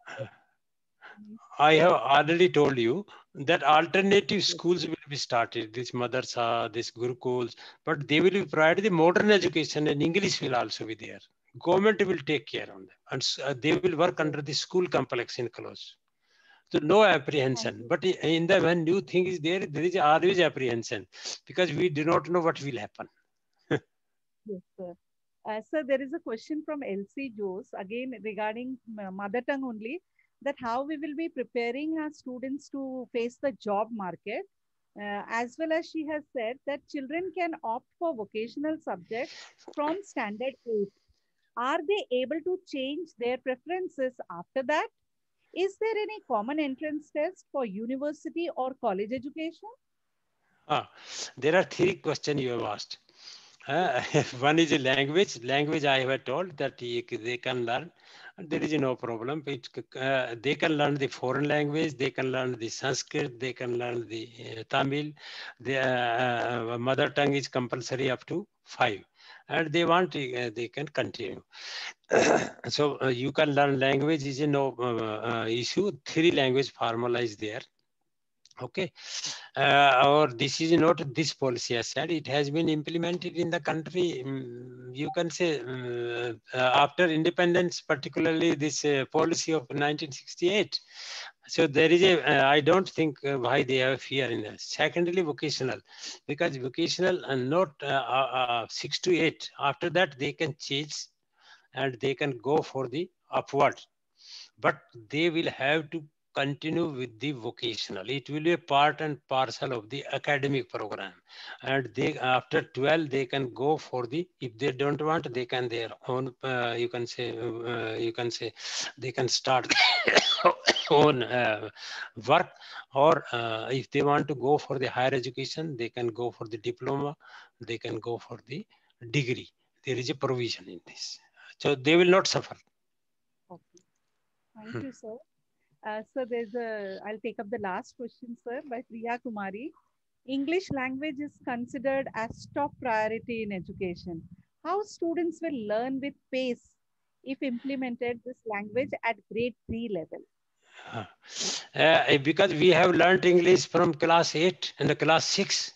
I have already told you that alternative schools will be started, this madrasa, this gurukuls, but they will be provided the modern education and English will also be there. Government will take care of them, and uh, they will work under the school complex in close. So no apprehension, but in the when new thing is there, there is always apprehension, because we do not know what will happen. yes, sir. Uh, sir, there is a question from L C Jose, again regarding m- mother tongue only, that how we will be preparing our students to face the job market. Uh, as well as she has said that children can opt for vocational subjects from standard eight. Are they able to change their preferences after that? Is there any common entrance test for university or college education? Ah, there are three questions you have asked. Uh, one is a language. Language I have told that he, they can learn. There is no problem. It, uh, they can learn the foreign language. They can learn the Sanskrit. They can learn the uh, Tamil. The uh, uh, mother tongue is compulsory up to five, and they want uh, they can continue. So uh, you can learn language is no uh, uh, issue. Three language formula is there. Okay, uh, or this is not this policy as said, it has been implemented in the country. Um, you can say uh, uh, after independence, particularly this uh, policy of nineteen sixty-eight. So there is a, uh, I don't think uh, why they have fear in that. Secondly, vocational, because vocational and not uh, uh, uh, six to eight. After that, they can change and they can go for the upward, but they will have to continue with the vocational. It will be a part and parcel of the academic program, and they after twelve they can go for the, if they don't want, they can their own uh, you can say uh, you can say they can start own uh, work, or uh, if they want to go for the higher education, they can go for the diploma, they can go for the degree. There is a provision in this, so they will not suffer. Okay. Thank you, sir. Uh, so there's a, I'll take up the last question, sir, by Priya Kumari. English language is considered as top priority in education. How students will learn with pace if implemented this language at grade three level? Uh, because we have learned English from class eight and the class six.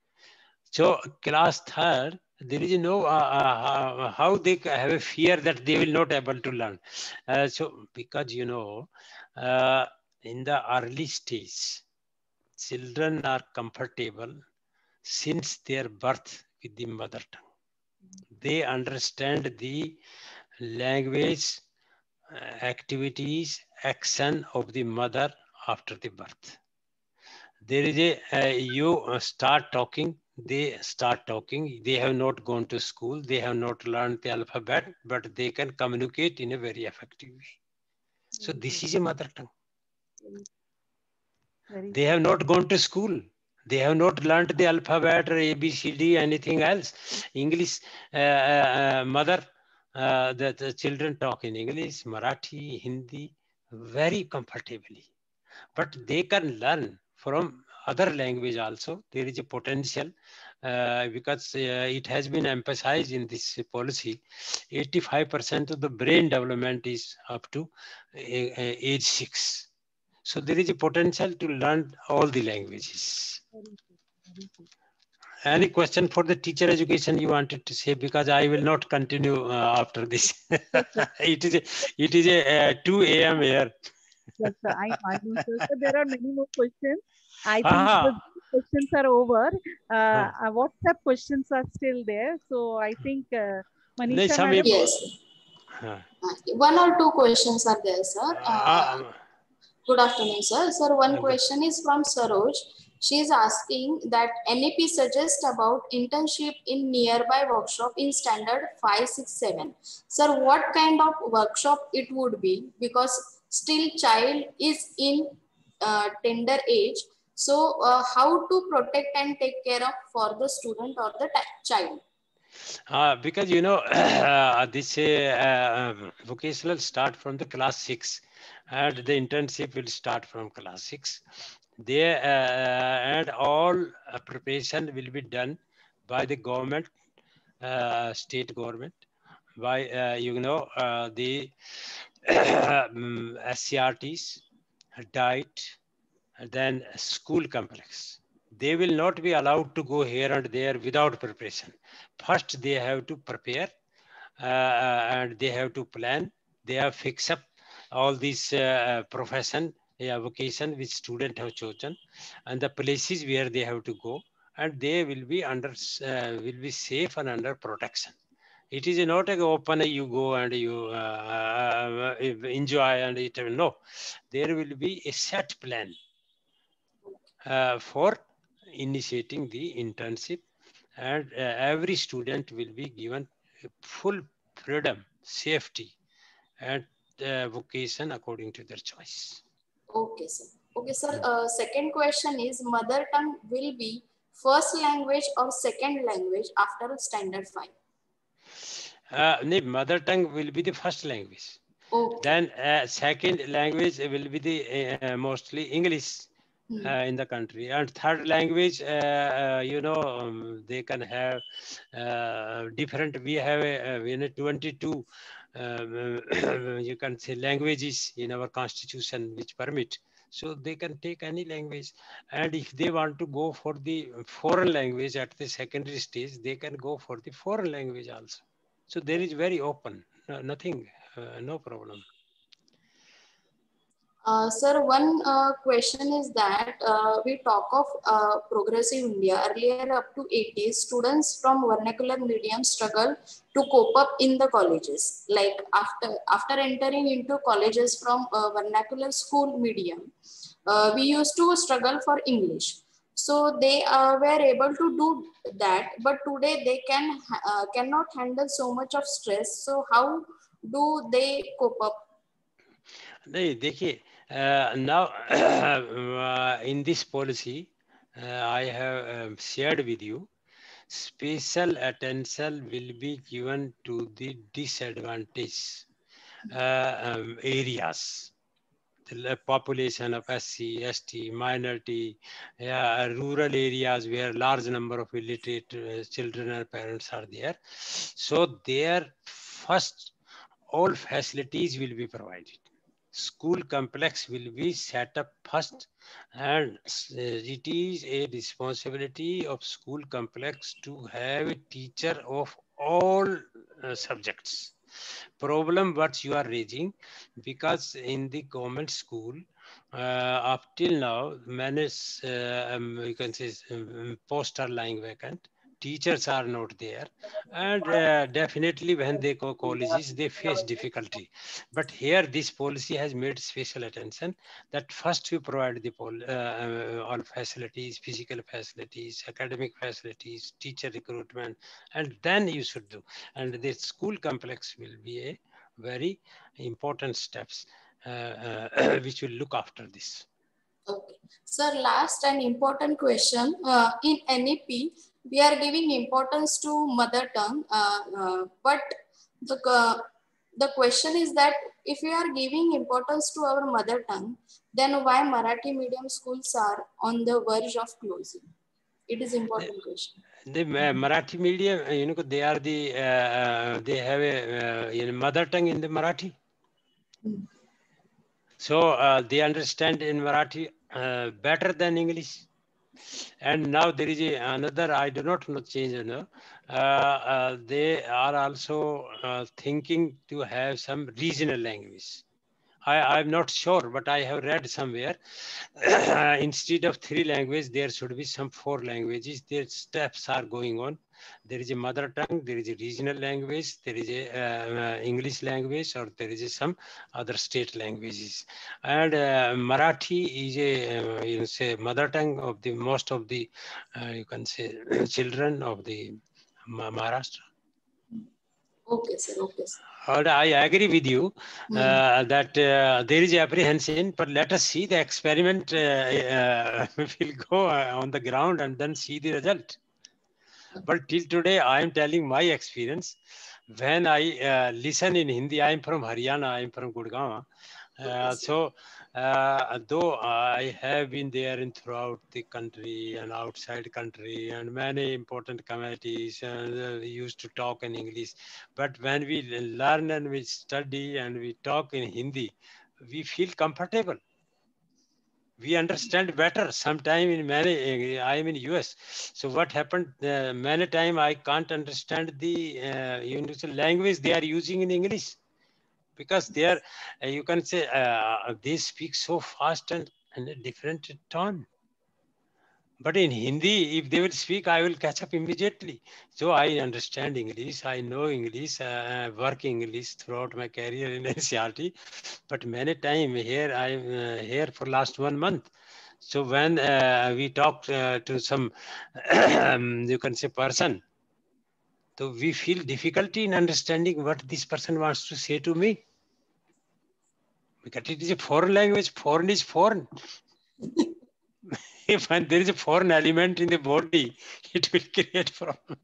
So class third, there is no uh, uh, how they have a fear that they will not able to learn. Uh, so because you know, uh, in the early stage, children are comfortable since their birth with the mother tongue. They understand the language, uh, activities, action of the mother after the birth. There is a, uh, you start talking, they start talking, they have not gone to school, they have not learned the alphabet, but they can communicate in a very effective way. So this is a mother tongue. Very they have not gone to school. They have not learned the alphabet or A B C D, anything else. English, uh, uh, mother, uh, the, the children talk in English, Marathi, Hindi, very comfortably. But they can learn from other language also. There is a potential uh, because uh, it has been emphasized in this policy. eighty-five percent of the brain development is up to uh, age six. So there is a potential to learn all the languages. Any question for the teacher education you wanted to say? Because I will not continue uh, after this. it is a, it is a uh, two A M here. Yes, sir. I know, sir. So there are many more questions. I think the questions are over. Uh, oh. WhatsApp questions are still there. So I think uh, Manisha madam. Yes. Huh. One or two questions are there, sir. Uh, uh, good afternoon, sir. Sir, one question is from Saroj. She is asking that N E P suggests about internship in nearby workshop in standard five, six, seven. Sir, what kind of workshop it would be? Because still child is in uh, tender age. So uh, how to protect and take care of for the student or the child? Uh, because, you know, uh, this uh, vocational start from the class six and the internship will start from class six. They, uh, and all uh, preparation will be done by the government, uh, state government, by, uh, you know, uh, the um, S C R Ts, diet, and then school complex. They will not be allowed to go here and there without preparation. First, they have to prepare uh, and they have to plan. They have fixed up all these uh, profession, yeah, vocation which students have chosen, and the places where they have to go, and they will be under uh, will be safe and under protection. It is not like open, you go and you uh, uh, enjoy and it. No, there will be a set plan uh, for initiating the internship, and uh, every student will be given full freedom, safety, and uh, vocation according to their choice. Okay, sir. Okay, sir. Uh, second question is, mother tongue will be first language or second language after standard five? Uh, no, mother tongue will be the first language. Okay. Then uh, second language will be the uh, mostly English uh, in the country, and third language, uh, uh, you know, um, they can have uh, different. We have a, you know twenty-two, um, you can say, languages in our constitution which permit. So they can take any language, and if they want to go for the foreign language at the secondary stage, they can go for the foreign language also. So there is very open, no, nothing, uh, no problem. Uh, sir, one uh, question is that uh, we talk of uh, progressive India. Earlier, up to eighties, students from vernacular medium struggle to cope up in the colleges. Like after after entering into colleges from uh, vernacular school medium, uh, we used to struggle for English. So they uh, were able to do that, but today they can uh, cannot handle so much of stress. So how do they cope up? नहीं देखिए, uh, now uh, in this policy uh, I have um, shared with you, special attention will be given to the disadvantaged uh, um, areas, the population of S C, S T, minority, uh, rural areas where large number of illiterate uh, children and parents are there. So there first all facilities will be provided. School complex will be set up first, and it is a responsibility of school complex to have a teacher of all uh, subjects. Problem what you are raising, because in the government school uh, up till now many uh, um, you can say um, posts are lying vacant, teachers are not there, and uh, definitely when they go colleges they face difficulty. But here this policy has made special attention that first we provide the pol uh, uh, all facilities, physical facilities, academic facilities, teacher recruitment, and then you should do. And the school complex will be a very important steps uh, uh, which will look after this. Okay. Sir, last and important question. Uh, in N E P, we are giving importance to mother tongue, uh, uh, but the, uh, the question is that if we are giving importance to our mother tongue, then why Marathi medium schools are on the verge of closing? It is important question. The uh, Marathi medium, uh, you know, they are the, uh, uh, they have a uh, you know, mother tongue in the Marathi. Mm. So uh, they understand in Marathi uh, better than English. And now there is a, another, I do not know, change, you know, uh, uh, they are also uh, thinking to have some regional language. I, I'm not sure, but I have read somewhere, instead of three languages, there should be some four languages. Their steps are going on. There is a mother tongue, there is a regional language, there is a uh, English language, or there is a some other state languages. And uh, Marathi is a, uh, you know, say, mother tongue of the most of the, uh, you can say, children of the Maharashtra. Okay, sir. Okay, sir. I agree with you uh, mm. that uh, there is apprehension, but let us see the experiment uh, uh, will go on the ground and then see the result. But till today, I am telling my experience. When I uh, listen in Hindi, I am from Haryana, I am from Gurgaon. Uh, so, uh, though I have been there in throughout the country and outside country and many important communities, and uh, we used to talk in English. But when we learn and we study and we talk in Hindi, we feel comfortable. We understand better. Sometime in many, I am in U S. So what happened? Uh, many time I can't understand the uh, you know, language they are using in English. Because they are, uh, you can say, uh, they speak so fast and, and a different tone. But in Hindi, if they will speak, I will catch up immediately. So I understand English, I know English, uh, work English throughout my career in N C R T. But many times here, I'm uh, here for last one month. So when uh, we talk uh, to some, you can say, person, so we feel difficulty in understanding what this person wants to say to me. Because it is a foreign language, foreign is foreign. if there is a foreign element in the body, it will create problem.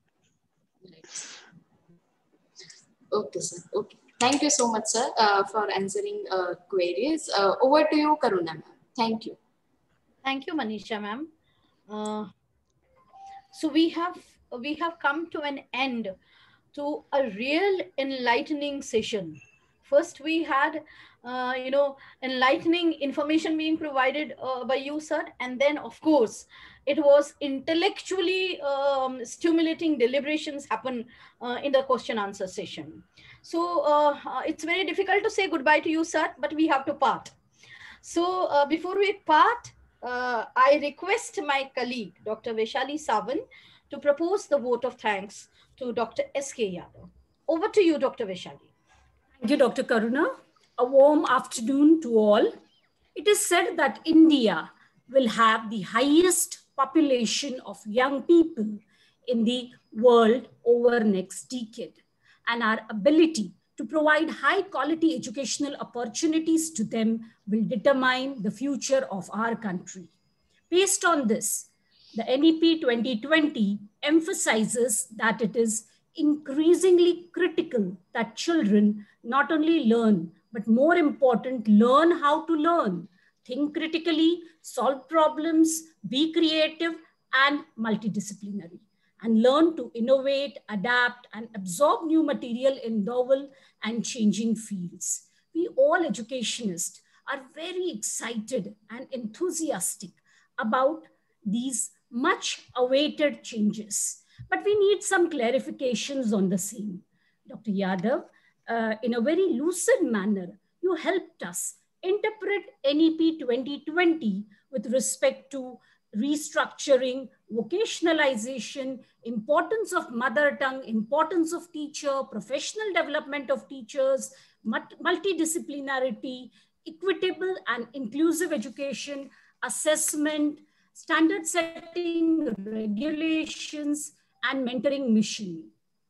Okay, sir. Okay. Thank you so much, sir, uh, for answering uh, queries. Uh, over to you, Karuna ma'am. Thank you. Thank you, Manisha ma'am. Uh, so we have we have come to an end to a real enlightening session. First, we had, uh, you know, enlightening information being provided uh, by you, sir. And then, of course, it was intellectually um, stimulating deliberations happen uh, in the question answer session. So uh, uh, it's very difficult to say goodbye to you, sir, but we have to part. So uh, before we part, uh, I request my colleague, Doctor Vaishali Savan, to propose the vote of thanks to Doctor S K Yadav. Over to you, Doctor Vaishali. Thank you, Doctor Karuna. A warm afternoon to all. It is said that India will have the highest population of young people in the world over next decade, and our ability to provide high quality educational opportunities to them will determine the future of our country. Based on this, the N E P twenty twenty emphasizes that it is increasingly critical that children not only learn, but more important, learn how to learn, think critically, solve problems, be creative and multidisciplinary, and learn to innovate, adapt, and absorb new material in novel and changing fields. We all educationists are very excited and enthusiastic about these much awaited changes, but we need some clarifications on the same. Doctor Yadav, uh, in a very lucid manner, you helped us interpret N E P twenty twenty with respect to restructuring, vocationalization, importance of mother tongue, importance of teacher, professional development of teachers, multidisciplinarity, equitable and inclusive education, assessment, standard setting, regulations, and mentoring mission.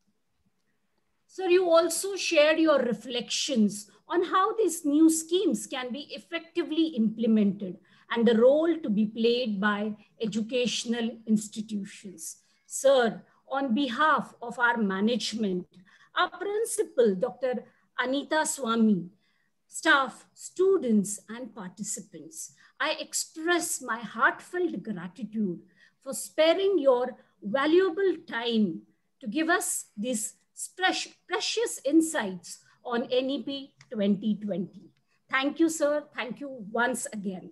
Sir, you also shared your reflections on how these new schemes can be effectively implemented and the role to be played by educational institutions. Sir, on behalf of our management, our principal, Doctor Anita Swami, staff, students, and participants, I express my heartfelt gratitude for sparing your valuable time to give us these precious insights on N E P twenty twenty. Thank you, sir. Thank you once again.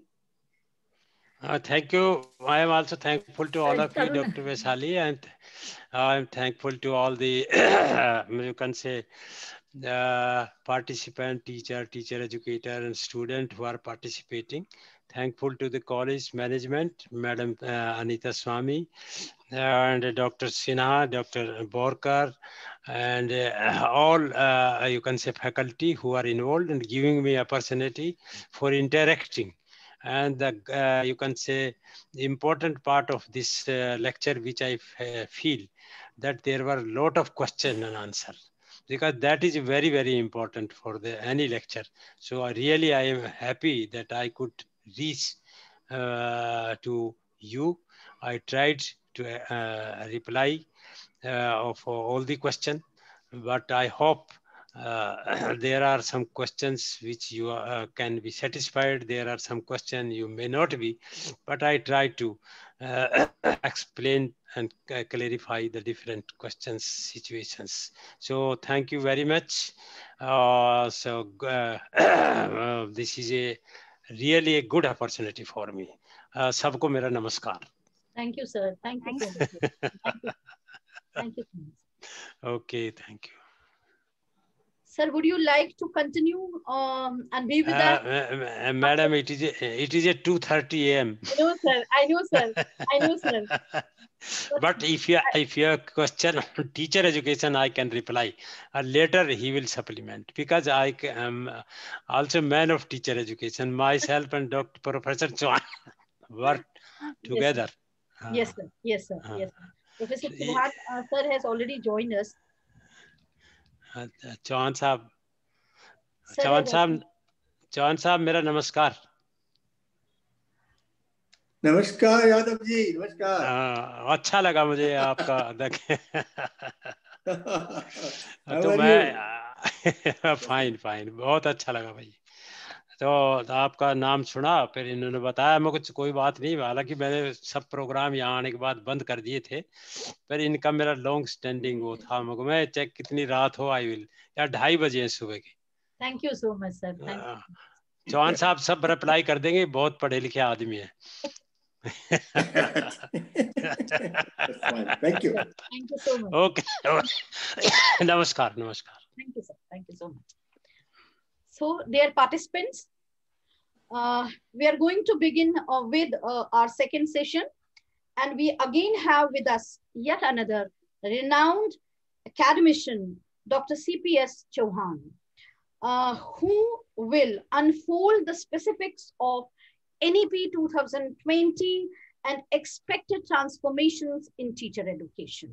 Uh, thank you. I am also thankful to all of you, Doctor Vaishali, and I am thankful to all the, you can say, uh, participant, teacher, teacher educator, and student who are participating. Thankful to the college management, Madam uh, Anita Swami, and Doctor Sinha, Doctor Borkar, and uh, all, uh, you can say, faculty who are involved in giving me opportunity for interacting. And the, uh, you can say, the important part of this uh, lecture, which I feel that there were a lot of question and answer, because that is very, very important for the any lecture. So I really, I am happy that I could reach uh, to you. I tried to uh, reply uh, of all the questions, but I hope uh, there are some questions which you uh, can be satisfied. There are some questions you may not be, but I try to uh, explain and uh, clarify the different questions, situations. So thank you very much. Uh, so uh, uh, this is a really a good opportunity for me. Uh, सबको मेरा नमस्कार. Thank you, sir. Thank you so much. Thank you. Thank you so much. Okay, thank you. Sir, would you like to continue um, and be with uh, us? Uh, madam, it is a, it is a two thirty a m I know, sir. I know, sir. I know, sir. But, but if you if you have question on teacher education, I can reply. Uh, later he will supplement, because I am also man of teacher education. Myself and Doctor Professor Chauhan work together. Yes, sir. Yes, sir. Yes, sir. Professor Chauhan, uh, sir, has already joined us. Chauhan साहब चौहान साहब चौहान साहब मेरा नमस्कार. नमस्कार यादव जी, नमस्कार। आ, अच्छा लगा मुझे आपका देखे। तो you? मैं फाइन फाइन बहुत अच्छा लगा भाई। तो आपका नाम सुना, फिर इन्होंने बताया, मैं कुछ कोई बात नहीं, हालांकि मैंने सब प्रोग्राम यहाँ आने के बाद बंद कर दिए थे, पर इनका मेरा लॉन्ग स्टैंडिंग वो था। मैं चेक कितनी रात हो, आई विल, या ढाई बजे हैं सुबह के। Thank you so much sir, thank you. Chauhan साहब सब रिप्लाई कर देंगे, बहुत पढ़े लिखे आदमी है। Thank you, thank you so much. Okay, नमस्कार नमस्कार। Thank you, sir. Thank you so much. So, dear participants, uh, we are going to begin uh, with uh, our second session, and we again have with us yet another renowned academician, Doctor C P S Chauhan, uh, who will unfold the specifics of N E P twenty twenty and expected transformations in teacher education.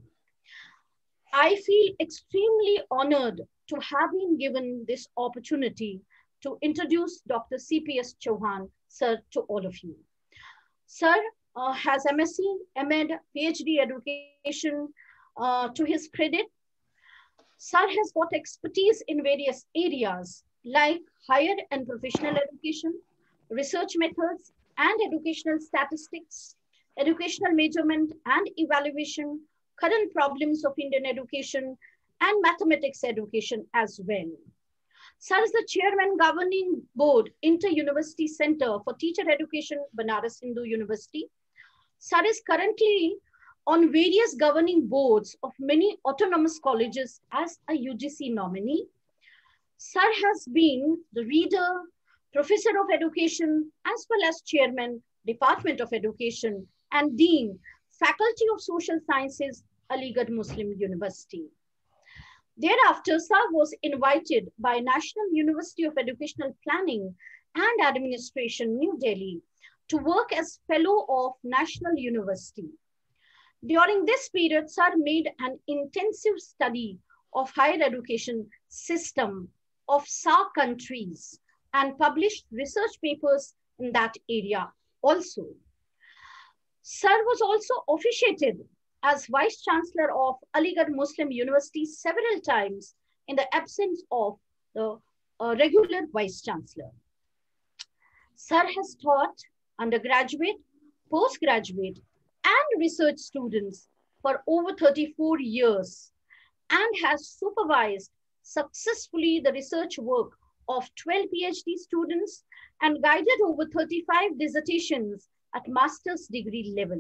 I feel extremely honored to have been given this opportunity to introduce Doctor C P S Chauhan, sir, to all of you. Sir uh, has M S c, M Ed, PhD education uh, to his credit. Sir has got expertise in various areas like higher and professional education, research methods and educational statistics, educational measurement and evaluation, current problems of Indian education, and mathematics education as well. Sir is the chairman governing board, Inter-University Center for Teacher Education, Banaras Hindu University. Sir is currently on various governing boards of many autonomous colleges as a U G C nominee. Sir has been the reader, professor of education, as well as chairman, Department of Education, and dean, Faculty of Social Sciences, Aligarh Muslim University. Thereafter, Sir was invited by National University of Educational Planning and Administration, New Delhi, to work as Fellow of National University. During this period, Sir made an intensive study of higher education system of S A R C countries and published research papers in that area also. Sir was also officiated as Vice Chancellor of Aligarh Muslim University several times in the absence of the uh, regular Vice Chancellor. Sir has taught undergraduate, postgraduate, and research students for over thirty-four years and has supervised successfully the research work of twelve PhD students and guided over thirty-five dissertations at master's degree level.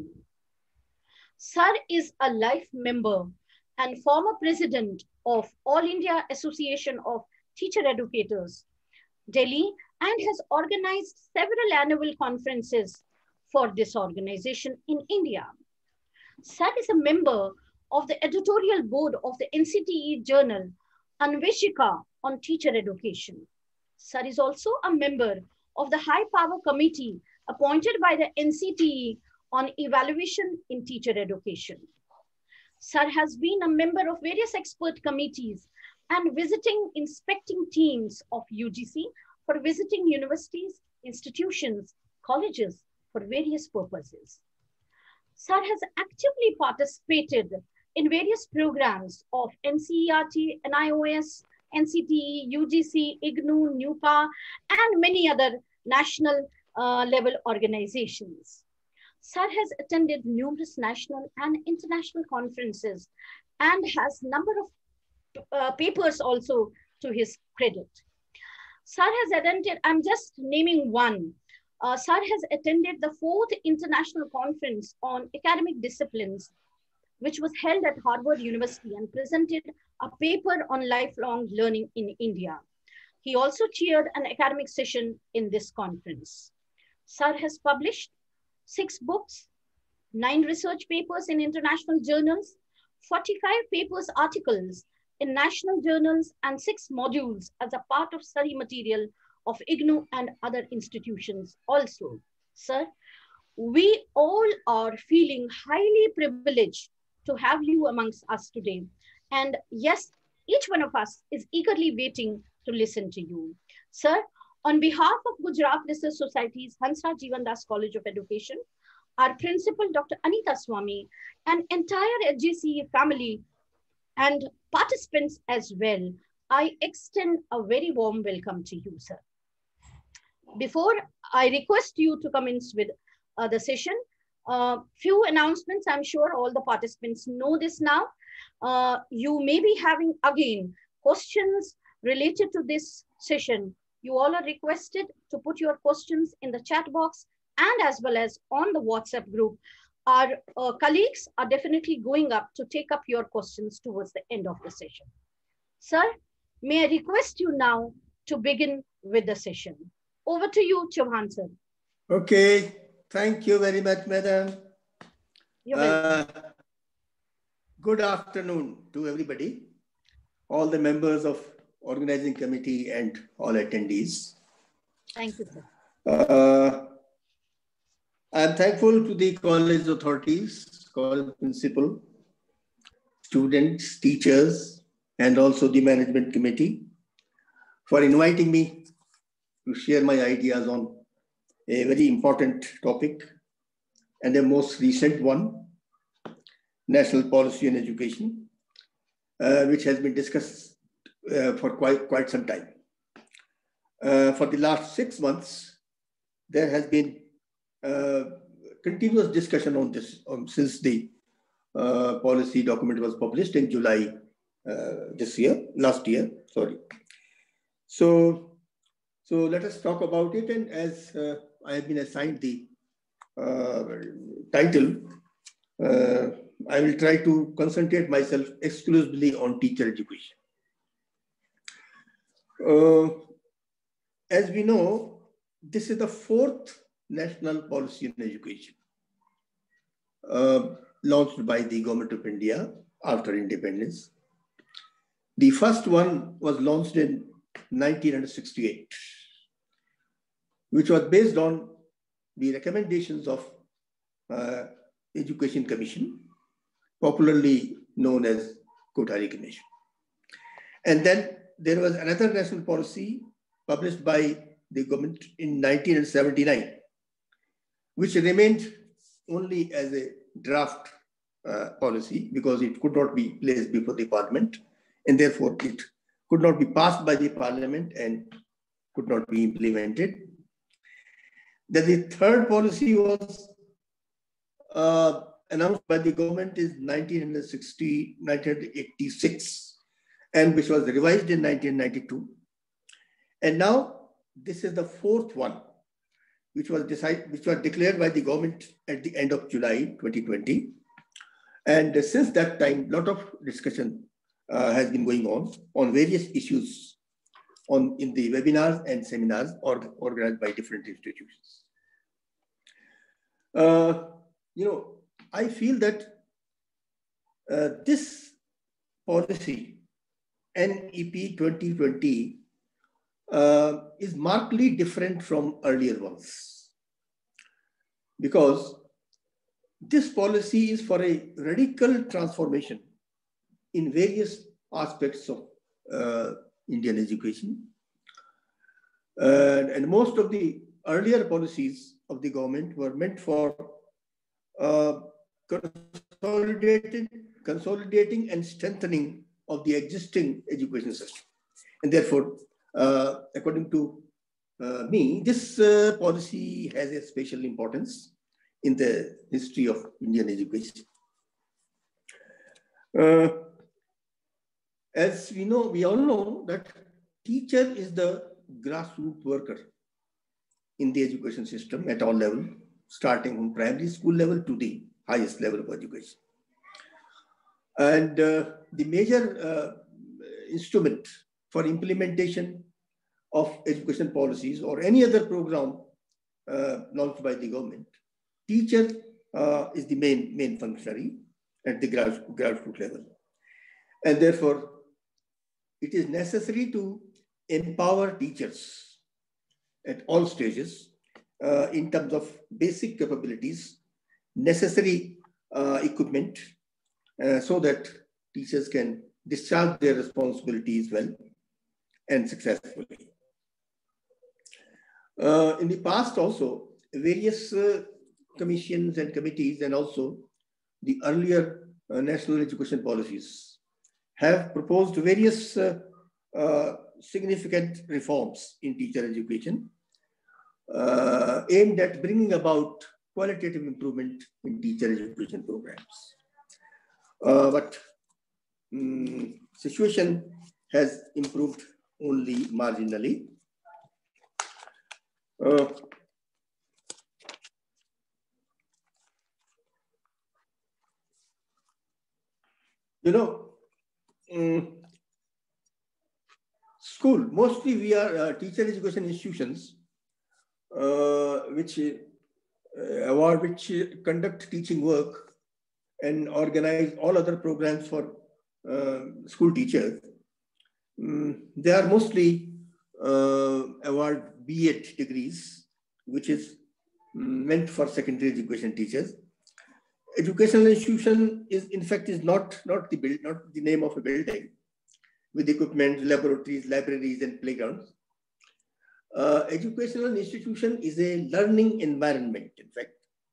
Sir is a life member and former president of All India Association of Teacher Educators, Delhi, and has organized several annual conferences for this organization in India. Sir is a member of the editorial board of the N C T E journal Anveshika on Teacher Education. Sir is also a member of the High Power Committee appointed by the N C T E on evaluation in teacher education. Sir has been a member of various expert committees and visiting inspecting teams of U G C for visiting universities, institutions, colleges for various purposes. Sir has actively participated in various programs of N C E R T, N I O S, N C T E, U G C, I G N U, NUPA, and many other national uh, level organizations. Sir has attended numerous national and international conferences and has number of uh, papers also to his credit. Sir has attended, I'm just naming one, uh, Sir has attended the fourth International Conference on Academic Disciplines, which was held at Harvard University and presented a paper on lifelong learning in India. He also chaired an academic session in this conference. Sir has published six books, nine research papers in international journals, forty-five papers articles in national journals, and six modules as a part of study material of I G N U and other institutions also. Sir, we all are feeling highly privileged to have you amongst us today. And yes, each one of us is eagerly waiting to listen to you. Sir, on behalf of Gujarat Research Society's Hansraj Jivan Das College of Education, our principal, Doctor Anita Swami, and entire H G C E family and participants as well, I extend a very warm welcome to you, sir. Before I request you to commence with uh, the session, uh, few announcements. I'm sure all the participants know this now. Uh, you may be having again questions related to this session. You all are requested to put your questions in the chat box and as well as on the WhatsApp group. Our uh, colleagues are definitely going up to take up your questions towards the end of the session. Sir, may I request you now to begin with the session. Over to you, Chauhan sir. Okay, thank you very much, madam. You're welcome. Uh, good afternoon to everybody, all the members of organizing committee and all attendees. Thank you, sir. Uh, I'm thankful to the college authorities, college principal, students, teachers, and also the management committee for inviting me to share my ideas on a very important topic and a most recent one, national policy on education, uh, which has been discussed uh, for quite, quite some time. Uh, for the last six months, there has been uh, continuous discussion on this um, since the uh, policy document was published in July uh, this year, last year, sorry. So, so let us talk about it. And as uh, I have been assigned the uh, title, uh, I will try to concentrate myself exclusively on teacher education. Uh, as we know, this is the fourth national policy on education uh, launched by the Government of India after independence. The first one was launched in nineteen sixty-eight, which was based on the recommendations of uh, Education Commission, popularly known as Kothari Commission. And then there was another national policy published by the government in nineteen seventy-nine, which remained only as a draft uh, policy because it could not be placed before the parliament, and therefore it could not be passed by the parliament and could not be implemented. Then the third policy was uh, announced by the government in nineteen eighty-six, and which was revised in nineteen ninety-two. And now this is the fourth one, which was decided, which was declared by the government at the end of July twenty twenty. And since that time, a lot of discussion uh, has been going on on various issues on in the webinars and seminars or, organized by different institutions. Uh, you know, I feel that uh, this policy, N E P twenty twenty, uh, is markedly different from earlier ones, because this policy is for a radical transformation in various aspects of uh, Indian education. Uh, and most of the earlier policies of the government were meant for uh, consolidating, consolidating and strengthening of the existing education system. And therefore, uh, according to uh, me, this uh, policy has a special importance in the history of Indian education. Uh, as we know, we all know that teacher is the grassroots worker in the education system at all levels, starting from primary school level to the highest level of education. And uh, the major uh, instrument for implementation of education policies or any other program uh, launched by the government, teacher uh, is the main, main functionary at the grass, grassroots level. And therefore, it is necessary to empower teachers at all stages uh, in terms of basic capabilities, necessary uh, equipment, uh, so that teachers can discharge their responsibilities well and successfully. Uh, in the past also, various uh, commissions and committees, and also the earlier uh, national education policies have proposed various uh, uh, significant reforms in teacher education uh, aimed at bringing about qualitative improvement in teacher education programs. Uh, but um, situation has improved only marginally. Uh, you know, um, school, mostly we are uh, teacher education institutions uh, which uh, award which conduct teaching work and organize all other programs for uh, school teachers. Um, they are mostly uh, award B Ed degrees, which is meant for secondary education teachers. Educational institution is, in fact, is not, not, the build, not the name of a building with equipment, laboratories, libraries, and playgrounds. Uh, educational institution is a learning environment, in fact,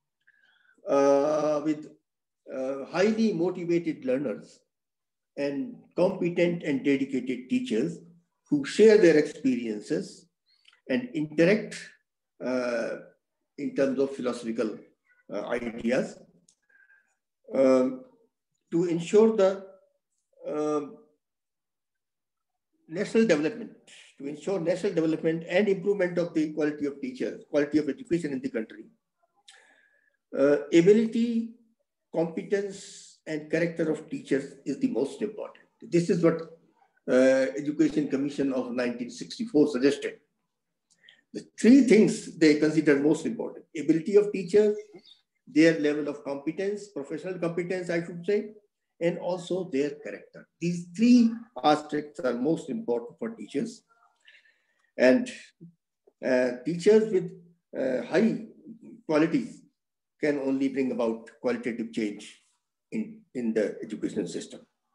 uh, with uh, highly motivated learners and competent and dedicated teachers who share their experiences and interact uh, in terms of philosophical uh, ideas um, to ensure the uh, national development, to ensure national development and improvement of the quality of teachers, quality of education in the country. Uh, ability, competence, and character of teachers is the most important. This is what uh, Education Commission of nineteen sixty-four suggested. The three things they considered most important: ability of teachers, their level of competence, professional competence, I should say, and also their character. These three aspects are most important for teachers. And uh, teachers with uh, high qualities can only bring about qualitative change in, in the educational system.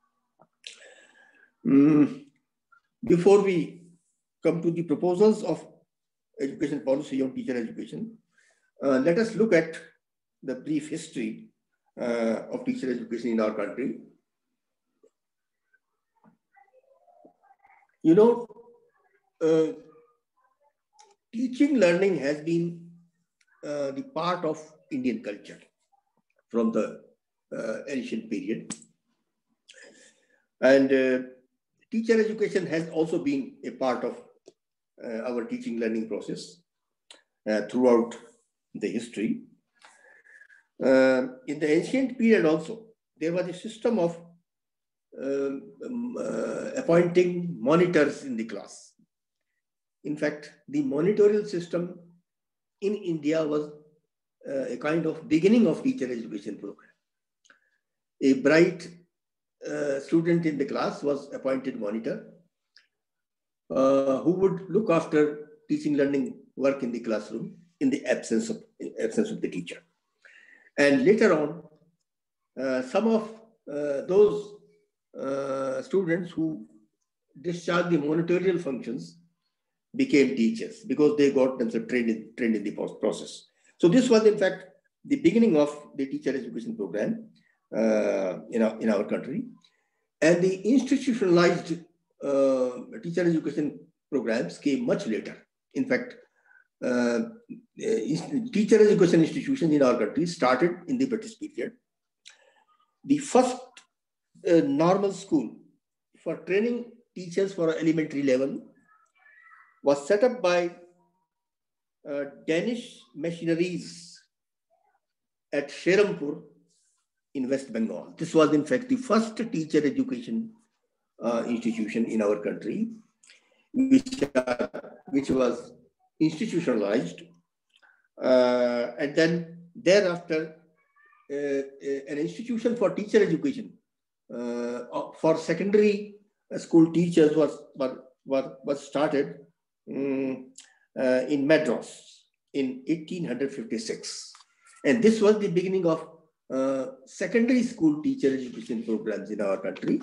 Mm, before we come to the proposals of education policy on teacher education, uh, let us look at the brief history uh, of teacher education in our country. You know, uh, teaching learning has been uh, the part of Indian culture from the uh, ancient period. And uh, teacher education has also been a part of uh, our teaching learning process uh, throughout the history. Uh, in the ancient period also, there was a system of uh, um, uh, appointing monitors in the class. In fact, the monitorial system in India was uh, a kind of beginning of teacher education program. A bright uh, student in the class was appointed monitor uh, who would look after teaching learning work in the classroom in the absence of, in absence of the teacher. And later on, uh, some of uh, those uh, students who discharged the monitorial functions became teachers because they got themselves trained in, trained in the process. So this was, in fact, the beginning of the teacher education program uh, in, our, in our country. And the institutionalized uh, teacher education programs came much later. In fact, uh, teacher education institutions in our country started in the British period. The first uh, normal school for training teachers for elementary level was set up by uh, Danish missionaries at Sherampur in West Bengal. This was, in fact, the first teacher education uh, institution in our country, which, uh, which was institutionalized. Uh, and then thereafter, uh, an institution for teacher education uh, for secondary school teachers was, was, was started um, uh, in Madras in eighteen fifty-six. And this was the beginning of uh, secondary school teacher education programs in our country.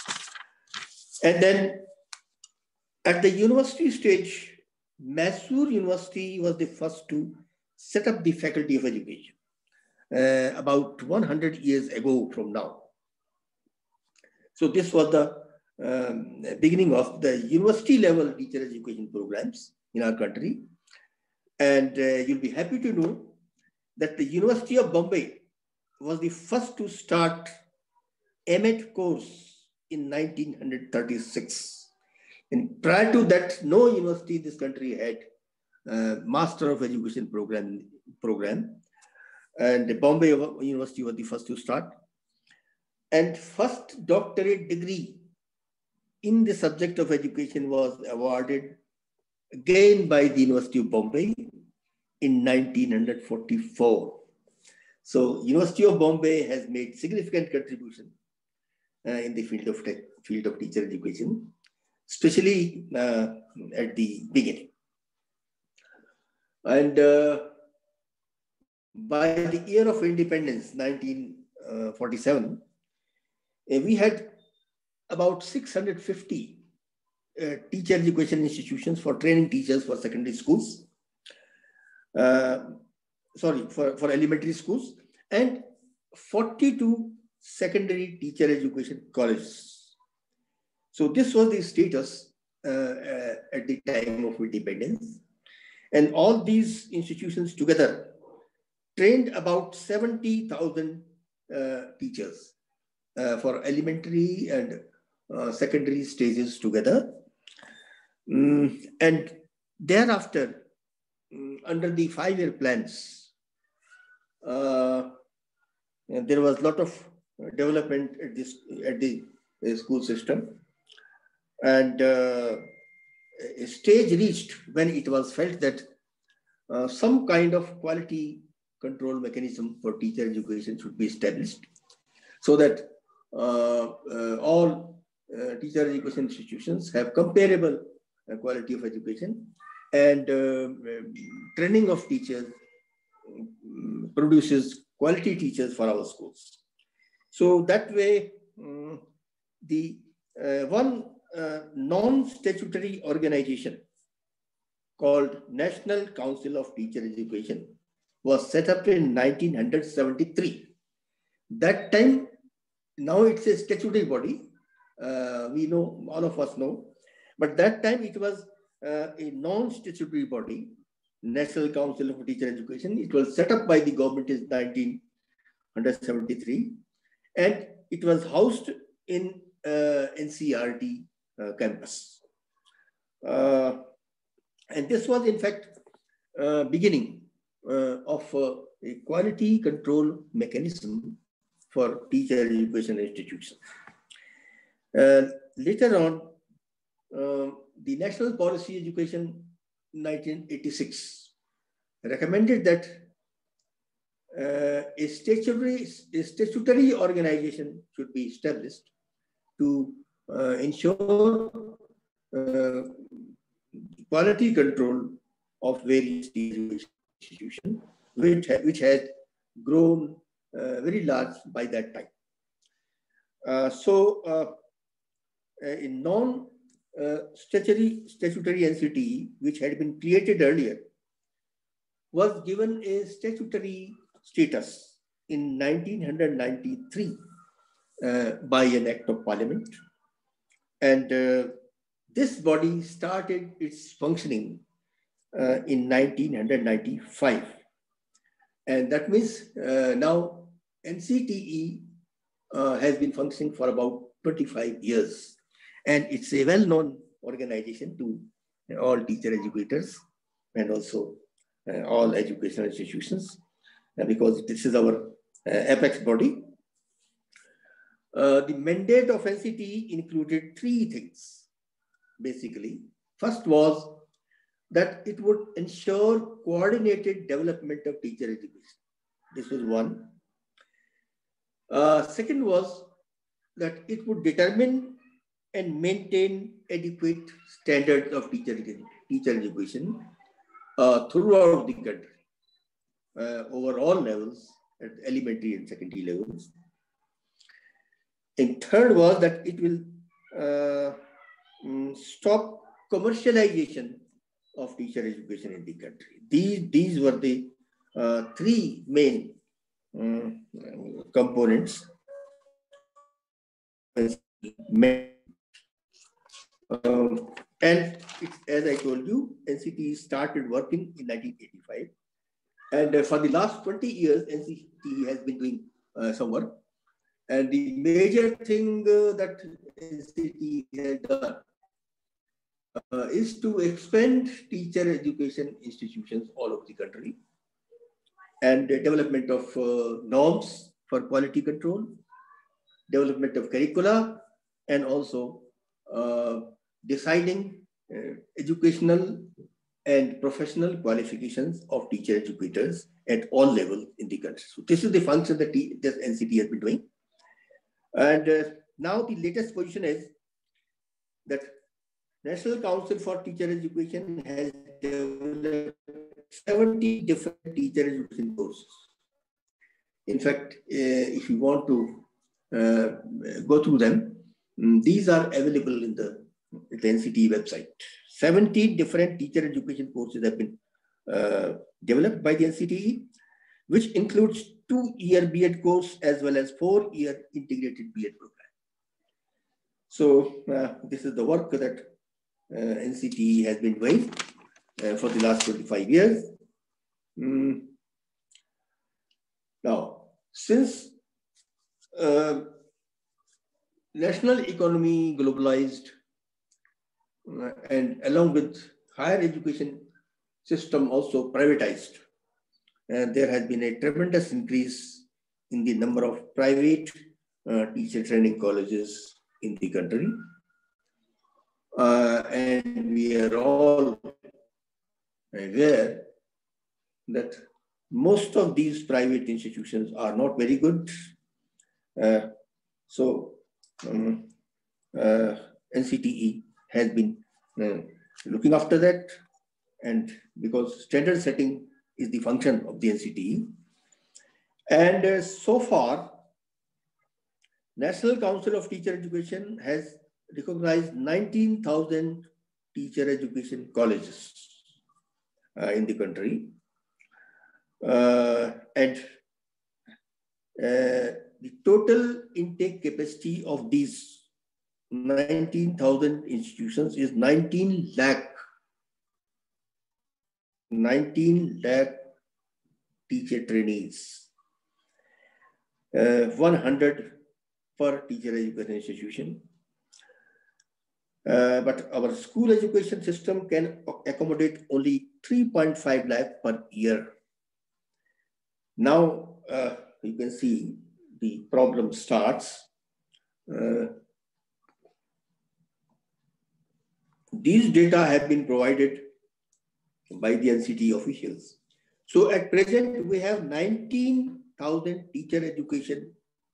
And then at the university stage, Mysore University was the first to set up the faculty of education. uh, about one hundred years ago from now. So this was the um, beginning of the university level teacher education programs in our country. And uh, you'll be happy to know that the University of Bombay was the first to start M Ed course in nineteen thirty-six. And prior to that, no university in this country had a Master of Education program. program. And the Bombay University was the first to start. And first doctorate degree in the subject of education was awarded again by the University of Bombay in nineteen forty-four. So University of Bombay has made significant contribution uh, in the field of tech, field of teacher education, especially uh, at the beginning. And uh, by the year of independence, nineteen forty-seven, uh, we had about six hundred fifty uh, teacher education institutions for training teachers for secondary schools. Uh, sorry, for, for elementary schools, and forty-two secondary teacher education colleges. So this was the status uh, uh, at the time of independence. And all these institutions together trained about seventy thousand uh, teachers uh, for elementary and uh, secondary stages together. Mm, and thereafter, under the five-year plans, uh, there was a lot of development at, this, at the school system. And uh, a stage reached when it was felt that uh, some kind of quality control mechanism for teacher education should be established, so that uh, uh, all uh, teacher education institutions have comparable uh, quality of education. And uh, training of teachers produces quality teachers for our schools. So that way, um, the uh, one uh, non-statutory organization called National Council of Teacher Education was set up in nineteen seventy-three. That time, now it's a statutory body. Uh, we know, all of us know, but that time it was Uh, a non-statutory body, National Council of Teacher Education. It was set up by the government in nineteen seventy-three, and it was housed in uh, N C R T uh, campus. Uh, and this was, in fact, uh, beginning uh, of uh, a quality control mechanism for teacher education institutions. Uh, later on, uh, the National Policy Education nineteen eighty-six recommended that uh, a, statutory, a statutory organization should be established to uh, ensure uh, quality control of various institutions, which, ha which had grown uh, very large by that time. Uh, so, uh, in non Uh, statutory, statutory entity, which had been created earlier, was given a statutory status in nineteen ninety-three uh, by an act of parliament. And uh, this body started its functioning uh, in nineteen ninety-five. And that means uh, now N C T E uh, has been functioning for about twenty-five years. And it's a well-known organization to all teacher educators and also uh, all educational institutions, uh, because this is our uh, apex body. Uh, the mandate of N C T E included three things, basically. First was that it would ensure coordinated development of teacher education. This was one. Uh, second was that it would determine and maintain adequate standards of teacher, teacher education uh, throughout the country, uh, over all levels, at elementary and secondary levels. And third was that it will uh, stop commercialization of teacher education in the country. These, these were the uh, three main um, components. Um, and it's, as I told you, N C T E started working in nineteen eighty-five. And uh, for the last twenty years, N C T E has been doing uh, some work. And the major thing uh, that N C T E has done uh, is to expand teacher education institutions all over the country, and the development of uh, norms for quality control, development of curricula, and also uh, deciding uh, educational and professional qualifications of teacher educators at all levels in the country. So this is the function that this N C T E has been doing. And uh, now the latest position is that National Council for Teacher Education has developed seventy different teacher education courses. In fact, uh, if you want to uh, go through them, um, these are available in the, the N C T E website. seventeen different teacher education courses have been uh, developed by the N C T E, which includes two-year B Ed course as well as four-year integrated B Ed program. So uh, this is the work that uh, N C T E has been doing uh, for the last twenty-five years. Mm. Now, since uh, national economy globalized uh, and along with higher education system also privatized, and there has been a tremendous increase in the number of private uh, teacher training colleges in the country. Uh, and we are all aware that most of these private institutions are not very good. Uh, so um, uh, N C T E has been uh, looking after that, and because standard setting is the function of the N C T E. And uh, so far, National Council of Teacher Education has recognized nineteen thousand teacher education colleges uh, in the country. Uh, and uh, the total intake capacity of these nineteen thousand institutions is nineteen lakh. nineteen lakh teacher trainees, uh, one hundred per teacher education institution. Uh, but our school education system can accommodate only three point five lakh per year. Now uh, you can see the problem starts. Uh, these data have been provided by the N C T E officials. So at present, we have nineteen thousand teacher education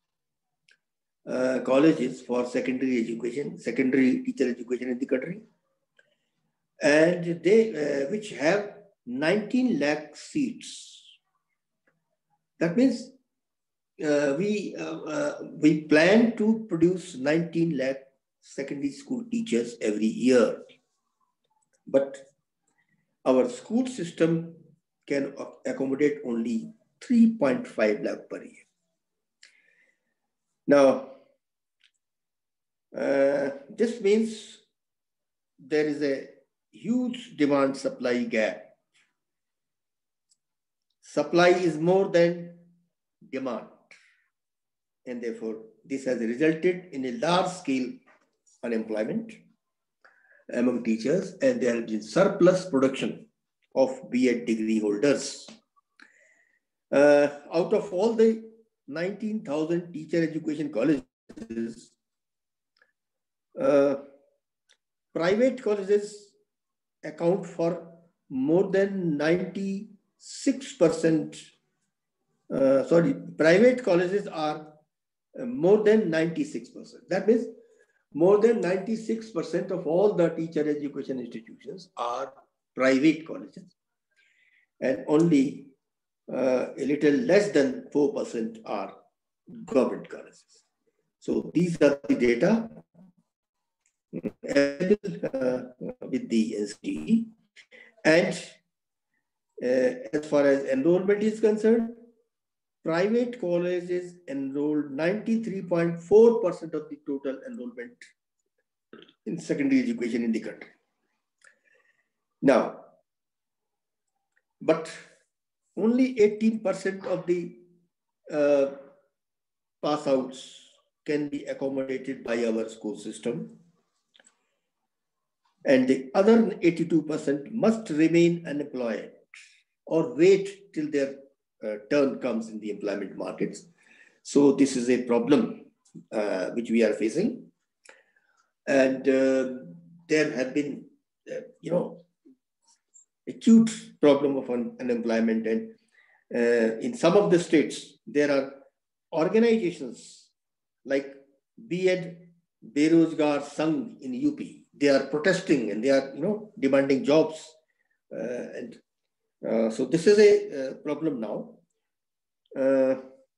uh, colleges for secondary education, secondary teacher education in the country, and they uh, which have nineteen lakh seats. That means uh, we uh, uh, we plan to produce nineteen lakh secondary school teachers every year, but our school system can accommodate only three point five lakh per year. Now, uh, this means there is a huge demand supply gap. Supply is more than demand, and therefore this has resulted in a large scale unemployment among teachers, and there has been surplus production of B Ed degree holders. Uh, out of all the nineteen thousand teacher education colleges, uh, private colleges account for more than ninety-six percent. Uh, sorry, private colleges are uh, more than ninety-six percent. That means more than ninety-six percent of all the teacher education institutions are private colleges, and only uh, a little less than four percent are government colleges. So these are the data uh, with the N C T E. And uh, as far as enrollment is concerned, private colleges enrolled ninety-three point four percent of the total enrollment in secondary education in the country. Now, but only eighteen percent of the uh, pass outs can be accommodated by our school system. And the other eighty-two percent must remain unemployed or wait till their uh, turn comes in the employment markets. So this is a problem uh, which we are facing. And uh, there have been, uh, you know, acute problem of un unemployment. And uh, in some of the states, there are organizations like B Ed Berozgar Sangh in U P. They are protesting and they are, you know, demanding jobs. Uh, and uh, so this is a uh, problem now. Uh,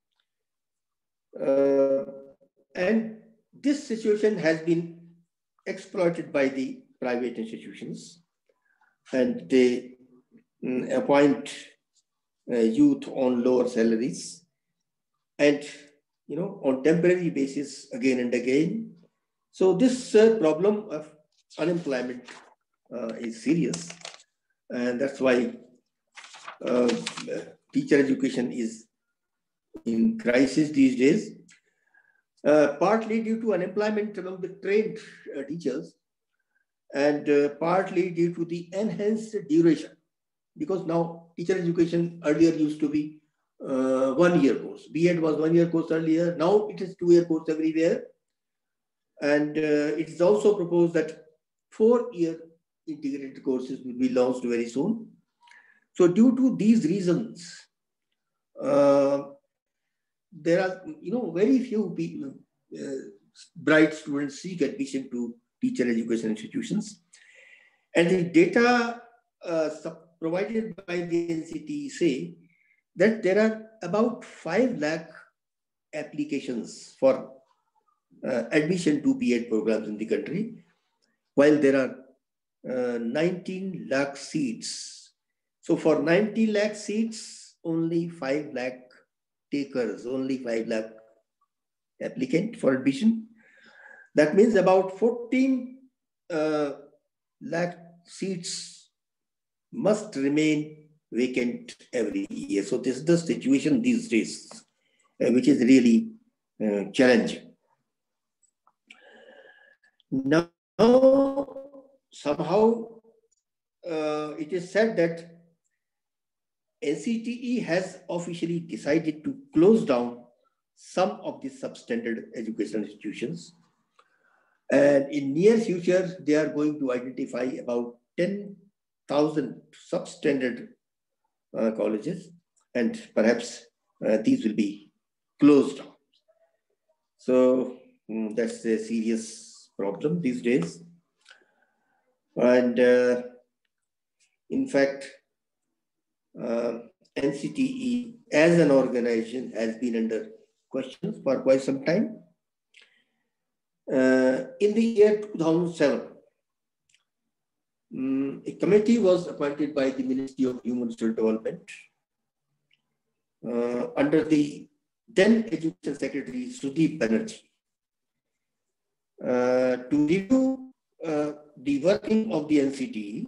uh, and this situation has been exploited by the private institutions, and they um, appoint uh, youth on lower salaries and, you know, on temporary basis again and again. So this uh, problem of unemployment uh, is serious, and that's why uh, teacher education is in crisis these days, uh, partly due to unemployment among the trained uh, teachers, and uh, partly due to the enhanced duration, because now teacher education earlier used to be uh, one year course. B Ed was one year course earlier, now it is two year course everywhere. And uh, it is also proposed that four-year integrated courses will be launched very soon. So due to these reasons, uh, there are, you know, very few people, uh, bright students seek admission to teacher education institutions. And the data uh, provided by the N C T E say that there are about five lakh applications for Uh, admission to B Ed programs in the country, while there are uh, nineteen lakh seats. So for ninety lakh seats, only five lakh takers, only five lakh applicant for admission. That means about fourteen uh, lakh seats must remain vacant every year. So this is the situation these days, uh, which is really uh, challenging. Now, somehow uh, it is said that N C T E has officially decided to close down some of the substandard educational institutions. And in near future, they are going to identify about ten thousand substandard uh, colleges, and perhaps uh, these will be closed down. So um, that's a serious problem these days. And uh, in fact, uh, N C T E as an organization has been under question for quite some time. Uh, in the year two thousand seven, um, a committee was appointed by the Ministry of Human Resource Development uh, under the then Education Secretary Sudeep Banerjee, Uh, to review uh, the working of the N C T E.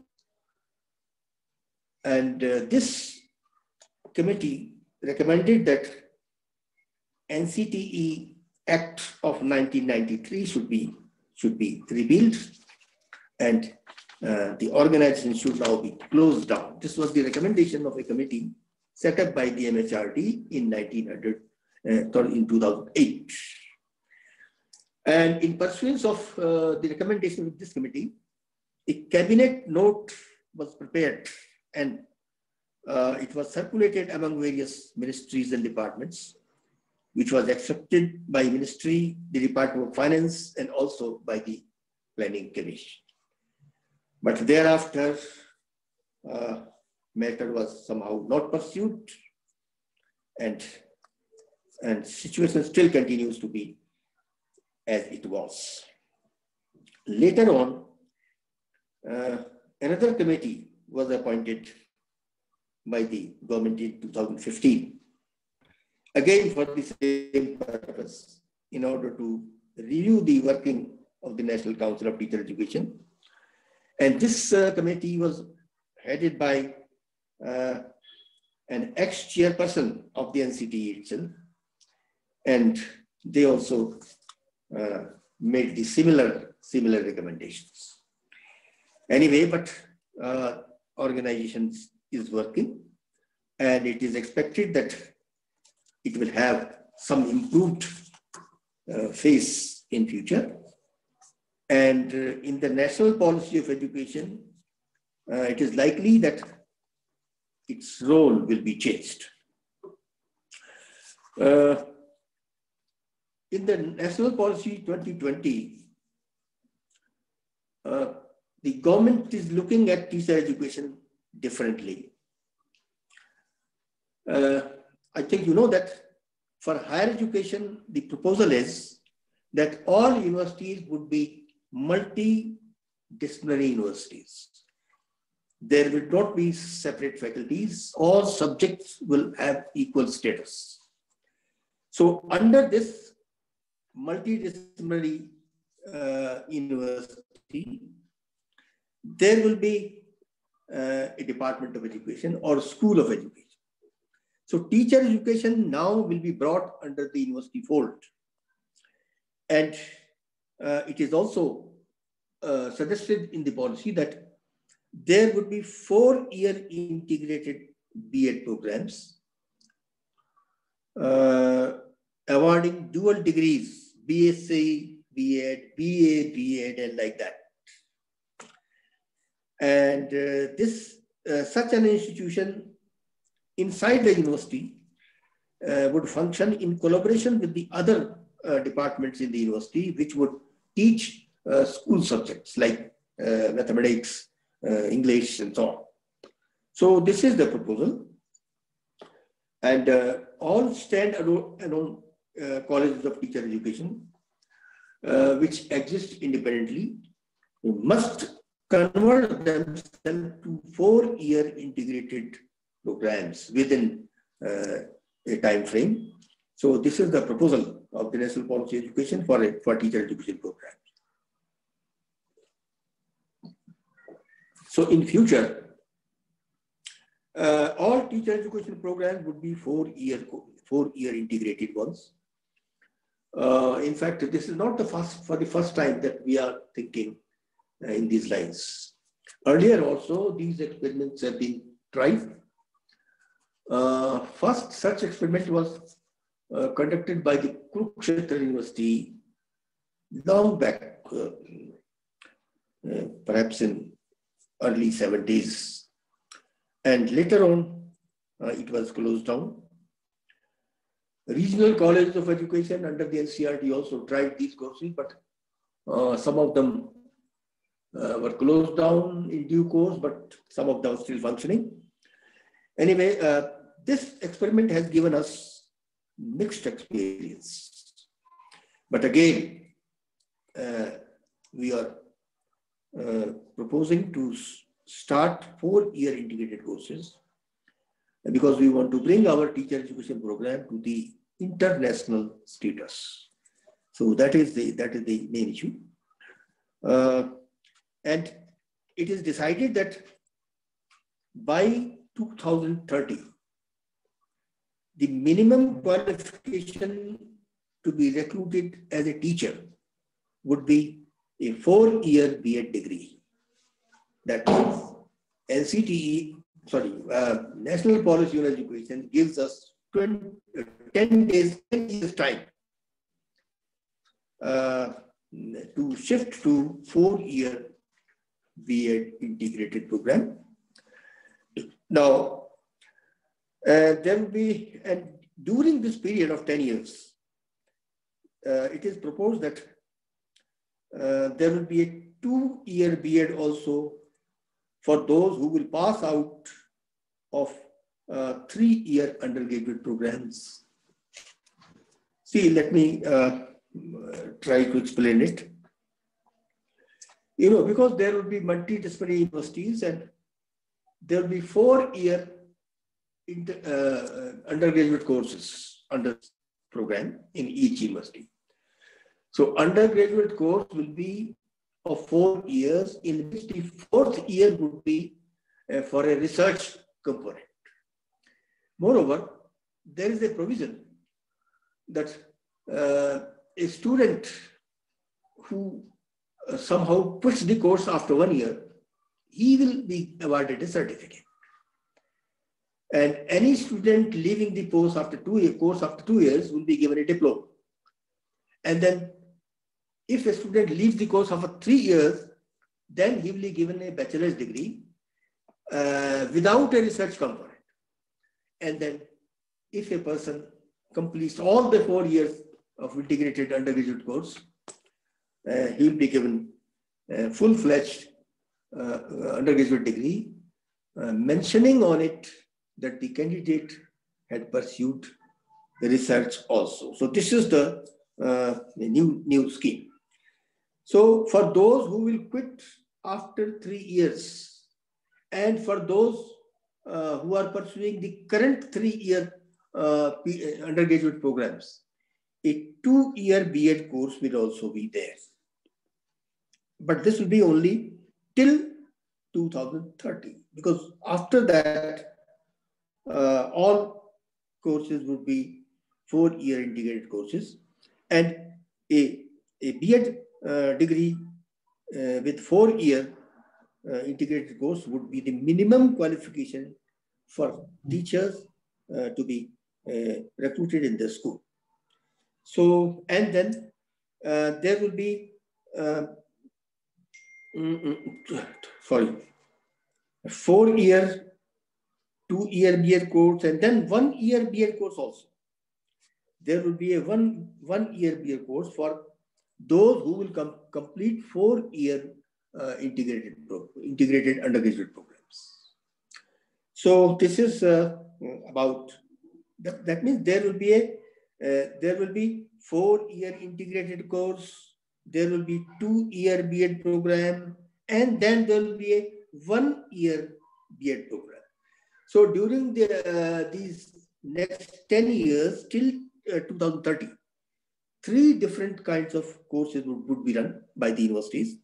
And uh, this committee recommended that N C T E Act of nineteen ninety-three should be, should be repealed, and uh, the organization should now be closed down. This was the recommendation of a committee set up by the M H R D in nineteen hundred, uh, in two thousand eight. And in pursuance of uh, the recommendation of this committee, a cabinet note was prepared, and uh, it was circulated among various ministries and departments, which was accepted by ministry, the Department of Finance, and also by the Planning Commission. But thereafter, uh, matter was somehow not pursued, and, and situation still continues to be as it was. Later on, uh, another committee was appointed by the government in two thousand fifteen, again for the same purpose, in order to review the working of the National Council of Teacher Education. And this uh, committee was headed by uh, an ex-chairperson of the N C T E itself. And they also uh, made the similar, similar recommendations. Anyway, but uh, organizations is working, and it is expected that it will have some improved uh, face in future. And uh, in the national policy of education, uh, it is likely that its role will be changed. Uh, in the National Policy twenty twenty, uh, the government is looking at teacher education differently. Uh, I think you know that for higher education, the proposal is that all universities would be multidisciplinary universities. There will not be separate faculties. All subjects will have equal status. So under this multidisciplinary uh, university, there will be uh, a department of education or school of education. So teacher education now will be brought under the university fold. And uh, it is also uh, suggested in the policy that there would be four-year integrated B Ed programs, uh, awarding dual degrees, B S c, B Ed, B A, B Ed, and like that. And uh, this, uh, such an institution inside the university uh, would function in collaboration with the other uh, departments in the university, which would teach uh, school subjects like uh, mathematics, uh, English, and so on. So this is the proposal. And uh, all stand-alone uh, colleges of teacher education, uh, which exist independently, must convert themselves to four-year integrated programs within uh, a time frame. So this is the proposal of the National Policy Education for, a, for teacher education programs. So in future, uh, all teacher education programs would be four-year four-year integrated ones. Uh, in fact, this is not the first for the first time that we are thinking uh, in these lines. Earlier also, these experiments have been tried. Uh, first such experiment was uh, conducted by the Kurukshetra University long back, uh, uh, perhaps in early seventies. And later on, uh, it was closed down. Regional colleges of education under the N C R T also tried these courses, but uh, some of them uh, were closed down in due course, but some of them are still functioning. Anyway, uh, this experiment has given us mixed experience. But again, uh, we are uh, proposing to start four-year integrated courses because we want to bring our teacher education program to the international status. So that is the, that is the main issue. Uh, and it is decided that by two thousand thirty, the minimum qualification to be recruited as a teacher would be a four-year B Ed degree. That means N C T E, sorry, uh, National Policy on Education gives us twenty, ten days, ten years time uh, to shift to four-year B Ed integrated program. Now, uh, there will be, and during this period of ten years, uh, it is proposed that uh, there will be a two-year B Ed also for those who will pass out of uh, three-year undergraduate programs. See, let me uh, try to explain it. You know, because there will be multidisciplinary universities and there will be four-year uh, undergraduate courses under program in each university. So undergraduate course will be of four years, in which the fourth year would be uh, for a research component. Moreover, there is a provision that uh, a student who uh, somehow quits the course after one year, he will be awarded a certificate. And any student leaving the course after two years, course after two years will be given a diploma. And then if a student leaves the course after three years, then he will be given a bachelor's degree uh, without a research component. And then if a person completes all the four years of integrated undergraduate course, uh, he will be given a full-fledged uh, undergraduate degree, uh, mentioning on it that the candidate had pursued the research also. So this is the, uh, the new, new scheme. So for those who will quit after three years, and for those uh, who are pursuing the current three-year uh, undergraduate programs, a two-year B Ed course will also be there. But this will be only till two thousand thirty, because after that, uh, all courses would be four-year integrated courses, and a, a B Ed uh, degree uh, with four-year uh, integrated course would be the minimum qualification for teachers uh, to be uh, recruited in the school. So, and then uh, there will be, uh, mm, mm, sorry, a four-year, two-year B Ed course, and then one-year B Ed course also. There will be a one, one-year B Ed course for those who will com complete four-year uh, integrated, integrated undergraduate programs. So this is uh, about, that, that means there will be a, uh, there will be four-year integrated course, there will be two-year B Ed program, and then there will be a one-year B Ed program. So during the, uh, these next ten years till uh, two thousand thirty, three different kinds of courses would, would be run by the universities.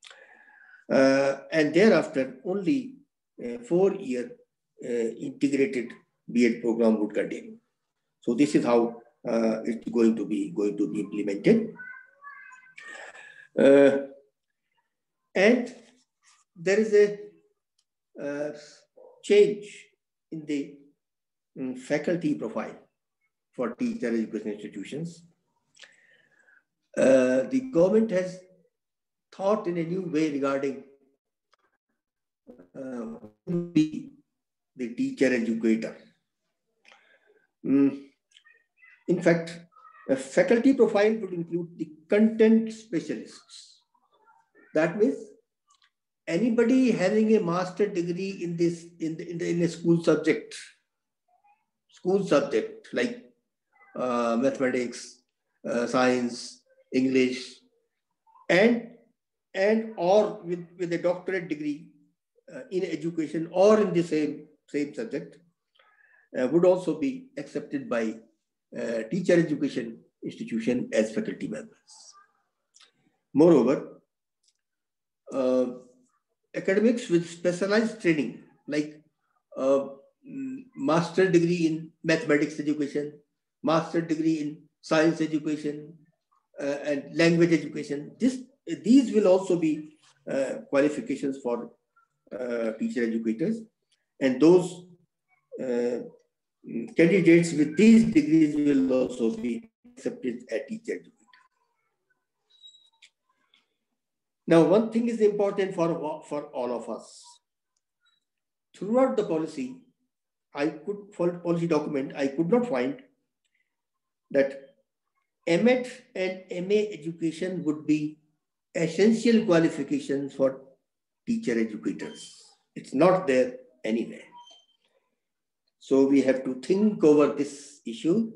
Uh, and thereafter, only a four-year uh, integrated B Ed program would continue. So this is how uh, it's going to be going to be implemented. Uh, and there is a uh, change in the um, faculty profile for teacher education institutions. Uh, the government has thought in a new way regarding uh, who be the teacher educator. Mm. In fact, a faculty profile would include the content specialists. That means anybody having a master degree in this in the, in, the, in a school subject, school subject like uh, mathematics, uh, science, English, and and or with, with a doctorate degree uh, in education or in the same, same subject uh, would also be accepted by uh, teacher education institution as faculty members. Moreover, uh, academics with specialized training like uh, master degree in mathematics education, master degree in science education, uh, and language education, this these will also be uh, qualifications for uh, teacher educators, and those uh, candidates with these degrees will also be accepted as teacher educators. Now, one thing is important for, for all of us. Throughout the policy, I could, for policy document, I could not find that M Ed and M A education would be essential qualifications for teacher educators. It's not there anywhere. So we have to think over this issue.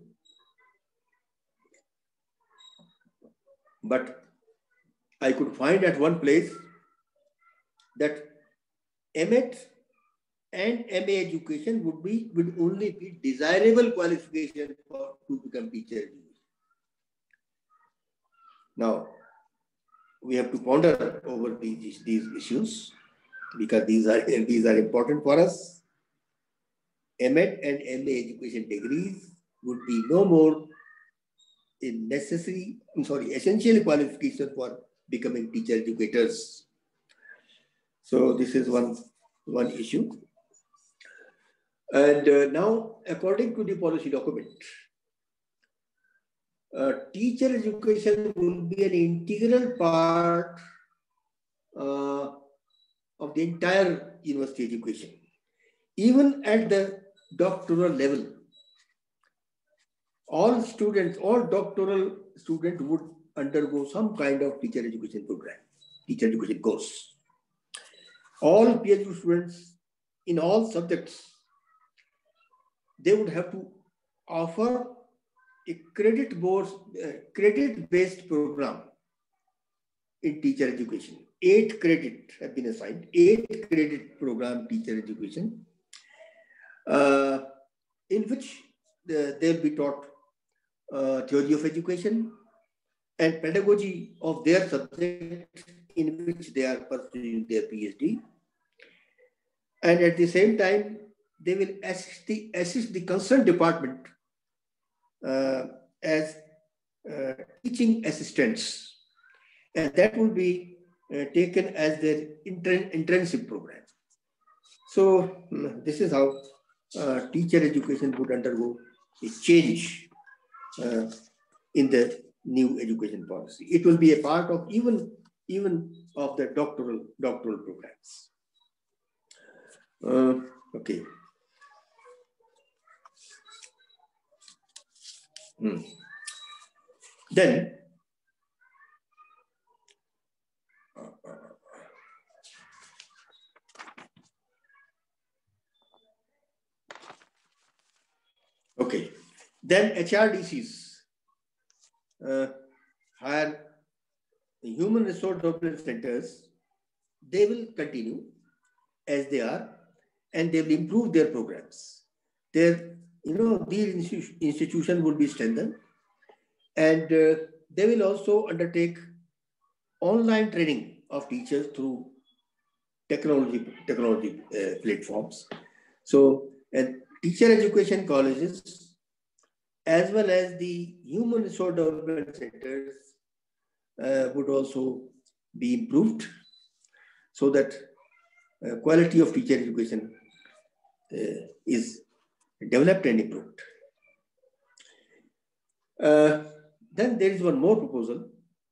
But I could find at one place that M Ed and M A education would be would only be desirable qualification for to become teacher education. Now, we have to ponder over these, these issues because these are these are important for us. M Ed and M A education degrees would be no more a necessary, I'm sorry, essential qualification for becoming teacher educators. So this is one, one issue. And uh, now, according to the policy document, uh, teacher education will be an integral part uh, of the entire university education, even at the doctoral level. All students, all doctoral students would undergo some kind of teacher education program, teacher education course. All PhD students in all subjects, they would have to offer a credit board, uh, credit-based program in teacher education. Eight credit have been assigned, eight credit program teacher education, uh, in which the, they'll be taught uh, theory of education and pedagogy of their subject in which they are pursuing their PhD. And at the same time, they will assist the, assist the concerned department uh, as uh, teaching assistants. And that will be uh, taken as their intern, internship program. So this is how uh, teacher education would undergo a change uh, in the new education policy. It will be a part of even, even of the doctoral, doctoral programs. Uh, okay. Hmm. Then, okay, then H R D Cs, uh, higher human resource development centers, they will continue as they are, and they will improve their programs. Their, you know, these institu institutions will be strengthened, and uh, they will also undertake online training of teachers through technology, technology uh, platforms. So, and teacher education colleges, as well as the human resource development centers, uh, would also be improved so that uh, quality of teacher education uh, is developed and improved. Uh, then there is one more proposal.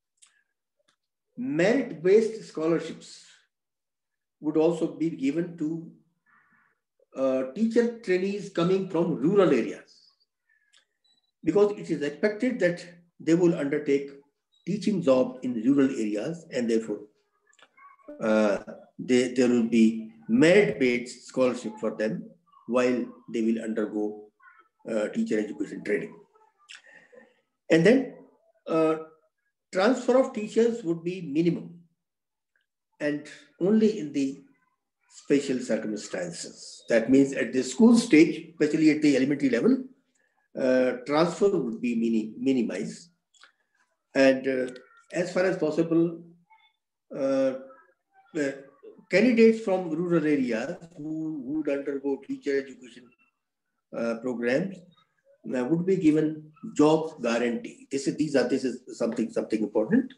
Merit-based scholarships would also be given to uh, teacher trainees coming from rural areas, because it is expected that they will undertake teaching job in rural areas, and therefore uh, they, there will be merit-based scholarship for them while they will undergo uh, teacher education training. And then uh, transfer of teachers would be minimum and only in the special circumstances. That means at the school stage, especially at the elementary level, uh, transfer would be mini minimized. And uh, as far as possible, uh, uh, candidates from rural areas who would undergo teacher education uh, programs uh, would be given job guarantee. This is, these are, this is something, something important.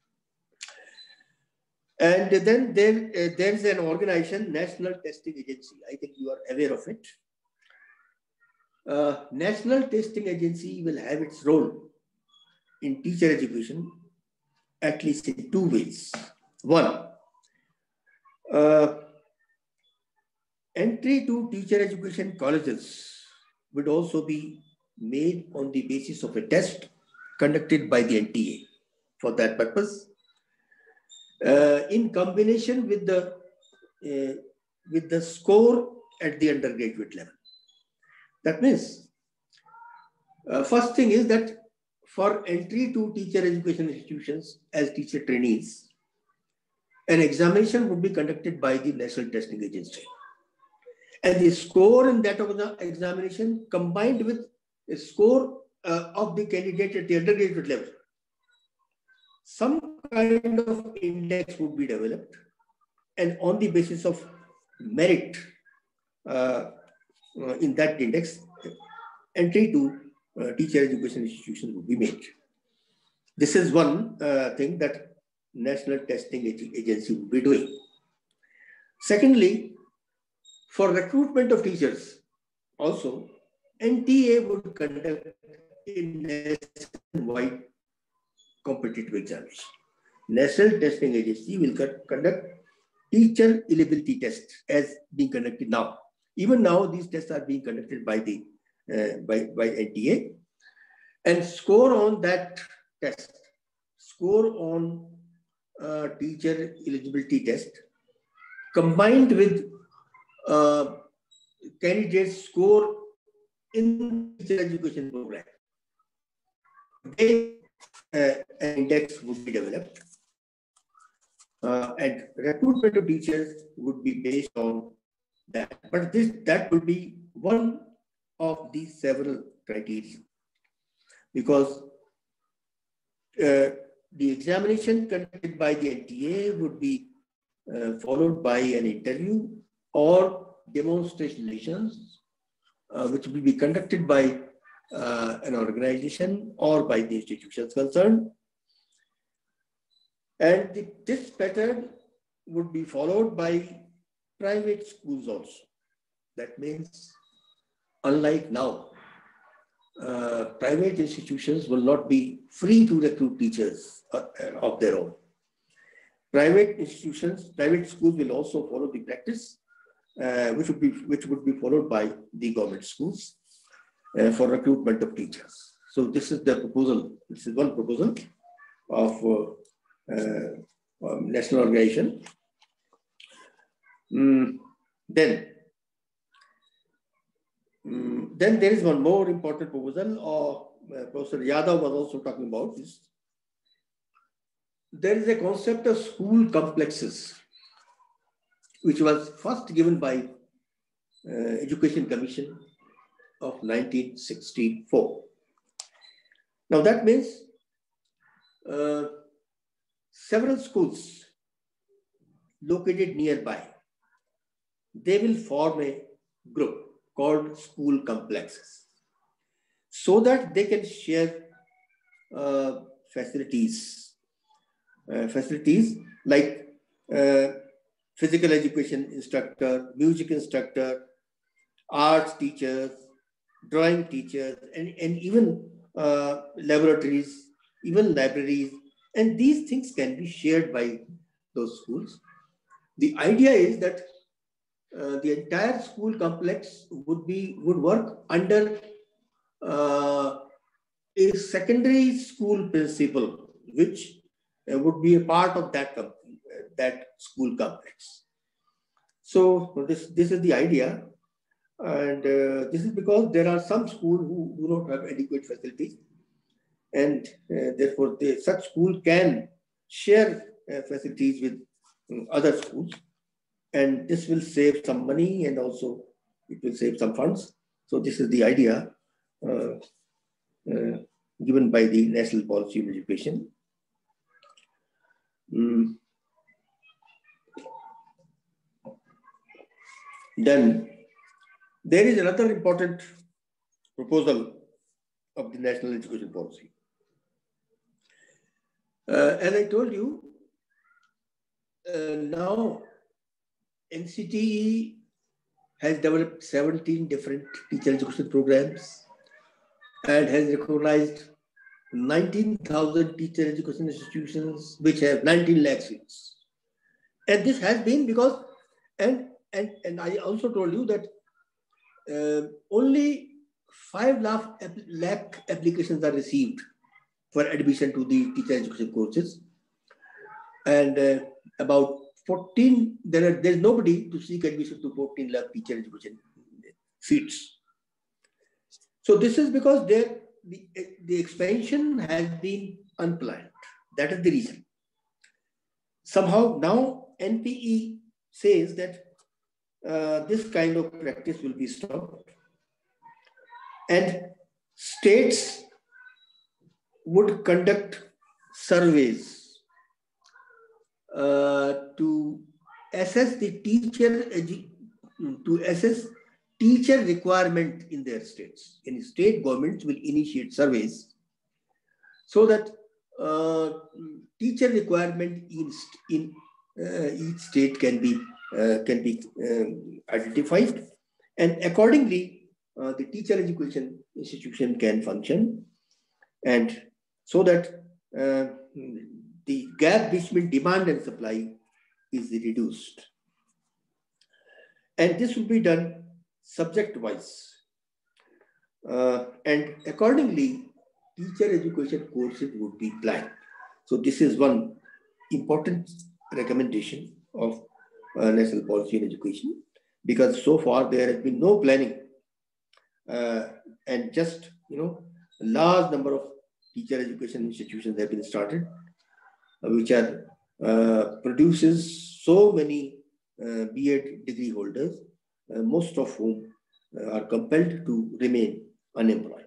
And then there, uh, there is an organization, National Testing Agency. I think you are aware of it. Uh, National Testing Agency will have its role in teacher education at least in two ways. One, uh, entry to teacher education colleges would also be made on the basis of a test conducted by the N T A for that purpose, uh, in combination with the uh, with the score at the undergraduate level. That means, uh, first thing is that for entry to teacher education institutions as teacher trainees, an examination would be conducted by the National Testing Agency. And the score in that examination combined with a score uh, of the candidate at the undergraduate level. Some kind of index would be developed, and on the basis of merit uh, uh, in that index, entry to uh, teacher education institutions would be made. This is one uh, thing that National Testing Agency would be doing. Secondly, for recruitment of teachers, also, N T A would conduct a nationwide competitive exams. National Testing Agency will conduct teacher eligibility tests as being conducted now. Even now, these tests are being conducted by the uh, by, by N T A, and score on that test, score on uh, teacher eligibility test, combined with uh, candidates' score in teacher education program, they, uh, an index would be developed, uh, and recruitment of teachers would be based on that. But this that would be one of the several criteria, because uh, the examination conducted by the N T A would be uh, followed by an interview or demonstrations, uh, which will be conducted by uh, an organization or by the institutions concerned. And the, this pattern would be followed by private schools also. That means, unlike now, uh, private institutions will not be free to recruit teachers uh, of their own. Private institutions, private schools will also follow the practice, uh, which would be which would be followed by the government schools uh, for recruitment of teachers. So this is the proposal. This is one proposal of uh, uh, um, national organization. Mm, then, mm, then there is one more important proposal, or uh, Professor Yadav was also talking about this. There is a concept of school complexes, which was first given by uh, Education Commission of nineteen sixty-four. Now that means uh, several schools located nearby, they will form a group called school complexes, so that they can share uh, facilities, uh, facilities like uh, physical education instructor, music instructor, arts teachers, drawing teachers, and, and even uh, laboratories, even libraries, and these things can be shared by those schools. The idea is that uh, the entire school complex would be would work under uh, a secondary school principal, which uh, would be a part of that uh, that school complex. So this this is the idea, and uh, this is because there are some schools who do not have adequate facilities, and uh, therefore they, such school can share uh, facilities with um, other schools, and this will save some money and also it will save some funds. So this is the idea uh, uh, given by the National Policy on Education. Mm. Then there is another important proposal of the National Education Policy. Uh, as I told you, uh, now N C T E has developed seventeen different teacher education programs and has recognized nineteen thousand teacher education institutions, which have nineteen lakh seats. And this has been because, and, and, and I also told you that uh, only five lakh applications are received for admission to the teacher education courses. And uh, about fourteen, there are, there's nobody to seek admission to fourteen lakh teacher education seats. So this is because there, the, the expansion has been unplanned. That is the reason. Somehow now N P E says that uh, this kind of practice will be stopped. And states would conduct surveys uh, to assess the teacher to assess teacher requirement in their states. And state governments will initiate surveys so that uh, teacher requirement in, in uh, each state can be uh, can be um, identified, and accordingly uh, the teacher education institution can function, and so that uh, the gap between demand and supply is reduced. And this will be done subject-wise. Uh, and accordingly, teacher education courses would be planned. So this is one important recommendation of uh, national policy in education, because so far there has been no planning uh, and just, you know, a large number of teacher education institutions have been started, uh, which are uh, produces so many uh, B Ed degree holders, uh, most of whom uh, are compelled to remain unemployed.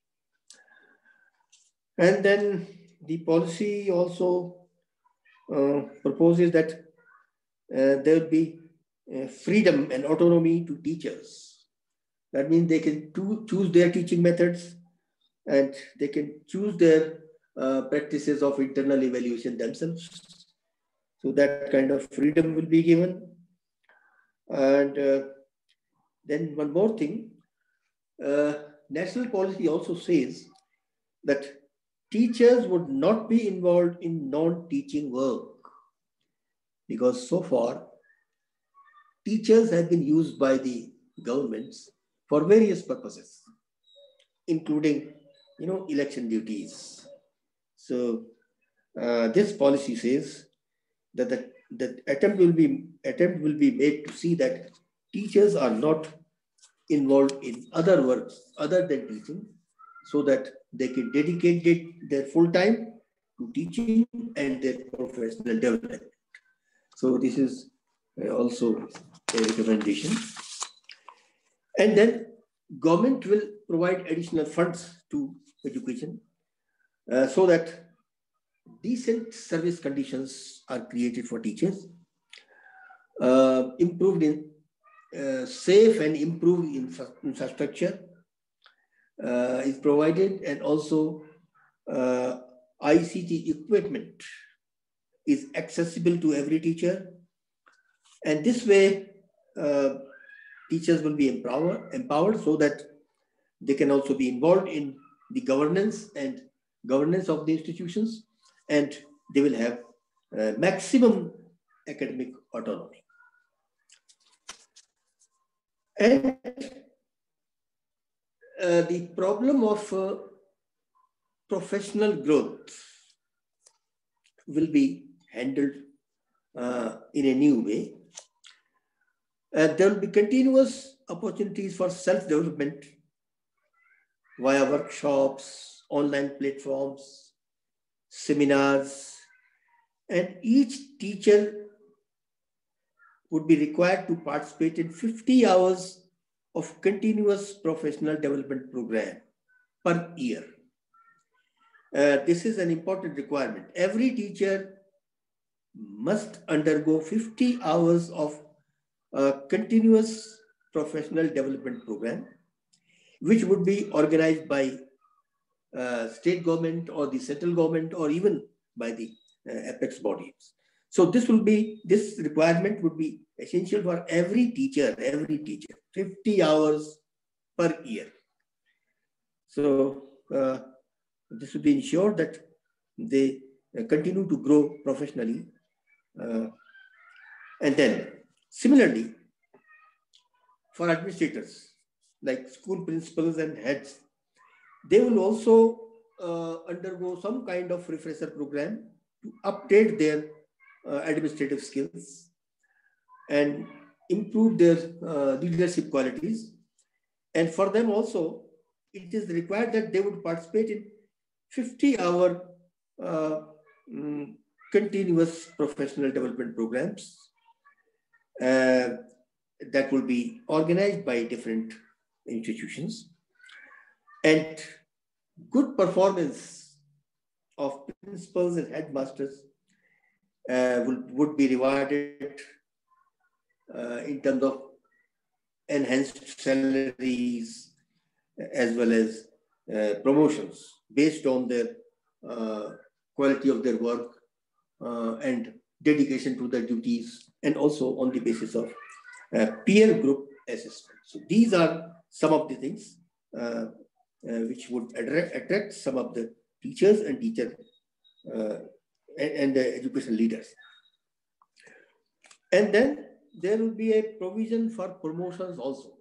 And then the policy also uh, proposes that uh, there will be uh, freedom and autonomy to teachers. That means they can choose their teaching methods, and they can choose their uh, practices of internal evaluation themselves. So that kind of freedom will be given. And uh, then one more thing, uh, national policy also says that teachers would not be involved in non-teaching work, because so far teachers have been used by the governments for various purposes, including, you know, election duties. So uh, this policy says that the, the attempt will be attempt will be made to see that teachers are not involved in other works other than teaching, so that they can dedicate it, their full time to teaching and their professional development. So this is also a recommendation. And then government will provide additional funds to education uh, so that decent service conditions are created for teachers, uh, improved in uh, safe and improved infra infrastructure uh, is provided, and also uh, I C T equipment is accessible to every teacher. And this way, uh, teachers will be empowered, empowered so that they can also be involved in the governance and governance of the institutions, and they will have uh, maximum academic autonomy. And uh, the problem of uh, professional growth will be handled uh, in a new way. Uh, there will be continuous opportunities for self-development via workshops, online platforms, seminars, and each teacher would be required to participate in fifty hours of continuous professional development program per year. Uh, this is an important requirement. Every teacher must undergo fifty hours of uh, continuous professional development program, which would be organized by uh, state government or the central government, or even by the uh, apex bodies. So this will be, this requirement would be essential for every teacher, every teacher, fifty hours per year. So uh, this will be ensured that they uh, continue to grow professionally. Uh, and then similarly, for administrators, like school principals and heads, they will also uh, undergo some kind of refresher program to update their uh, administrative skills and improve their uh, leadership qualities. And for them also, it is required that they would participate in fifty hour uh, um, continuous professional development programs. Uh, that will be organized by different institutions, and good performance of principals and headmasters uh, will, would be rewarded uh, in terms of enhanced salaries as well as uh, promotions based on their uh, quality of their work uh, and dedication to their duties, and also on the basis of uh, peer group assessment. So these are some of the things uh, uh, which would attract, attract some of the teachers and teacher uh, and, and the education leaders. And then there will be a provision for promotions also.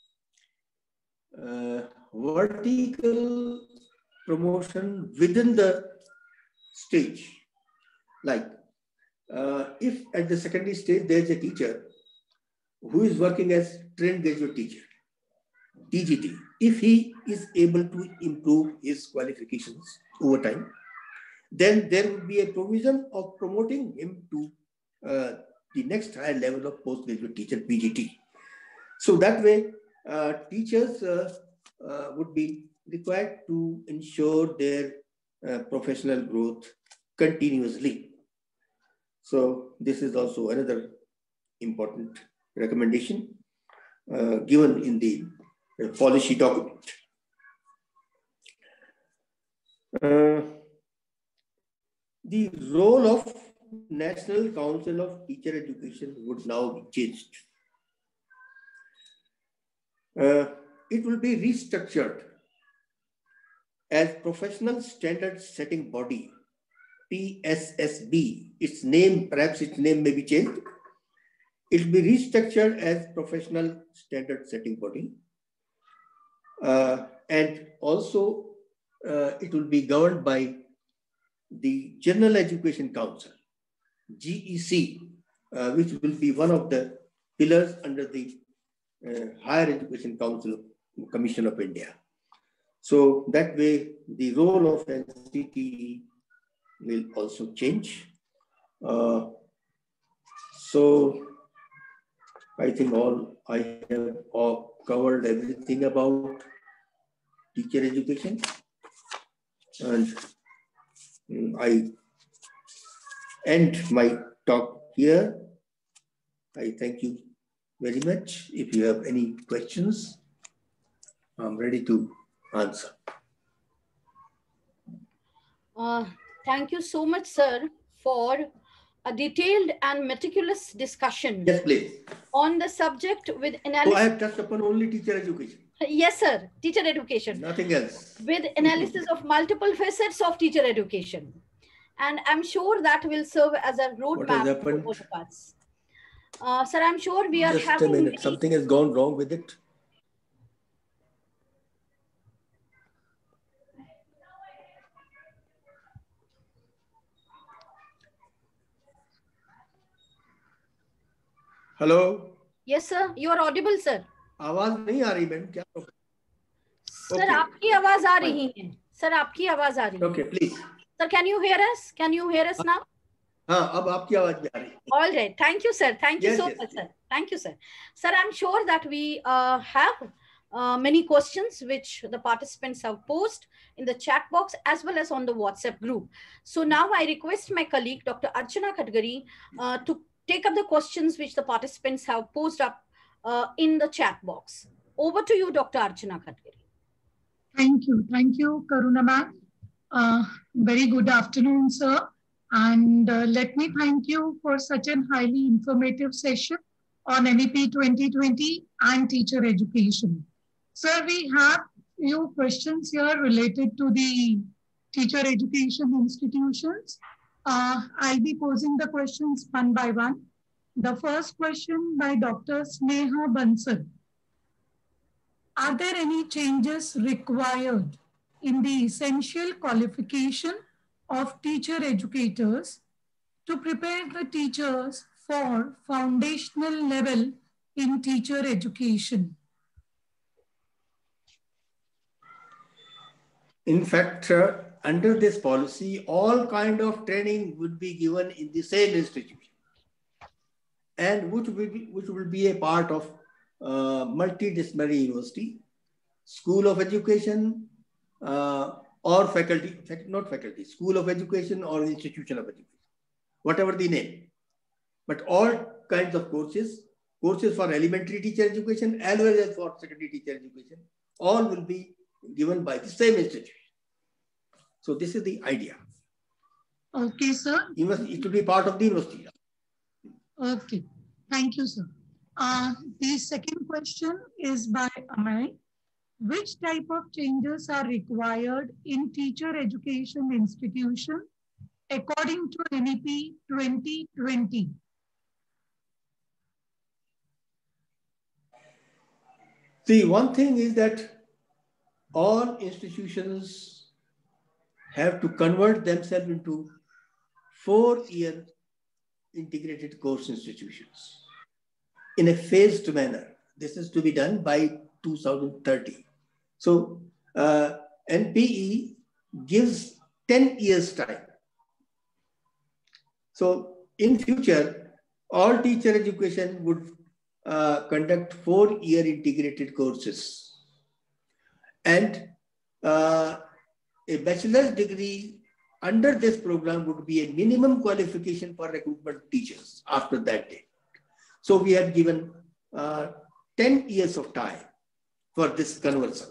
Uh, vertical promotion within the stage. Like uh, if at the secondary stage there is a teacher who is working as trained graduate teacher, T G T, if he is able to improve his qualifications over time, then there will be a provision of promoting him to uh, the next higher level of postgraduate teacher, P G T. So that way, uh, teachers uh, uh, would be required to ensure their uh, professional growth continuously. So this is also another important recommendation uh, given in the uh, policy document. Uh, the role of National Council of Teacher Education would now be changed. Uh, it will be restructured as Professional Standard Setting Body, P S S B. Its name, perhaps its name may be changed. It will be restructured as Professional Standard Setting Body. Uh, and also, uh, it will be governed by the General Education Council, G E C, uh, which will be one of the pillars under the uh, Higher Education Council Commission of India. So that way, the role of N C T E will also change. Uh, so I think all I have all covered everything about teacher education, and I end my talk here. I thank you very much. If you have any questions, I'm ready to answer. Uh, thank you so much, sir, for a detailed and meticulous discussion. Yes, please. On the subject with analysis. So I have touched upon only teacher education. Yes, sir. Teacher education. Nothing else. With analysis of multiple facets of teacher education. And I'm sure that will serve as a roadmap for both of us. Uh, sir, I'm sure we are Just having... Just a minute. Something has gone wrong with it. Hello? Yes, sir. You are audible, sir. आवाज नहीं आ रही ma'am क्या? Sir आपकी आवाज आ रही है. Sir आपकी आवाज आ रही है. Okay, please. Sir, can you hear us? Can you hear us now? हाँ, अब आपकी आवाज भी आ रही है. All right. Thank you, sir. Thank you yes, so yes. much, sir. Thank you, sir. Sir, I'm sure that we uh, have uh, many questions which the participants have posed in the chat box as well as on the WhatsApp group. So now I request my colleague, Doctor Archana Khadgari, uh, to take up the questions which the participants have posed up uh, in the chat box. Over to you, Doctor Archana Khadgari. Thank you. Thank you, Karuna ma'am. Uh, very good afternoon, sir. And uh, let me thank you for such a highly informative session on N E P twenty twenty and teacher education. Sir, we have few questions here related to the teacher education institutions. Uh, I'll be posing the questions one by one. The first question by Doctor Sneha Bansal. Are there any changes required in the essential qualification of teacher educators to prepare the teachers for foundational level in teacher education? In fact, uh, under this policy, all kind of training would be given in the same institution. and which will be, which will be a part of uh, multidisciplinary university, school of education, uh, or faculty, not faculty, school of education or institution of education, whatever the name. But all kinds of courses, courses for elementary teacher education as well as for secondary teacher education, all will be given by the same institution. So this is the idea. Okay, sir. You must, it will be part of the university. Okay, thank you, sir. Uh, the second question is by Amay. Which type of changes are required in teacher education institution according to N E P twenty twenty? See, one thing is that all institutions have to convert themselves into four-year integrated course institutions in a phased manner. This is to be done by two thousand thirty. So uh, N P E gives ten years time. So in future, all teacher education would uh, conduct four-year integrated courses. And uh, a bachelor's degree under this program would be a minimum qualification for recruitment teachers after that date. So we have given uh, ten years of time for this conversion.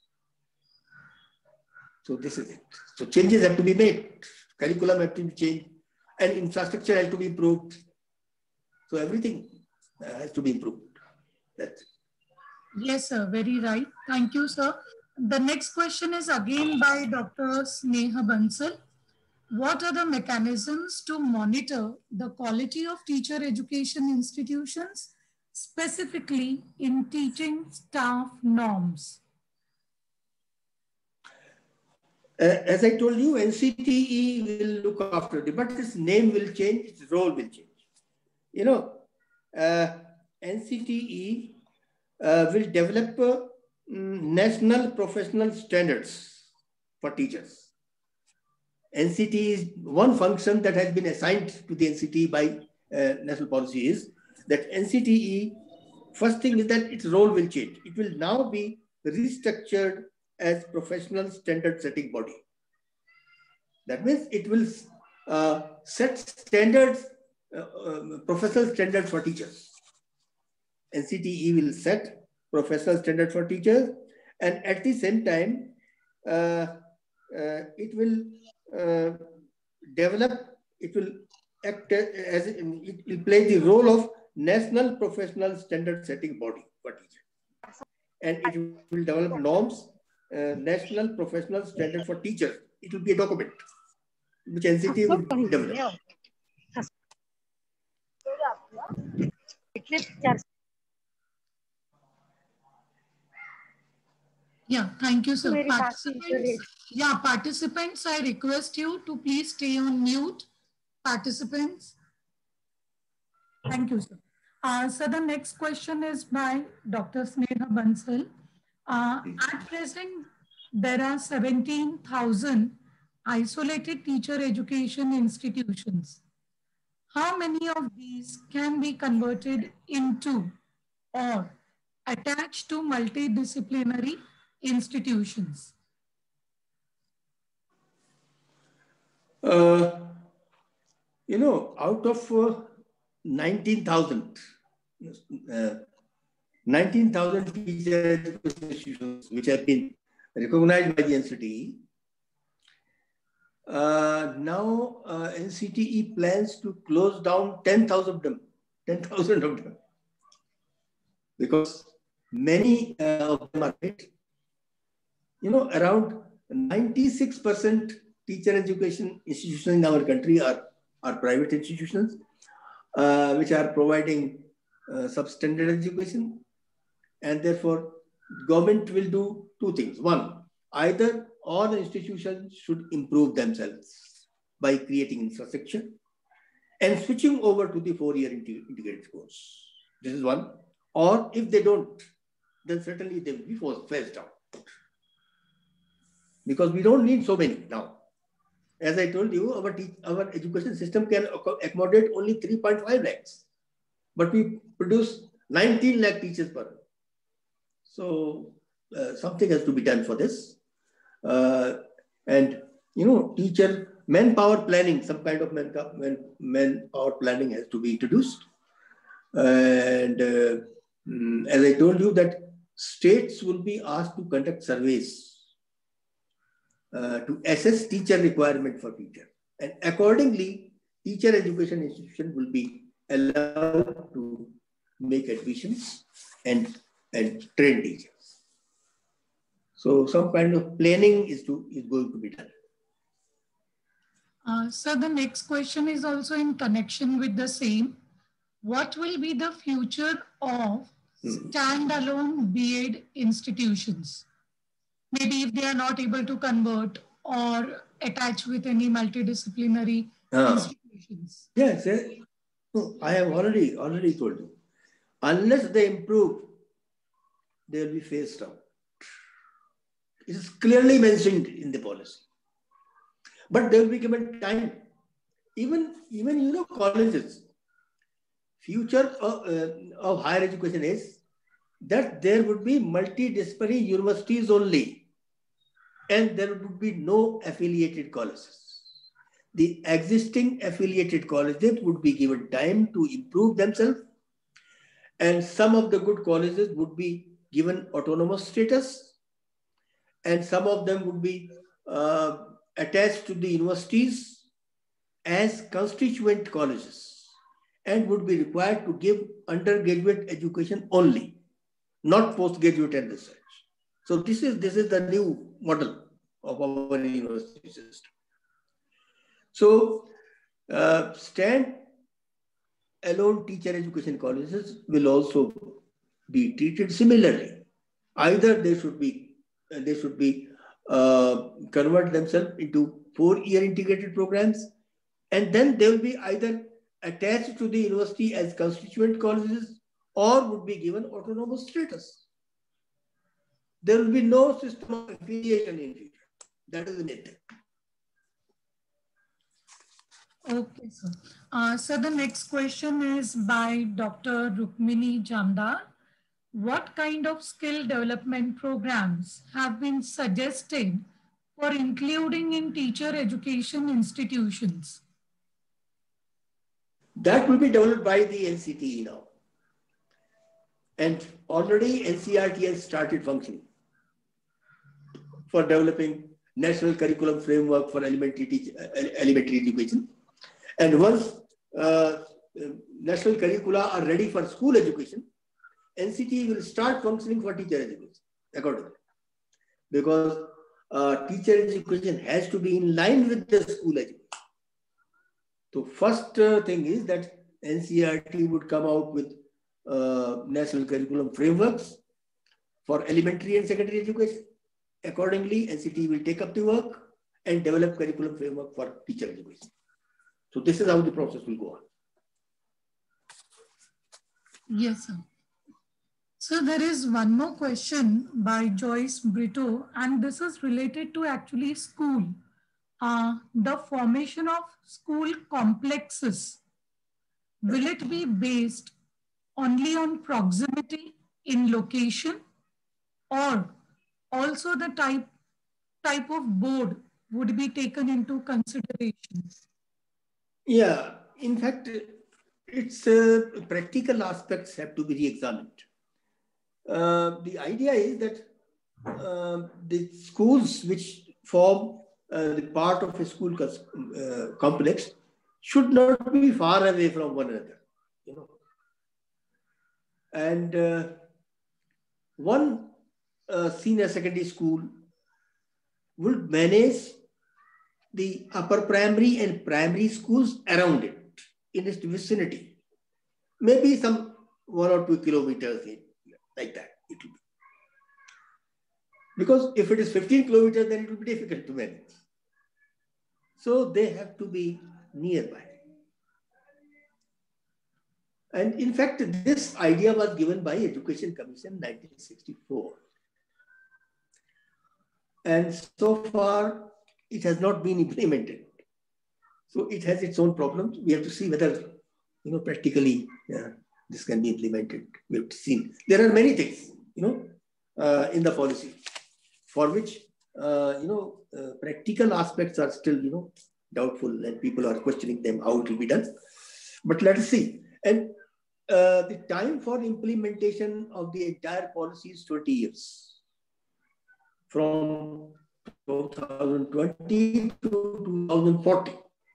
So this is it. So changes have to be made. Curriculum have to be changed and infrastructure has to be improved. So everything uh, has to be improved. That's it. Yes, sir. Very right. Thank you, sir. The next question is again by Doctor Sneha Bansal. What are the mechanisms to monitor the quality of teacher education institutions, specifically in teaching staff norms? Uh, as I told you, N C T E will look after it, but its name will change, its role will change. You know, uh, N C T E uh, will develop uh, national professional standards for teachers. N C T E is one function that has been assigned to the N C T E by uh, national policy is that N C T E, first thing is that its role will change. It will now be restructured as professional standard setting body. That means it will uh, set standards, uh, uh, professional standards for teachers. N C T E will set professional standards for teachers, and at the same time, uh, uh, it will uh, develop, it will act as, it will play the role of national professional standard setting body for teachers. And it will develop norms, uh, national professional standard for teachers. It will be a document which N C T will develop. Yeah, thank you, sir. Participants, yeah, participants, I request you to please stay on mute. Participants. Thank you, sir. Uh, so the next question is by Doctor Sneha Bansal. Uh, at present, there are seventeen thousand isolated teacher education institutions. How many of these can be converted into or attached to multidisciplinary institutions? Uh, you know, out of uh, nineteen thousand, uh, nineteen thousand teacher education institutions which have been recognized by the N C T E, uh, now uh, N C T E plans to close down ten thousand of them, ten thousand of them, because many uh, of them are great. You know, around ninety-six percent teacher education institutions in our country are, are private institutions, uh, which are providing uh, substandard education. And therefore, government will do two things. One, either all institutions should improve themselves by creating infrastructure and switching over to the four-year integrated course. This is one. Or if they don't, then certainly they will be phased out. Because we don't need so many now. As I told you, our, our education system can accommodate only three point five lakhs. but we produce nineteen lakh teachers per annum. So uh, something has to be done for this. Uh, and, you know, teacher manpower planning, some kind of man, man, manpower planning has to be introduced. And uh, as I told you that states will be asked to conduct surveys uh, to assess teacher requirement for future. And accordingly, teacher education institution will be allowed to make admissions and, and train teachers. So some kind of planning is, to, is going to be done. Uh, so the next question is also in connection with the same. What will be the future of standalone B Ed institutions? Maybe if they are not able to convert or attach with any multidisciplinary ah. institutions. Yes, yes. No, I have already, already told you. Unless they improve, they will be phased out. It is clearly mentioned in the policy. But they will be given time. Even, even you know, colleges, future of, uh, of higher education is that there would be multidisciplinary universities only, and there would be no affiliated colleges. The existing affiliated colleges would be given time to improve themselves, and some of the good colleges would be given autonomous status, and some of them would be uh, attached to the universities as constituent colleges and would be required to give undergraduate education only, not postgraduate and research. So this is, this is the new model of our university system. So uh, stand-alone teacher education colleges will also be treated similarly. Either they should be, they should be uh, convert themselves into four-year integrated programs, and then they will be either attached to the university as constituent colleges or would be given autonomous status. There will be no system of affiliation in future. That is the main thing. Okay, sir. Uh, so the next question is by Doctor Rukmini Jamdar. What kind of skill development programs have been suggested for including in teacher education institutions? That will be developed by the N C T E now. And already N C R T has started functioning for developing national curriculum framework for elementary, teach, elementary education. And once uh, national curricula are ready for school education, N C T will start functioning for teacher education accordingly. Because uh, teacher education has to be in line with the school education. So first uh, thing is that N C R T would come out with uh, national curriculum frameworks for elementary and secondary education. Accordingly, N C T will take up the work and develop curriculum framework for teacher education. So this is how the process will go on. Yes, sir. So there is one more question by Joyce Brito, and this is related to actually school. Uh, the formation of school complexes, will it be based only on proximity in location, or also the type, type of board would be taken into consideration? Yeah, in fact, its uh, practical aspects have to be re-examined. Uh, the idea is that uh, the schools which form uh, the part of a school uh, complex should not be far away from one another, you know. And uh, one uh, senior secondary school will manage the upper primary and primary schools around it, in its vicinity. Maybe some one or two kilometers in, like that it will be. Because if it is fifteen kilometers, then it will be difficult to manage. So they have to be nearby. And in fact, this idea was given by Education Commission in nineteen sixty-four. And so far, it has not been implemented. So it has its own problems. We have to see whether, you know, practically yeah, this can be implemented. We've seen there are many things, you know, uh, in the policy for which, uh, you know, uh, practical aspects are still, you know, doubtful and people are questioning them, how it will be done. But let us see. And uh, the time for implementation of the entire policy is twenty years. From two thousand twenty to two thousand forty.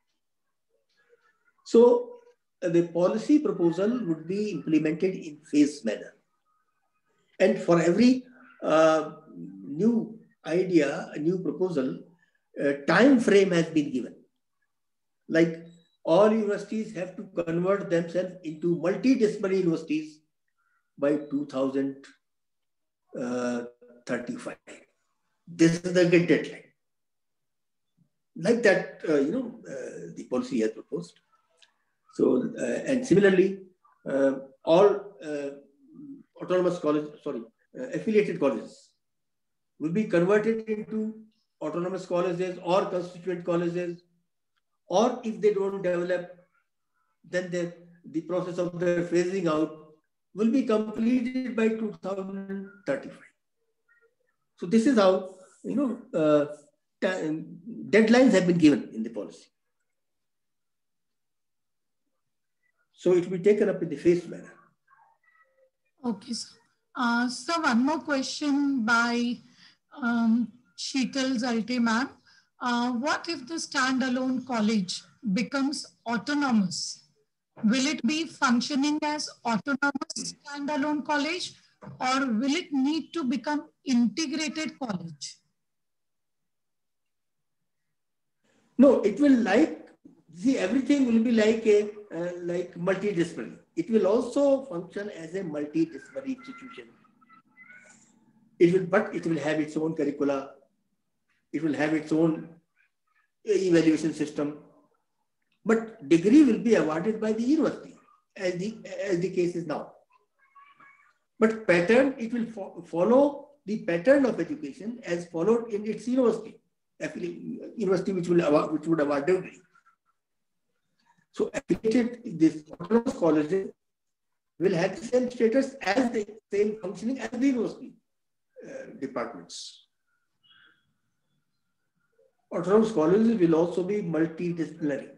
So uh, the policy proposal would be implemented in phased manner. And for every uh, new idea, a new proposal, a time frame has been given. Like all universities have to convert themselves into multidisciplinary universities by two thousand thirty-five. This is the deadline. Like that, uh, you know, uh, the policy has proposed. So, uh, and similarly, uh, all uh, autonomous colleges, sorry, uh, affiliated colleges will be converted into autonomous colleges or constituent colleges, or if they don't develop, then the, the process of their phasing out will be completed by two thousand thirty-five. So this is how, you know, uh, deadlines have been given in the policy. So it will be taken up in the phased manner. Okay, sir. Uh, so one more question by um, Sheetal Zalte ma'am. Uh, what if the standalone college becomes autonomous? Will it be functioning as autonomous standalone college, or will it need to become integrated college? No, it will like, see, everything will be like a uh, like multidisciplinary. It will also function as a multidisciplinary institution. It will, but it will have its own curricula. It will have its own evaluation system. But degree will be awarded by the university, as the as the case is now. But pattern, it will fo follow the pattern of education as followed in its university, university which will award, which would award degree. So affiliated, this autonomous colleges will have the same status as the same functioning as the university uh, departments. Autonomous colleges will also be multidisciplinary.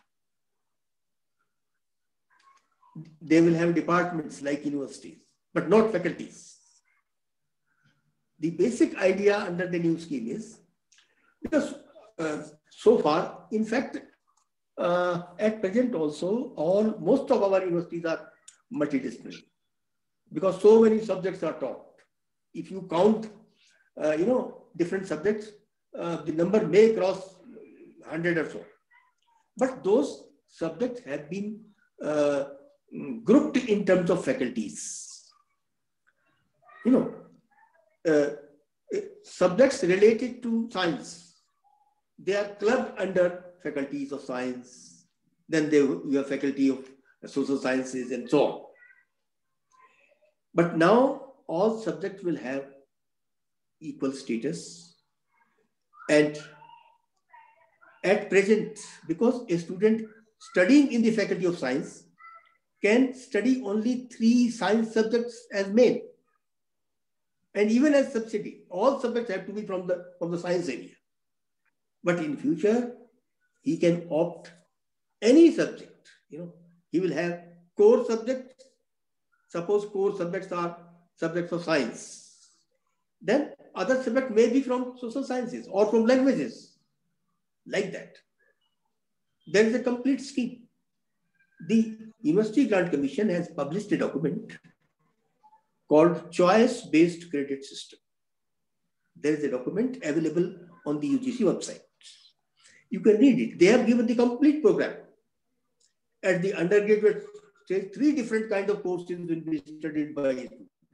They will have departments like universities, but not faculties. The basic idea under the new scheme is, because uh, so far, in fact, uh, at present also, all most of our universities are multidisciplinary because so many subjects are taught. If you count, uh, you know, different subjects, uh, the number may cross one hundred or so. But those subjects have been uh, grouped in terms of faculties. You know, uh, subjects related to science, they are clubbed under faculties of science. Then they we have faculty of social sciences and so on. But now all subjects will have equal status. And at present, because a student studying in the faculty of science can study only three science subjects as main. And even as subsidy, all subjects have to be from the, from the science area. But in future, he can opt any subject. You know, he will have core subjects. Suppose core subjects are subjects of science. Then other subject may be from social sciences or from languages. Like that. There is a complete scheme. The University Grant Commission has published a document called Choice-Based Credit System. There is a document available on the U G C website. You can read it. They have given the complete program. At the undergraduate stage, three different kinds of courses will be studied by you.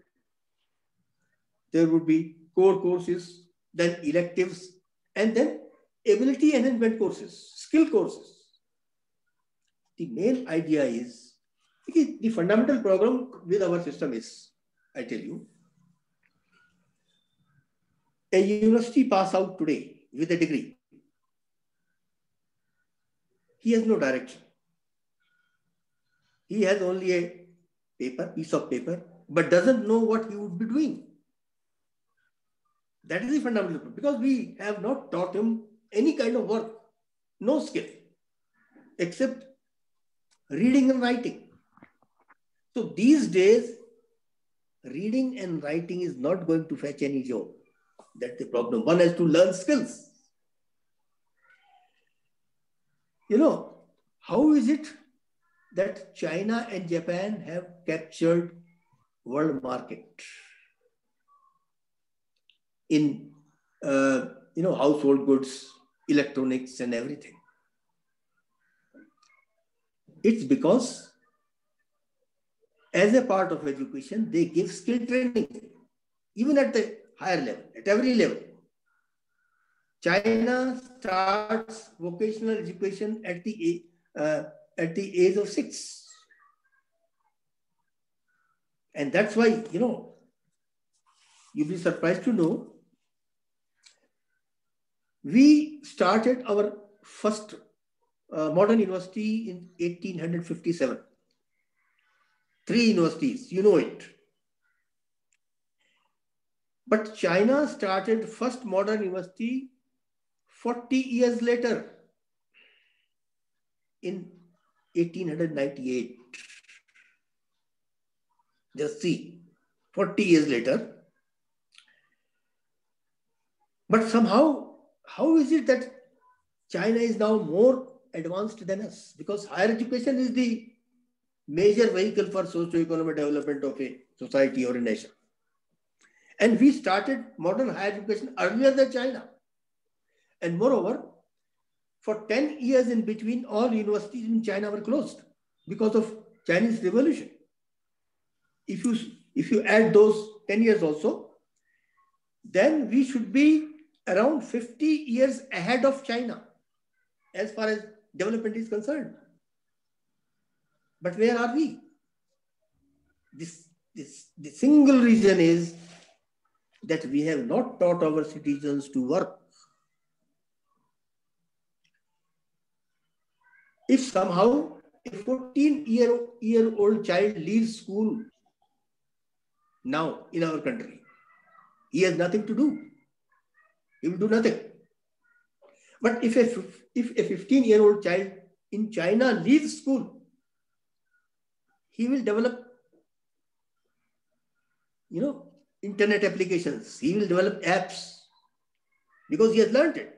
There would be core courses, then electives, and then ability enhancement courses, skill courses. The main idea is, the fundamental program with our system is, I tell you, a university pass out today with a degree. He has no direction. He has only a paper, piece of paper, but doesn't know what he would be doing. That is the fundamental problem, because we have not taught him any kind of work, no skill, except reading and writing. So these days, reading and writing is not going to fetch any job. That's the problem. One has to learn skills. You know, how is it that China and Japan have captured world market in, uh, you know, household goods, electronics and everything? It's because as a part of education, they give skill training, even at the higher level, at every level. China starts vocational education at the, uh, at the age of six. And that's why, you know, you'll be surprised to know, we started our first uh, modern university in eighteen fifty-seven. Three universities, you know it. But China started first modern university forty years later, in eighteen ninety-eight. Just see, forty years later. But somehow, how is it that China is now more advanced than us? Because higher education is the major vehicle for socio-economic development of a society or a nation. And we started modern higher education earlier than China. And moreover, for ten years in between, all universities in China were closed because of Chinese Revolution. If you, if you add those ten years also, then we should be around fifty years ahead of China as far as development is concerned. But where are we? This, this, the single reason is that we have not taught our citizens to work. If somehow a fourteen-year-old child leaves school now in our country, he has nothing to do. He will do nothing. But if a, if a fifteen-year-old child in China leaves school, he will develop, you know, internet applications. He will develop apps because he has learned it.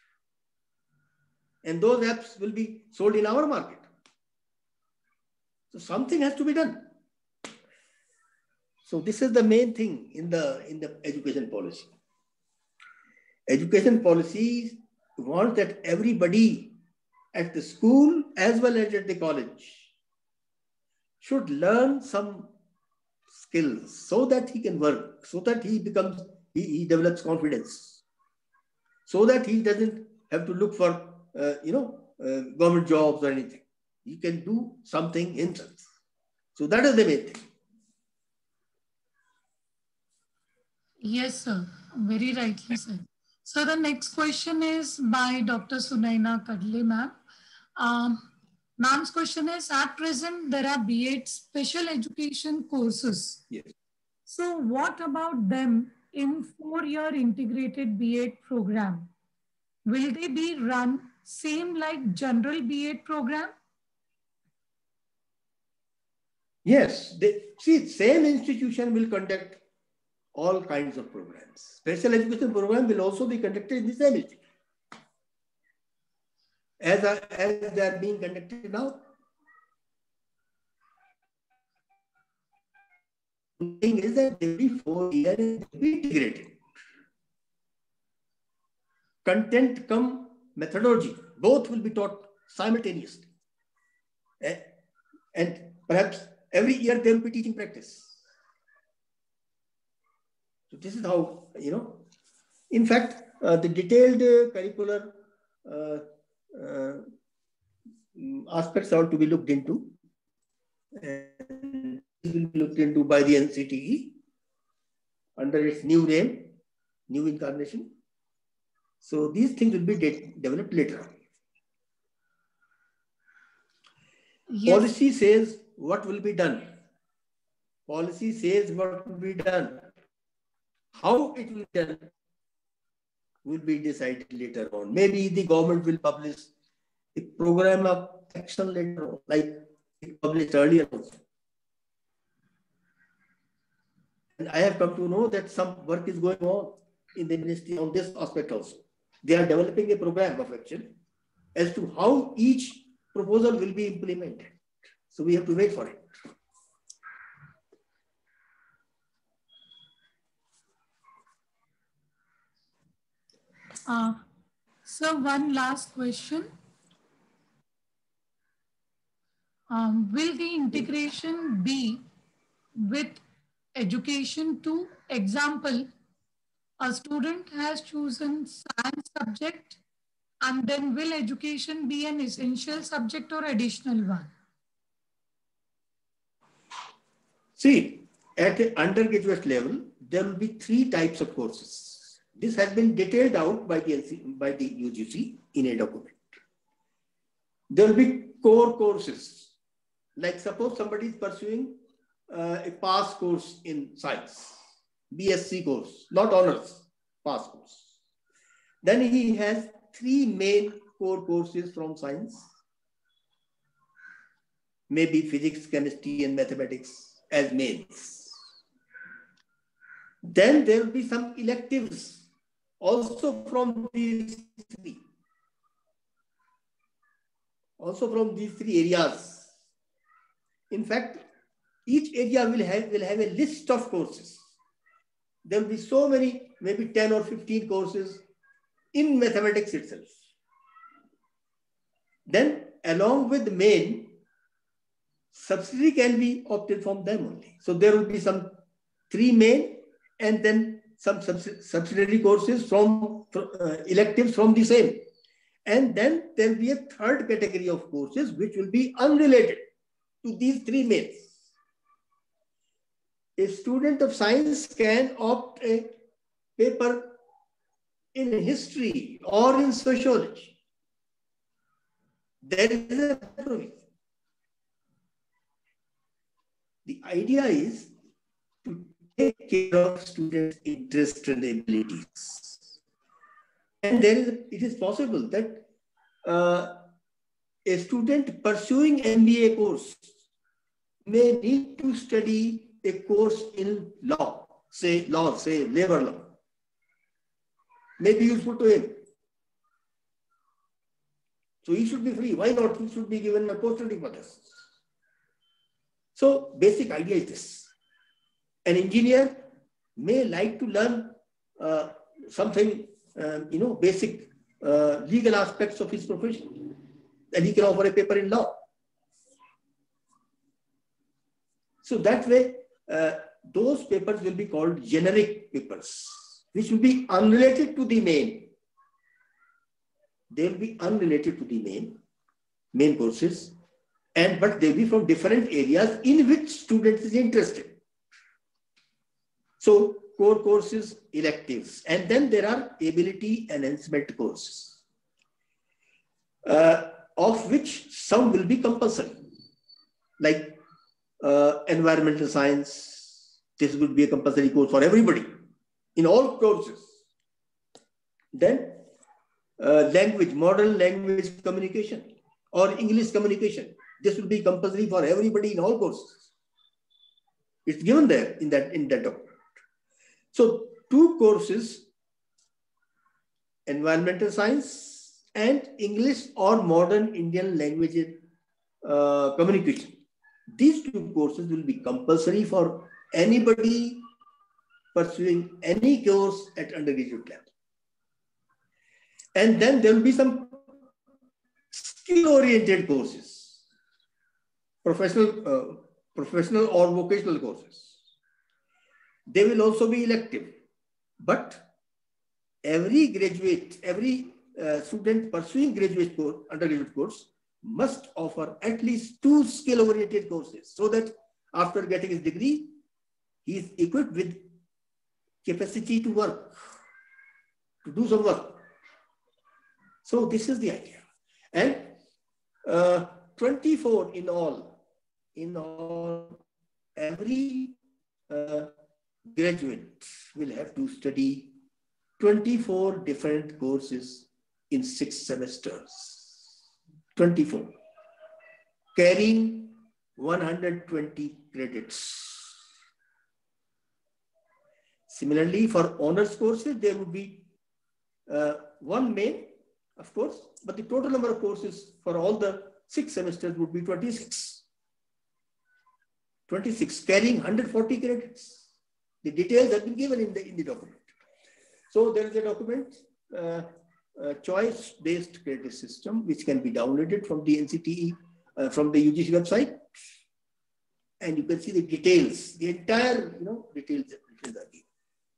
And those apps will be sold in our market. So something has to be done. So this is the main thing in the, in the education policy. Education policies want that everybody at the school as well as at the college should learn some skills so that he can work, so that he becomes, he, he develops confidence, so that he doesn't have to look for, uh, you know, uh, government jobs or anything. He can do something himself. So that is the main thing. Yes, sir. Very rightly said. So the next question is by Doctor Sunaina Kadle, ma'am. Um, Ma'am's question is, at present, there are B Ed special education courses. Yes. So what about them in four-year integrated B Ed program? Will they be run same like general B Ed program? Yes. They, see, same institution will conduct all kinds of programs. Special education program will also be conducted in the same institution. As, are, as they are being conducted now. The thing is that every four years it will be integrated. Content come methodology, both will be taught simultaneously. And perhaps every year they will be teaching practice. So this is how, you know, in fact, uh, the detailed uh, curricular uh, uh, aspects are to be looked into. And this will be looked into by the N C T E under its new name, new incarnation. So these things will be de developed later on. Yes. Policy says what will be done. Policy says what will be done. How it will be done will be decided later on. Maybe the government will publish a program of action later on, like it published earlier also. And I have come to know that some work is going on in the ministry on this aspect also. They are developing a program of action as to how each proposal will be implemented. So we have to wait for it. Uh, so one last question. Um, will the integration be with education too? Example, a student has chosen science subject, and then will education be an essential subject or additional one? See, at the undergraduate level, there will be three types of courses. This has been detailed out by the, by the U G C in a document. There will be core courses. Like suppose somebody is pursuing uh, a pass course in science, B S c course, not honors, pass course. Then he has three main core courses from science. Maybe physics, chemistry, and mathematics as mains. Then there will be some electives also from these three. Also from these three areas. In fact, each area will have, will have a list of courses. There will be so many, maybe ten or fifteen courses in mathematics itself. Then along with the main, subsidiary can be opted from them only. So there will be some three main and then some subsidiary courses from uh, electives from the same. And then there will be a third category of courses which will be unrelated to these three mains. A student of science can opt a paper in history or in sociology. There is a provision. The idea is to take care of students' interests and abilities. And there is, it is possible that uh, a student pursuing M B A course may need to study a course in law, say law, say labor law. May be useful to him. So he should be free. Why not? He should be given an opportunity for this. So basic idea is this. An engineer may like to learn uh, something, uh, you know, basic uh, legal aspects of his profession. And he can offer a paper in law. So that way, uh, those papers will be called generic papers, which will be unrelated to the main. They will be unrelated to the main, main courses, and but they will be from different areas in which students is interested. So core courses, electives, and then there are ability enhancement courses, uh, of which some will be compulsory, like uh, environmental science. This would be a compulsory course for everybody in all courses. Then uh, language, modern language communication or English communication. This will be compulsory for everybody in all courses. It's given there in that, in that document. So two courses, environmental science and English or modern Indian language uh, communication. These two courses will be compulsory for anybody pursuing any course at undergraduate level. And then there will be some skill-oriented courses, professional, uh, professional or vocational courses. They will also be elective, but every graduate, every uh, student pursuing graduate course, undergraduate course must offer at least two skill-oriented courses so that after getting his degree, he is equipped with capacity to work, to do some work. So this is the idea. And uh, twenty-four in all, in all every uh, graduate will have to study twenty-four different courses in six semesters. twenty-four. Carrying one hundred twenty credits. Similarly, for honors courses, there would be uh, one main, of course, but the total number of courses for all the six semesters would be twenty-six. twenty-six, carrying one hundred forty credits. The details have been given in the, in the document. So there is a document, uh, a choice-based credit system, which can be downloaded from the N C T E, uh, from the U G C website. And you can see the details, the entire, you know, details, details are given.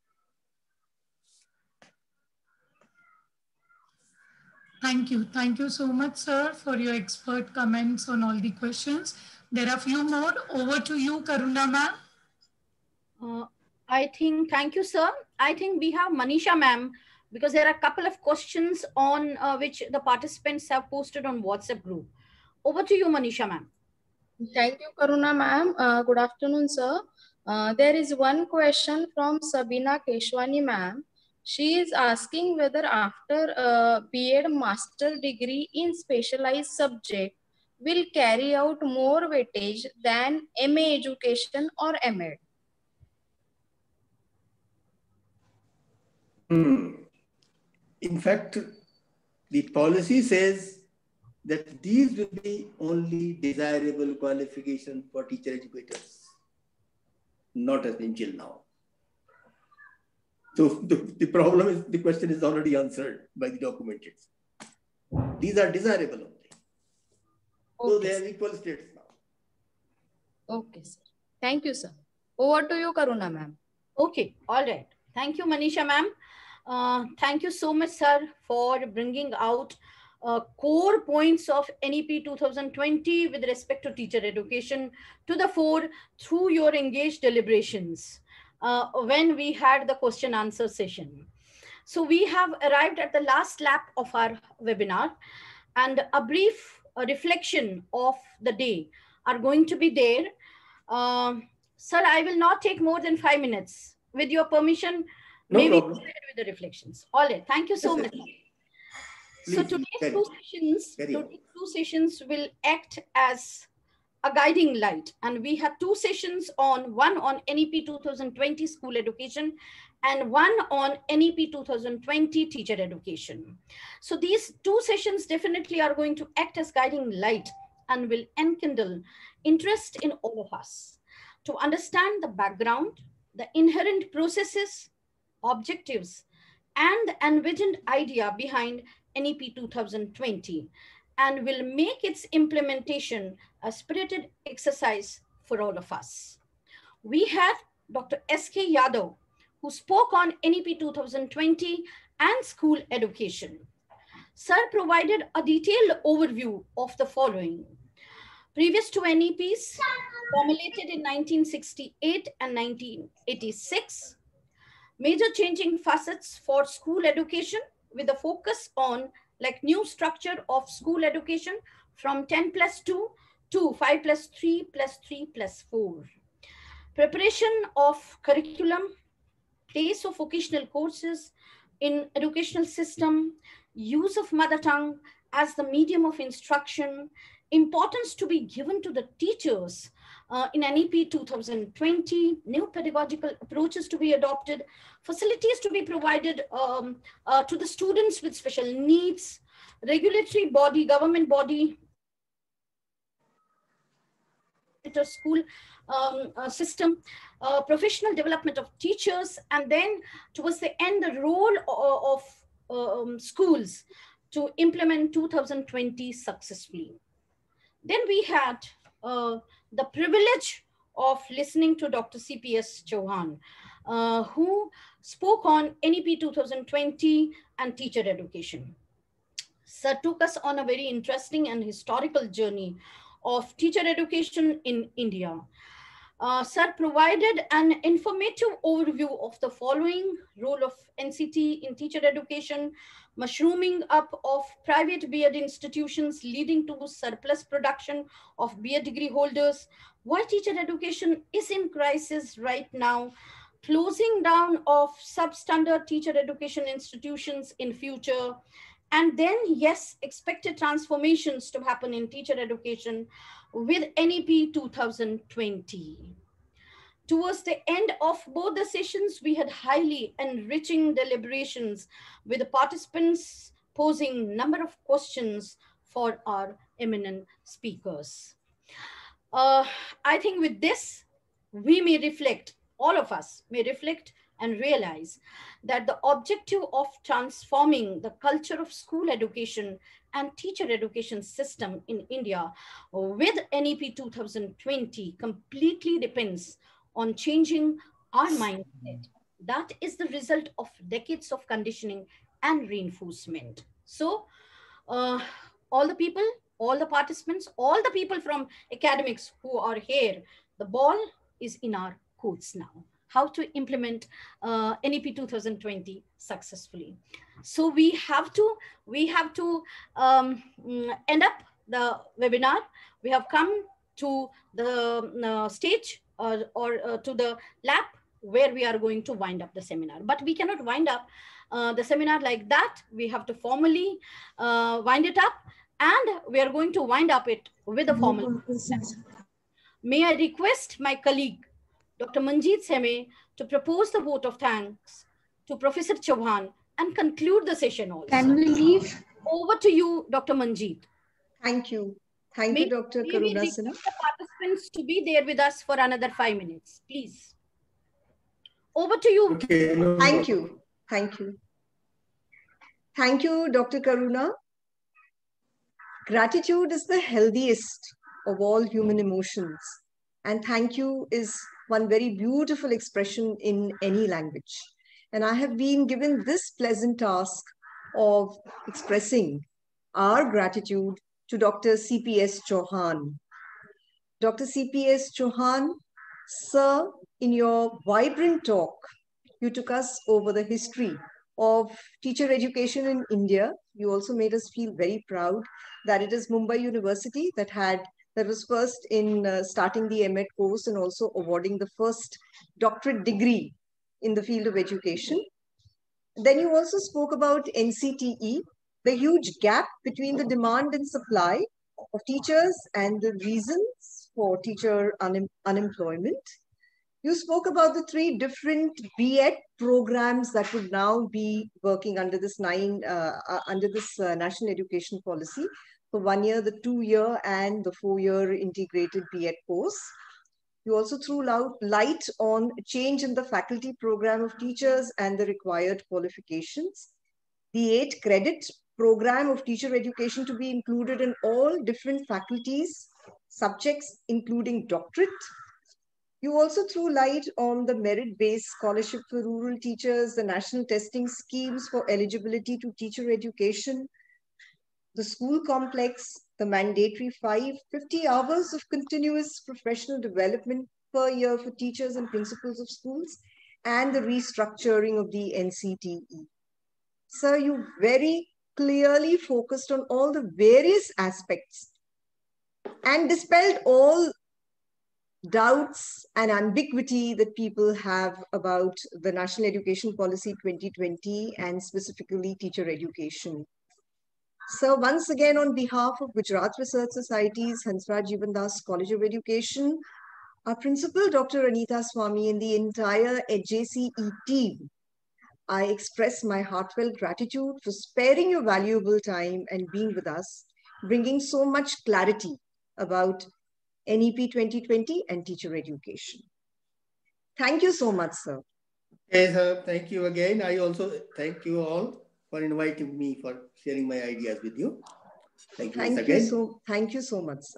Thank you. Thank you so much, sir, for your expert comments on all the questions. There are a few more. Over to you, Karuna ma'am. Uh, I think, thank you, sir. I think we have Manisha ma'am, because there are a couple of questions on uh, which the participants have posted on WhatsApp group. Over to you, Manisha ma'am. Thank you, Karuna ma'am. Uh, good afternoon, sir. Uh, there is one question from Sabina Keshwani ma'am. She is asking whether after a B Ed master degree in specialized subject will carry out more weightage than M A education or M Ed. Hmm. In fact, the policy says that these will be only desirable qualification for teacher educators, not as until now. So the, the problem is, the question is already answered by the document. These are desirable only. Okay. So they are equal status now. Okay, sir. Thank you, sir. Over to you, Karuna ma'am. Okay, all right. Thank you, Manisha ma'am. Uh, thank you so much, sir, for bringing out uh, core points of N E P two thousand twenty with respect to teacher education to the fore through your engaged deliberations uh, when we had the question answer session. So we have arrived at the last lap of our webinar, and a brief uh, reflection of the day are going to be there. Uh, sir, I will not take more than five minutes. With your permission, no maybe problem. with the reflections. All right. Thank you so yes, much. Please, so today's carry, two sessions, today's two sessions will act as a guiding light, and we have two sessions on one on N E P two thousand twenty school education and one on N E P two thousand twenty teacher education. So these two sessions definitely are going to act as guiding light and will enkindle interest in all of us to understand the background, the inherent processes, objectives, and the envisioned idea behind N E P two thousand twenty, and will make its implementation a spirited exercise for all of us. We had Doctor S K Yadav, who spoke on N E P two thousand twenty and school education. Sir provided a detailed overview of the following. Previous to N E Ps, formulated in nineteen sixty-eight and nineteen eighty-six, major changing facets for school education with a focus on like new structure of school education from ten plus two to five plus three plus three plus four. Preparation of curriculum, place of vocational courses in educational system, use of mother tongue as the medium of instruction, importance to be given to the teachers uh, in N E P two thousand twenty, new pedagogical approaches to be adopted, facilities to be provided um, uh, to the students with special needs, regulatory body, government body, school um, uh, system, uh, professional development of teachers, and then towards the end, the role of, of um, schools to implement two thousand twenty successfully. Then we had uh, the privilege of listening to Doctor C P S Chauhan, uh, who spoke on N E P two thousand twenty and teacher education. Sir took us on a very interesting and historical journey of teacher education in India. Uh, Sir provided an informative overview of the following: role of N C T in teacher education, mushrooming up of private B Ed institutions leading to surplus production of B Ed degree holders, why teacher education is in crisis right now, closing down of substandard teacher education institutions in future, and then, yes, expected transformations to happen in teacher education with N E P two thousand twenty. Towards the end of both the sessions, we had highly enriching deliberations with the participants posing number of questions for our eminent speakers. Uh, I think with this, we may reflect, all of us may reflect and realize that the objective of transforming the culture of school education and teacher education system in India with N E P two thousand twenty completely depends on changing our mindset. That is the result of decades of conditioning and reinforcement. So, uh, all the people, all the participants, all the people from academics who are here, the ball is in our courts now. How to implement uh, N E P two thousand twenty successfully. So we have to, we have to um, end up the webinar. We have come to the uh, stage or, or uh, to the lab where we are going to wind up the seminar. But we cannot wind up uh, the seminar like that. We have to formally uh, wind it up, and we are going to wind up it with a formal. May I request my colleague, Doctor Manjeet Seme, to propose the vote of thanks to Professor Chauhan and conclude the session also. Can we leave? Over to you, Doctor Manjeet. Thank you. Thank may, you, Doctor May Karuna we Sinha. request the participants to be there with us for another five minutes, please. Over to you. Okay, no. Thank you. Thank you. Thank you, Doctor Karuna. Gratitude is the healthiest of all human emotions. And thank you is one very beautiful expression in any language. And I have been given this pleasant task of expressing our gratitude to Doctor C P S Chauhan. Doctor C P S Chauhan, sir, in your vibrant talk, you took us over the history of teacher education in India. You also made us feel very proud that it is Mumbai University that had that was first in uh, starting the M Ed course and also awarding the first doctorate degree in the field of education. Then you also spoke about N C T E, the huge gap between the demand and supply of teachers and the reasons for teacher un unemployment. You spoke about the three different B Ed programs that would now be working under this nine uh, uh, under this uh, national education policy for one year, the two year, and the four year integrated B Ed course. You also threw light on change in the faculty program of teachers and the required qualifications. The eight credit program of teacher education to be included in all different faculties, subjects, including doctorate. You also threw light on the merit-based scholarship for rural teachers, the national testing schemes for eligibility to teacher education, the school complex, the mandatory five, fifty hours of continuous professional development per year for teachers and principals of schools, and the restructuring of the N C T E. Sir, you very clearly focused on all the various aspects and dispelled all doubts and ambiguity that people have about the National Education Policy twenty twenty and specifically teacher education. So once again, on behalf of Gujarat Research Society's Hansraj Jivandas College of Education, our principal, Doctor Anita Swami, and the entire H J C E team, I express my heartfelt gratitude for sparing your valuable time and being with us, bringing so much clarity about N E P twenty twenty and teacher education. Thank you so much, sir. Yes, sir. Thank you again. I also thank you all for inviting me for sharing my ideas with you. Thank you thank once you again. So, thank you so much, sir.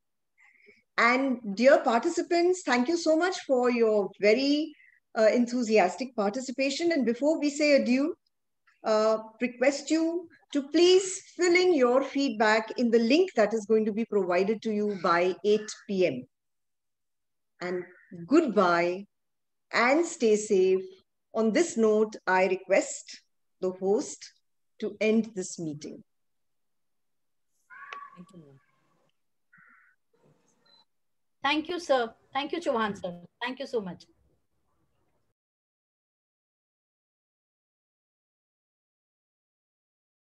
And dear participants, thank you so much for your very uh, enthusiastic participation. And before we say adieu, uh, request you to please fill in your feedback in the link that is going to be provided to you by eight P M And goodbye and stay safe. On this note, I request the host to end this meeting. Thank you. Thank you, sir. Thank you, Chauhan, sir. Thank you so much.